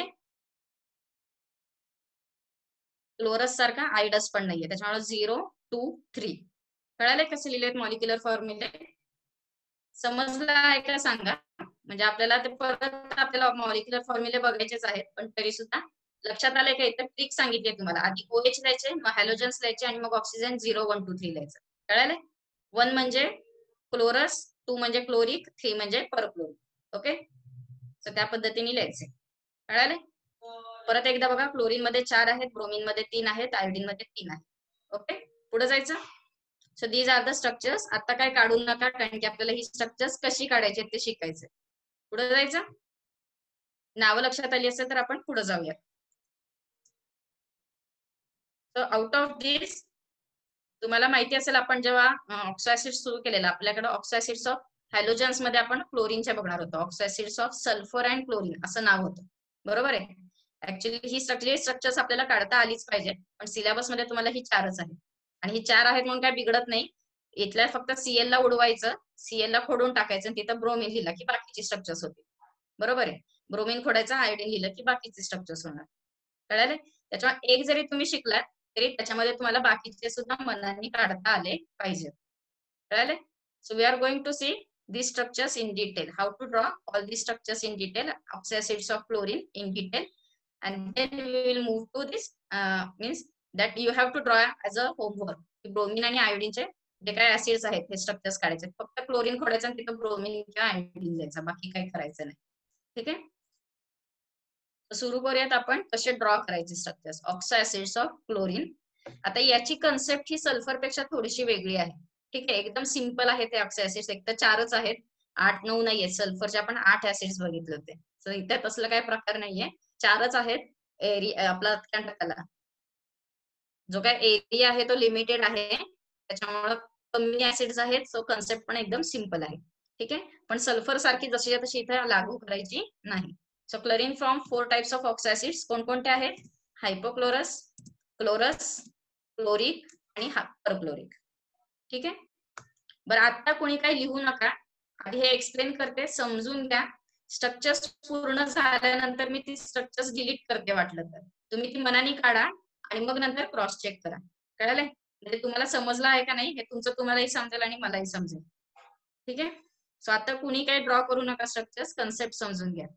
क्लोरस सारखा आयोडस पण नाहीये. त्याच्यामुळे 0, 2, 3. कळालंय कसे लिहिलेत मॉलिक्युलर फॉर्म्युले? समजलं आहे का सांगा. म्हणजे आपल्याला ते परत आपल्याला मॉलिक्युलर फॉर्म्युले बघायचेच आहेत, पण तरी सुद्धा लक्षात आलंय का, इथं ट्रिक सांगितली तुम्हाला. आधी OH लिहायचे, मग हॅलोजन्स लिहायचे आणि मग ऑक्सिजन 0, 1, 2, 3 लिहायचं. कळालंय? 1 म्हणजे क्लोरस, 2 म्हणजे क्लोरिक, 3 म्हणजे परक्लोरिक. ओके, तर त्या पद्धतीने लिहायचे. कळालंय? परत एकदा बघा, क्लोरीन मध्ये 4 आहेत, ब्रोमीन मध्ये 3 आहेत, आयोडीन मध्ये 3 आहेत. ओके, पुढे जायचं. So these are the structures. आता काय काढू नका, कारण की आपल्याला ही स्ट्रक्चर्स कशी काढायची ते शिकायचं. पुढे जायचं. नावं लक्षात आली असेल तर आपण पुढे जाऊया. सो आउट ऑफ दिस, तुम्हाला माहिती असेल, आपण जेव्हा ऑक्सो सुरू केलेला, आपल्याकडे ऑक्सो ऑफ हॅलोजन्स मध्ये आपण क्लोरीनच्या बघणार होतो. Oxo of sulphur and chlorine असं नाव होतं, बरोबर आहे. ऍक्च्युली ही स्ट्रक्चर्स आपल्याला काढता आलीच पाहिजे, पण सिलेबस मध्ये तुम्हाला ही 4च आहे. आणि ही 4 आहेत म्हणून काय बिघडत नाही. इथल्या फक्त Cl ला उडवायचं, Cl ला खोडून टाकायचं आणि तिथं ब्रोमीन लिहिलं की बाकीची स्ट्रक्चर्स होते, बरोबर आहे. ब्रोमीन खोडायचं, आयोडीन लिहिलं की बाकीचे स्ट्रक्चर्स होणार. कळाले? त्याच्यामुळे एक जरी तुम्ही शिकलात तरी त्याच्यामध्ये तुम्हाला बाकीचे सुद्धा मनाने काढता आले पाहिजे. कळाले? So we are going to see these structures in detail, how to draw all these structures in detail, oxoacids of chlorine in detail, and then we will move to this means that you have to draw as a homework. Bromine आणि आयोडीनचे जे काय acids आहेत हे structures काढायचे. फक्त chlorine खोडायचं आणि तिथं ब्रोमीन किंवा आयोडीन द्यायचा, बाकी काही करायचं नाही. ठीक आहे, सुरू करूयात आपण कसे ड्रॉ करायचे structures. Oxo acids of chlorine. आता याची कन्सेप्ट ही सल्फर पेक्षा थोडीशी वेगळी आहे. ठीक आहे, एकदम सिंपल आहे ते ऑक्सो ऍसिड्स. एक तर 4च आहेत, 8, 9 नाहीये. सल्फरचे आपण 8 ऍसिड्स बघितले होते, तर इथे तसलं काही प्रकार नाहीये, 4च आहेत. आपला त्याला जो काय एरिया आहे तो लिमिटेड आहे, त्याच्यामुळे कमी ऍसिड्स आहेत. सो कन्सेप्ट पण एकदम सिंपल आहे. ठीक आहे, पण सल्फर सारखी जशी तशी इथे लागू करायची नाही. So chlorine from 4 types of oxo acids कोणकोणते आहेत? हायपोक्लोरस, क्लोरस, क्लोरिक आणि परक्लोरिक. ठीक आहे, बरं आता कोणी काही लिहू नका, आधी हे एक्सप्लेन करते, समजून घ्या. स्ट्रक्चर्स पूर्ण झाल्यानंतर मी ती स्ट्रक्चर्स डिलीट करते, वाटलं तर तुम्ही ती मनाने काढा आणि मग नंतर क्रॉस चेक करा. कळालंय? म्हणजे तुम्हाला समजलं आहे का नाही हे तुमचं तुम्हालाही समजेल आणि मलाही समजेल. ठीक आहे, सो आता कुणी काही ड्रॉ करू नका स्ट्रक्चर्स, कन्सेप्ट समजून घ्या.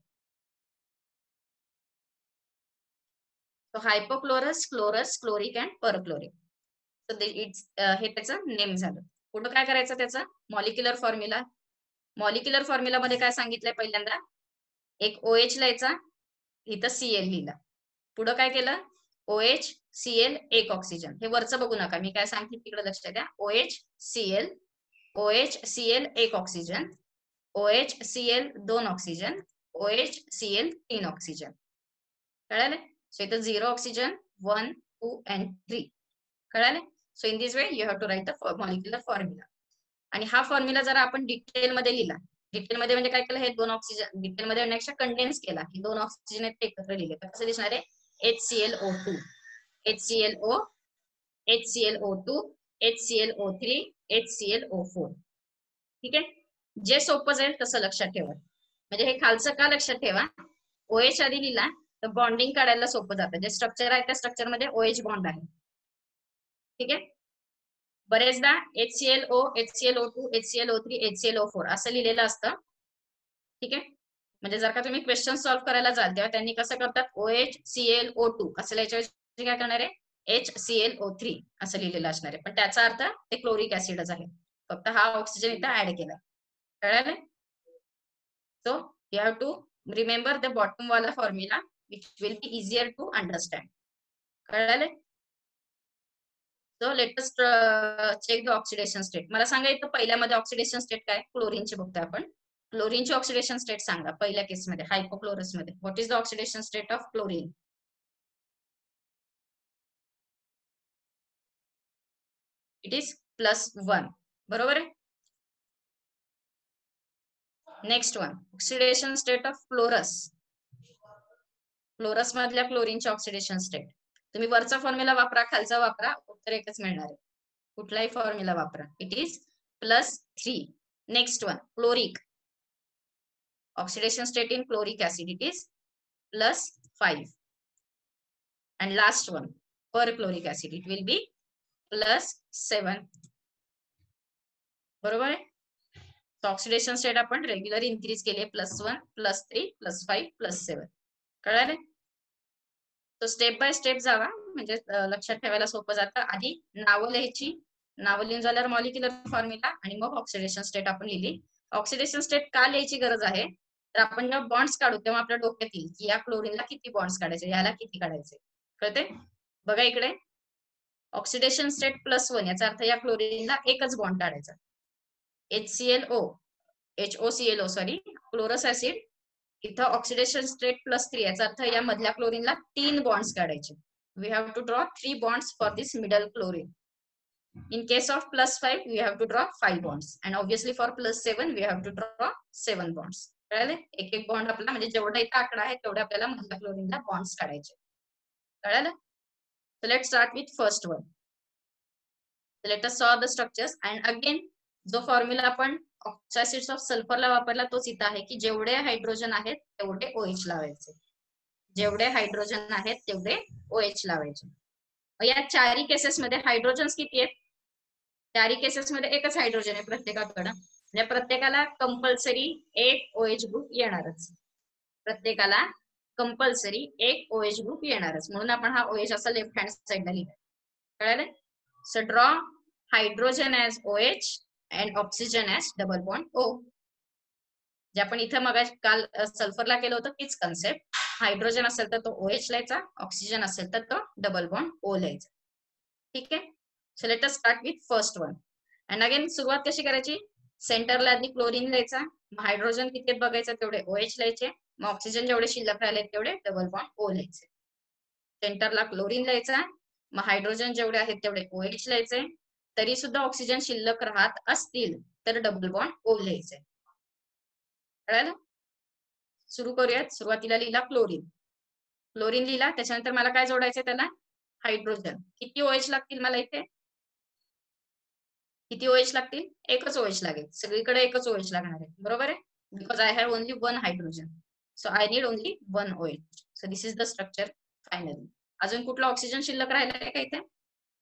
So hypochlorous, chlorous, chloric and perchloric. So it's हे त्याचं नेम झालं. पुढे काय करायचं, त्याचा मॉलिक्युलर फॉर्म्युला. मॉलिक्युलर फॉर्म्युला मध्ये काय सांगितलंय, पहिल्यांदा एक OH लिहायचा, इथं Cl लिहिला. पुढे काय केलं, OH, Cl, एक ऑक्सिजन. हे वरचं बघू नका, मी काय सांगते तिकडे लक्ष द्या. OH, Cl, OH, Cl, एक oxygen, OH, Cl, 2 oxygen, OH, Cl, 3 oxygen. कळाले? सो इथं 0 ऑक्सिजन, 1, 2 and 3. कळाले? So in this way you have to write the molecular formula. आणि हा फॉर्म्युला जर आपण डिटेल मध्ये लिहिला, डिटेल मध्ये म्हणजे काय केलं, हे 2 ऑक्सिजन डिटेल मध्ये नेक्स्ट कंडेन्स केला, की 2 ऑक्सिजन आहेत ते एकत्र लिहिले, तर कसं दिसणार आहे, HClO2, HClO, HClO2, HClO3, HClO4. ठीक आहे, जे सोपं जाईल तसं लक्षात ठेवा. म्हणजे हे खालचं का लक्षात ठेवा, OH आधी लिहिला तर बॉन्डिंग काढायला सोपं जातं. जे स्ट्रक्चर आहे त्या स्ट्रक्चर मध्ये OH बॉन्ड आहे. ठीक आहे, बरेचदा HClO, HClO2, HClO3, HClO4 असं लिहिलेलं असतं. ठीक आहे, म्हणजे जर का तुम्ही क्वेश्चन सॉल्व्ह करायला जाल तेव्हा त्यांनी कसं करतात, OH, ClO2 असं लिहायच्या काय करणार आहे, HClO3 असं लिहिलेलं असणार आहे, पण त्याचा अर्थ ते क्लोरिक ऍसिडच आहे. फक्त हा ऑक्सिजन इथं ऍड केला. कळालं? So you have to remember the bottom वाला formula which will be easier to understand. कळालं? So let us check the oxidation state. मला सांगा इथं पहिल्यामध्ये ऑक्सिडेशन स्टेट काय? क्लोरीनचे बघतोय आपण. क्लोरीनची ऑक्सिडेशन स्टेट सांगा पहिल्या केसमध्ये, हायपोक्लोरस मध्ये. What is the oxidation state of chlorine? It is +1. बरोबर आहे. Next one, oxidation state of fluorous. Fluorous मधल्या क्लोरीनची ऑक्सिडेशन स्टेट. तुम्ही वरचा फॉर्म्युला वापरा, खालचा वापरा, उत्तर एकच मिळणार आहे. कुठलाही फॉर्म्युला वापरा. It is +3. Next one, chloric. Oxidation state in chloric acid, it is +5. and last one, perchloric acid, it will be +7. बरोबर आहे. ऑक्सिडेशन स्टेट आपण रेग्युलर इन्क्रीज केली, +1, +3, +5, +7. कळाले? तो स्टेप बाय स्टेप जावा, म्हणजे लक्षात ठेवायला सोपं जातं. आधी नावं लिहायची, नावं लिहून झाल्यावर मॉलिक्युलर फॉर्म्युला आणि मग ऑक्सिडेशन स्टेट आपण लिहिली. ऑक्सिडेशन स्टेट का लिहायची गरज आहे? तर आपण जेव्हा बॉन्ड्स काढू तेव्हा आपल्या डोक्यात येईल की या क्लोरीनला किती बॉन्ड्स काढायचे, याला किती काढायचे. कळते? बघा इकडे, ऑक्सिडेशन स्टेट +1 याचा अर्थ या क्लोरीनला एकच बॉन्ड काढायचा. HOClO sorry, chlorous acid. इथं ऑक्सिडेशन स्टेट +3 याचा अर्थ या मधल्या क्लोरीनला 3 बॉन्ड्स काढायचे. We have to draw 3 bonds for this middle chlorine. In case of +5 we have to draw 5 bonds and obviously for +7 we have to draw 7 bonds. कळले? एक एक बॉन्ड आपला, म्हणजे जेवढा इथं आकडा आहे तेवढे आपल्याला मधल्या क्लोरीनला बॉन्ड्स काढायचे. कळलं? So let's start with first one. So let us saw the structures and again जो फॉर्म्युला आपण ऑक्साइड्स ऑफ सल्फरला वापरला तोच इथं आहे की जेवढे हायड्रोजन आहेत तेवढे OH लावायचे. जेवढे हायड्रोजन आहेत तेवढे OH लावायचे. या चारही केसेस मध्ये हायड्रोजन्स किती आहेत? चारही केसेस मध्ये एकच हायड्रोजन आहे प्रत्येकाकडं. म्हणजे प्रत्येकाला कंपल्सरी एक OH ग्रुप येणारच. प्रत्येकाला कंपल्सरी एक OH ग्रुप येणारच. म्हणून आपण हा OH असा लेफ्ट हँड साइडला लिहिला. कळलं? So draw hydrogen as OH and oxygen as double bond O. जे आपण इथं मग काल सल्फरला केलं होतं तीच कन्सेप्ट. हायड्रोजन असेल तर तो OH लिहायचा, ऑक्सिजन असेल तर तो डबल बॉन्ड O लिहायचा. ठीक आहे. So let us start with first one. And again सुरुवात कशी करायची? सेंटरला आधी क्लोरीन लिहायचा, हायड्रोजन किती बघायचं तेवढे OH लिहायचे, मग ऑक्सिजन जेवढे शिल्लक राहिले तेवढे डबल बॉन्ड O लिहायचे. सेंटरला क्लोरीन लिहायचा, मग हायड्रोजन जेवढे आहेत तेवढे OH लिहायचे, तरी सुद्धा ऑक्सिजन शिल्लक राहत असतील तर डबल बॉन्ड O लिहायचे. कळलं? सुरू करूयात. सुरुवातीला लिहिला क्लोरीन. क्लोरीन लिहिला, त्याच्यानंतर मला काय जोडायचं त्याला? हायड्रोजन. किती OH लागतील मला इथे? किती OH लागतील? एकच OH लागेल. सगळीकडे एकच OH लागणार आहे. बरोबर आहे? Because I have only 1 hydrogen. So I need only 1 OH. So this is the structure finally. अजून कुठला ऑक्सिजन शिल्लक राहिला आहे का इथे?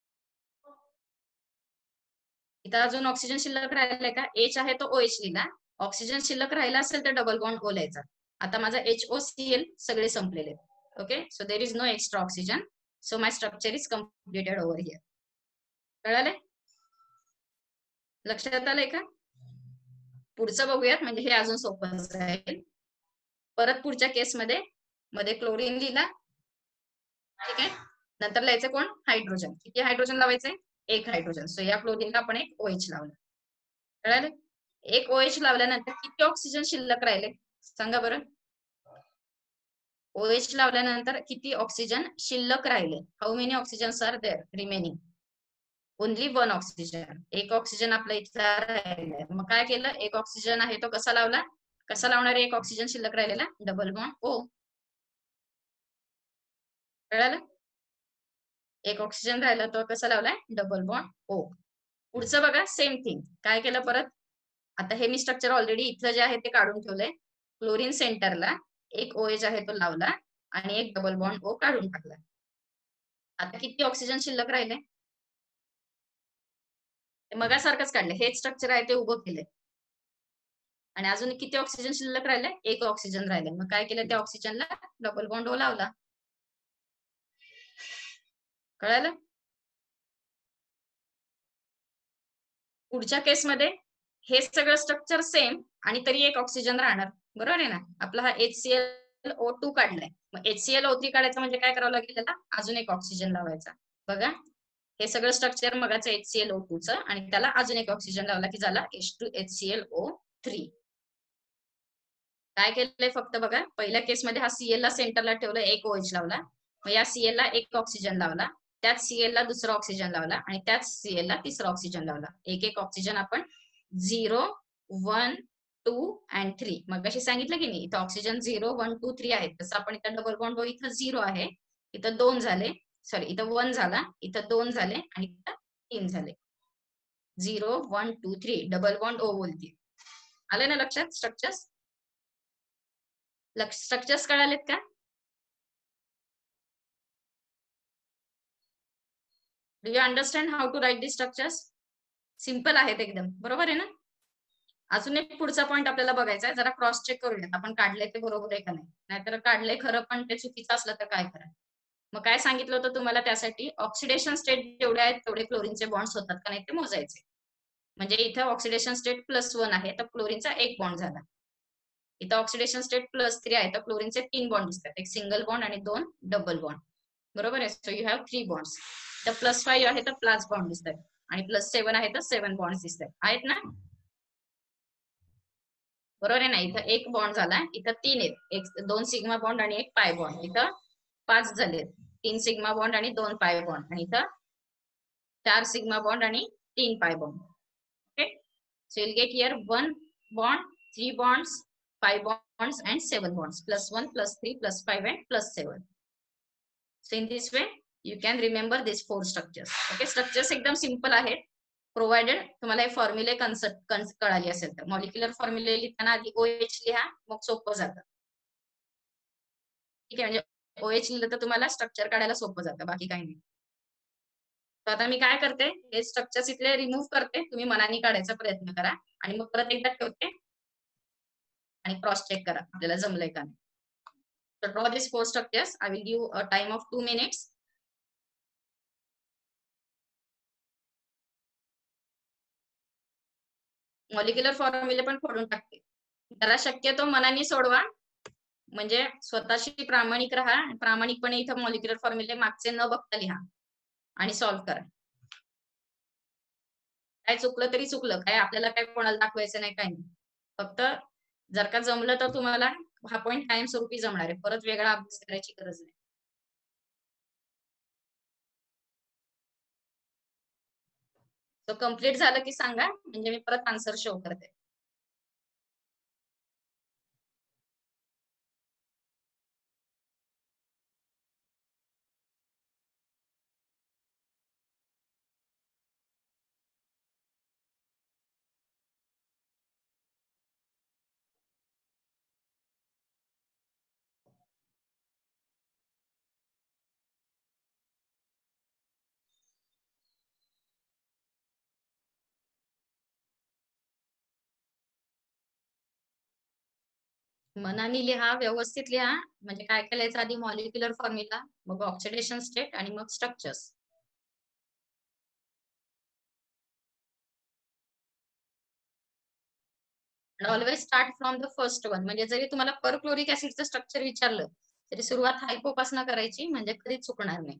इथं अजून ऑक्सिजन शिल्लक राहिलाय का? H आहे तो OH लिहिला. ऑक्सिजन शिल्लक राहिला असेल तर डबल बॉन्ड O लिहायचा. आता माझा HOCl सगळे संपलेले. Okay, so there is no extra oxygen. So my structure is completed over here. कळाले? लक्षात आलंय का? पुढचं बघूयात, म्हणजे हे अजून सोपं जाईल. परत पुढच्या केसमध्ये मध्ये क्लोरीन लिहिला. ठीक आहे. नंतर लिहायचं कोण? हायड्रोजन. किती हायड्रोजन लावायचंय? एक हायड्रोजन. सो या क्लोरीनला आपण एक OH लावला. कळालं? एक OH लावल्यानंतर किती ऑक्सिजन शिल्लक राहिले सांगा बरं? OH लावल्यानंतर किती ऑक्सिजन शिल्लक राहिले? How many oxygens are there remaining? Only 1 oxygen. एक ऑक्सिजन आपला इथला राहिलाय. मग काय केलं? एक ऑक्सिजन आहे तो कसा लावला? कसा लावणार आहे एक ऑक्सिजन शिल्लक राहिलेला? Double bond O. कळालं? एक ऑक्सिजन राहिला तो कसा लावलाय? Double bond O. पुढचं बघा, सेम थिंग. काय केलं परत? आता हे मी स्ट्रक्चर ऑलरेडी इथलं जे आहे ते काढून ठेवलंय. क्लोरीन सेंटरला एक OH आहे तो लावला आणि एक डबल बॉन्ड O काढून टाकला. आता किती ऑक्सिजन शिल्लक राहिले? मगासारखंच काढले. हेच स्ट्रक्चर आहे ते उभं केलंय. आणि अजून किती ऑक्सिजन शिल्लक राहिले? एक ऑक्सिजन राहिले. मग काय केलं? त्या ऑक्सिजनला डबल बॉन्ड O लावला. कळालं? पुढच्या केसमध्ये हे सगळं स्ट्रक्चर सेम आणि तरी एक ऑक्सिजन राहणार. बरोबर आहे ना? आपला हा HClO2 काढलाय. मग HClO3 काढायचं म्हणजे काय करावं लागेल त्याला? अजून एक ऑक्सिजन लावायचा. बघा, हे सगळं स्ट्रक्चर मगाचं HClO2 चं आणि त्याला अजून एक ऑक्सिजन लावला की झाला H2HClO3. काय केलंय फक्त बघा, पहिल्या केसमध्ये हा Cl ला सेंटरला ठेवलं, एक OH लावला. मग या Cl ला एक ऑक्सिजन लावला, त्याच Cl ला दुसरा ऑक्सिजन लावला आणि त्याच Cl ला तिसरा ऑक्सिजन लावला. एक एक ऑक्सिजन आपण 0, 1, 2 अँड 3 मग अशी सांगितलं की नाही, इथं ऑक्सिजन 0, 1, 2, 3 आहेत. तसं आपण इथं डबल बॉन्ड इथं 0 आहे, इथं 2 झाले, सॉरी इथं 1 झाला, इथं 2 झाले आणि इथं 3 झाले. 0, 1, 2, 3 डबल बॉन्ड O बोलते. आलं ना लक्षात स्ट्रक्चर्स? स्ट्रक्चर्स कळालेत का? Do you understand how to write the structures? Simple आहेत एकदम, बरोबर आहे ना? अजून एक पुढचा पॉईंट आपल्याला बघायचा आहे, जरा क्रॉस चेक करूयात आपण काढलंय ते बरोबर आहे का नाही. नाहीतर काढलंय खरं पण ते चुकीचं असलं तर काय करा. मग काय सांगितलं होतं तुम्हाला त्यासाठी? ऑक्सिडेशन स्टेट जेवढे आहेत तेवढे क्लोरीनचे बॉन्ड्स होतात का नाही ते मोजायचे. म्हणजे इथं ऑक्सिडेशन स्टेट +1 आहे तर क्लोरीनचा 1 बॉन्ड झाला. इथं ऑक्सिडेशन स्टेट +3 आहे तर क्लोरीनचे 3 बॉन्ड दिसतात, एक सिंगल बॉन्ड आणि 2 डबल बॉन्ड. बरोबर आहे? So you have 3 bonds. तर +5 आहे तर प्लस बॉन्ड दिसतात आणि +7 आहे तर 7 बॉन्ड दिसतात. आहेत ना? बरोबर आहे ना? इथं 1 बॉन्ड झाला, इथं 3 आहेत, एक 2 सिग्मा बॉन्ड आणि 1 पाय बॉन्ड. इथं 5 झाले, 3 सिग्मा बॉन्ड आणि 2 पाय बॉन्ड आणि इथं 4 सिग्मा बॉन्ड आणि 3 pi bond. Okay, so you'll get here 1 bond, 3 bonds, 5 bonds and 7 bonds, +1, +3, +5 and +7. So in this way you can remember these 4 structures. Okay, structures एकदम simple आहेत, provided तुम्हाला हे फॉर्म्युले concept कळाली असेल तर. मॉलिक्युलर फॉर्म्युले लिहिताना आधी OH लिहा, मग सोपं जातं. ठीक आहे, म्हणजे OH लिहिलं तर तुम्हाला स्ट्रक्चर काढायला सोपं जातं, बाकी काही नाही. तर आता मी काय करते, हे स्ट्रक्चर्स इथले रिमूव्ह करते, तुम्ही मनाने काढायचा प्रयत्न करा आणि मग परत एकदा ठेवते आणि क्रॉस चेक करा आपल्याला जमलंय का नाही. So draw these 4 structures. I will give a time of 2 minutes. Molecular फॉर्म्युले पण खोडून टाकते. जरा शक्यतो मनाने सोडवा, म्हणजे स्वतःशी प्रामाणिक राहा. प्रामाणिकपणे इथं मॉलिक्युलर फॉर्म्युले मागचे न बघता लिहा आणि सॉल्व्ह करा. काय चुकलं तरी चुकलं, काय आपल्याला काय कोणाला दाखवायचं नाही, काय नाही. फक्त जर का जमलं तर तुम्हाला हा पॉईंट कायमस्वरूपी जमणार आहे, परत वेगळा अभ्यास करायची गरज नाही. तो कम्प्लीट झालं की सांगा, म्हणजे मी परत आन्सर शो करते. मनाने लिहा, व्यवस्थित लिहा, म्हणजे काय करायचं आधी मॉलिक्युलर फॉर्म्युला, मग ऑक्सिडेशन स्टेट आणि मग structures. Always start from the first one. म्हणजे जरी तुम्हाला परक्लोरिक ऍसिडचं स्ट्रक्चर विचारलं तरी सुरुवात हायपोपासनं करायची, म्हणजे कधीच चुकणार नाही.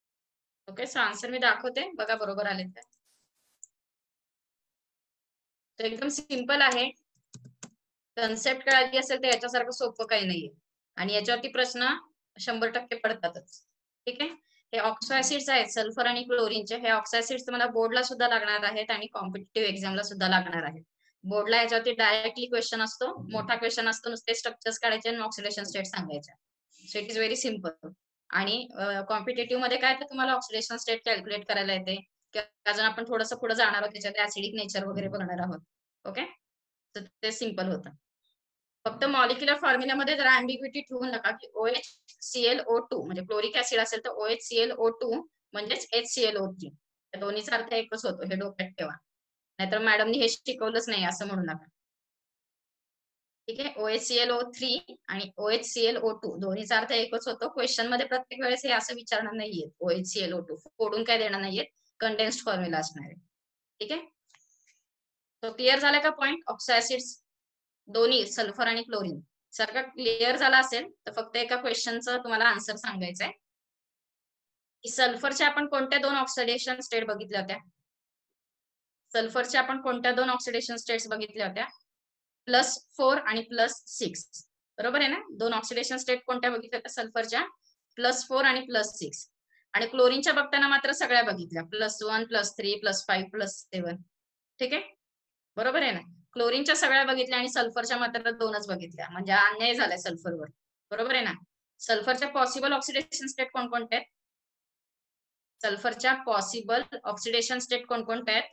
ओके, सो आन्सर मी दाखवते, बघा बरोबर आले का. तर एकदम सिंपल आहे. कन्सेप्ट कळाली असेल तर याच्यासारखं सोपं काही नाहीये आणि याच्यावरती प्रश्न 100% पडतातच. ठीक आहे. हे ऑक्सो ऍसिड्स आहेत सल्फर आणि क्लोरीनचे. हे ऑक्सो ऍसिड्स तुम्हाला बोर्डला सुद्धा लागणार आहेत आणि कॉम्पिटेटिव्ह एक्झामला सुद्धा लागणार आहेत. बोर्डला याच्यावरती डायरेक्टली क्वेश्चन असतो, मोठा क्वेश्चन असतो, नुसते स्ट्रक्चर्स काढायचे आणि ऑक्सिडेशन स्टेट सांगायचे. So it is very simple. आणि कॉम्पिटेटिव्ह मध्ये काय तर तुम्हाला ऑक्सिडेशन स्टेट कॅल्क्युलेट करायला येते. अजून आपण थोडंसं पुढे जाणार आहोत, त्याच्यात ऍसिडिक नेचर वगैरे बघणार आहोत. ओके, तर ते सिम्पल होतं. फक्त मॉलिक्युलर फॉर्म्युलामध्ये जरा अँबिग्युटी ठेवू नका की OHClO2 म्हणजे क्लोरिक ऍसिड असेल तर OHClO2 म्हणजेच HClO3. या दोन्हीचा अर्थ एकच होतो, हे डोक्यात ठेवा. नाहीतर मॅडमनी हे शिकवलंच नाही असं म्हणू नका. ठीक आहे. OHClO3 आणि OHClO2 दोन्हीचा अर्थ एकच होतो. क्वेश्चन मध्ये प्रत्येक वेळेस हे असं विचारणार नाहीये. OHClO2 फोडून काय देणार नाहीये, कंडेन्स्ड फॉर्म्युला असणार आहे. ठीक आहे. तो क्लिअर झाला का पॉइंट? ऑक्सो ऍसिड्स दोन्ही सल्फर आणि क्लोरीन सारखा क्लिअर झाला असेल तर फक्त एका क्वेश्चनचं तुम्हाला आन्सर सांगायचंय की सल्फरच्या आपण कोणत्या दोन ऑक्सिडेशन स्टेट बघितल्या होत्या? सल्फरच्या आपण कोणत्या दोन ऑक्सिडेशन स्टेट्स बघितल्या होत्या? +4 आणि +6. बरोबर आहे ना? दोन ऑक्सिडेशन स्टेट कोणत्या बघितल्या होत्या सल्फरच्या? +4 आणि +6. आणि क्लोरीनच्या बघताना मात्र सगळ्या बघितल्या, +1, +3, +5, +7. ठीक आहे. बरोबर आहे ना? क्लोरीनच्या सगळ्या बघितल्या आणि सल्फरच्या मात्र दोनच बघितल्या, म्हणजे अन्याय झालाय सल्फरवर. बरोबर आहे ना? सल्फरच्या पॉसिबल ऑक्सिडेशन स्टेट कोणकोणत्या आहेत? सल्फरच्या पॉसिबल ऑक्सिडेशन स्टेट कोणकोणत्या आहेत?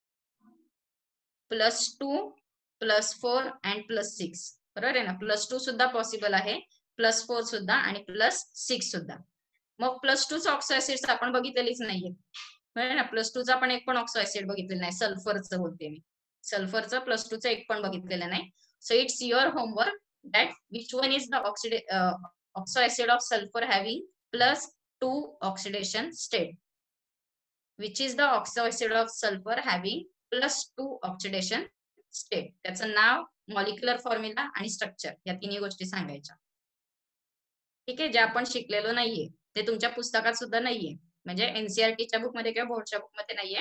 +2, +4 आणि +6. बरोबर आहे ना? +2 सुद्धा पॉसिबल आहे, +4 सुद्धा आणि +6 सुद्धा. मग +2चं ऑक्सो ऍसिड्स आपण बघितलेलीच नाहीये. बरोबर ना? +2चा आपण एक पण ऑक्सो ऍसिड बघितलेलं नाही. सल्फरचं बोलते मी. सल्फरचं +2चं एक पण बघितलेलं नाही. So it's your homework that which one is the oxo acid of sulphur having +2 oxidation state. Which is the oxo acid of sulphur having +2 oxidation state. त्याचं नाव, मॉलिक्युलर फॉर्म्युला आणि स्ट्रक्चर या तिन्ही गोष्टी सांगायच्या. ठीक आहे. जे आपण शिकलेलो नाहीये ते तुमच्या पुस्तकात सुद्धा नाहीये, म्हणजे एनसीईआरटीच्या बुक मध्ये किंवा बोर्डच्या बुक मध्ये नाहीये.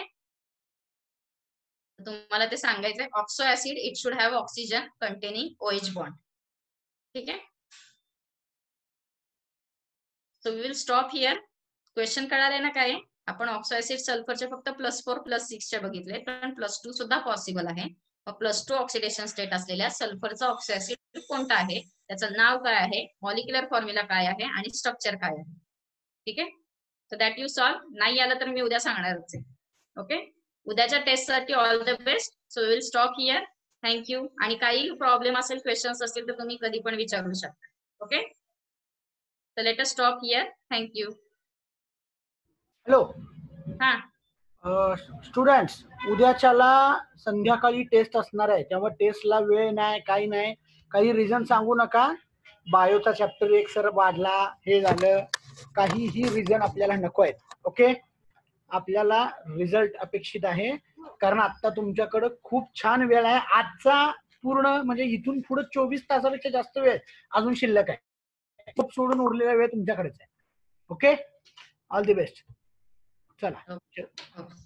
तुम्हाला ते सांगायचंय. Oxo acid it should have oxygen containing OH bond. ठीक आहे. So we will stop here. Question कळाले ना काय? आपण ऑक्सो ऍसिड सल्फरचे फक्त +4, +6 बघितले, पण +2 सुद्धा पॉसिबल आहे. मग +2 ऑक्सिडेशन स्टेट असलेल्या सल्फरचा ऑक्सो ऍसिड कोणता आहे, त्याचं नाव काय आहे, मॉलिक्युलर फॉर्म्युला काय आहे आणि स्ट्रक्चर काय आहे. ठीक आहे. So that you solve. नाही आलं तर मी उद्या सांगणारच आहे. ओके. उद्याच्या टेस्टसाठी all the best. So will stop here. Thank you. आणि काही प्रॉब्लेम असेल, क्वेश्चन्स असतील तर तुम्ही कधी पण विचारू शकता. Okay. So let us stop here. Thank you. Hello. हा. स्टुडंट्स, उद्याच्याला संध्याकाळी टेस्ट असणार आहे, त्यामुळे टेस्टला वेळ नाही, काही नाही. काही रिझन सांगू नका. बायोचा चॅप्टर एक सर वाढला, हे झालं, काहीही रिझन आपल्याला नको आहेत. ओके. आपल्याला रिझल्ट अपेक्षित आहे, कारण आता तुमच्याकडे खूप छान वेळ आहे. आजचा पूर्ण म्हणजे इथून पुढे 24 तासापेक्षा जास्त वेळ अजून शिल्लक आहे. खूप सोडून उरलेला वेळ तुमच्याकडेच आहे. ओके. All the best. चला.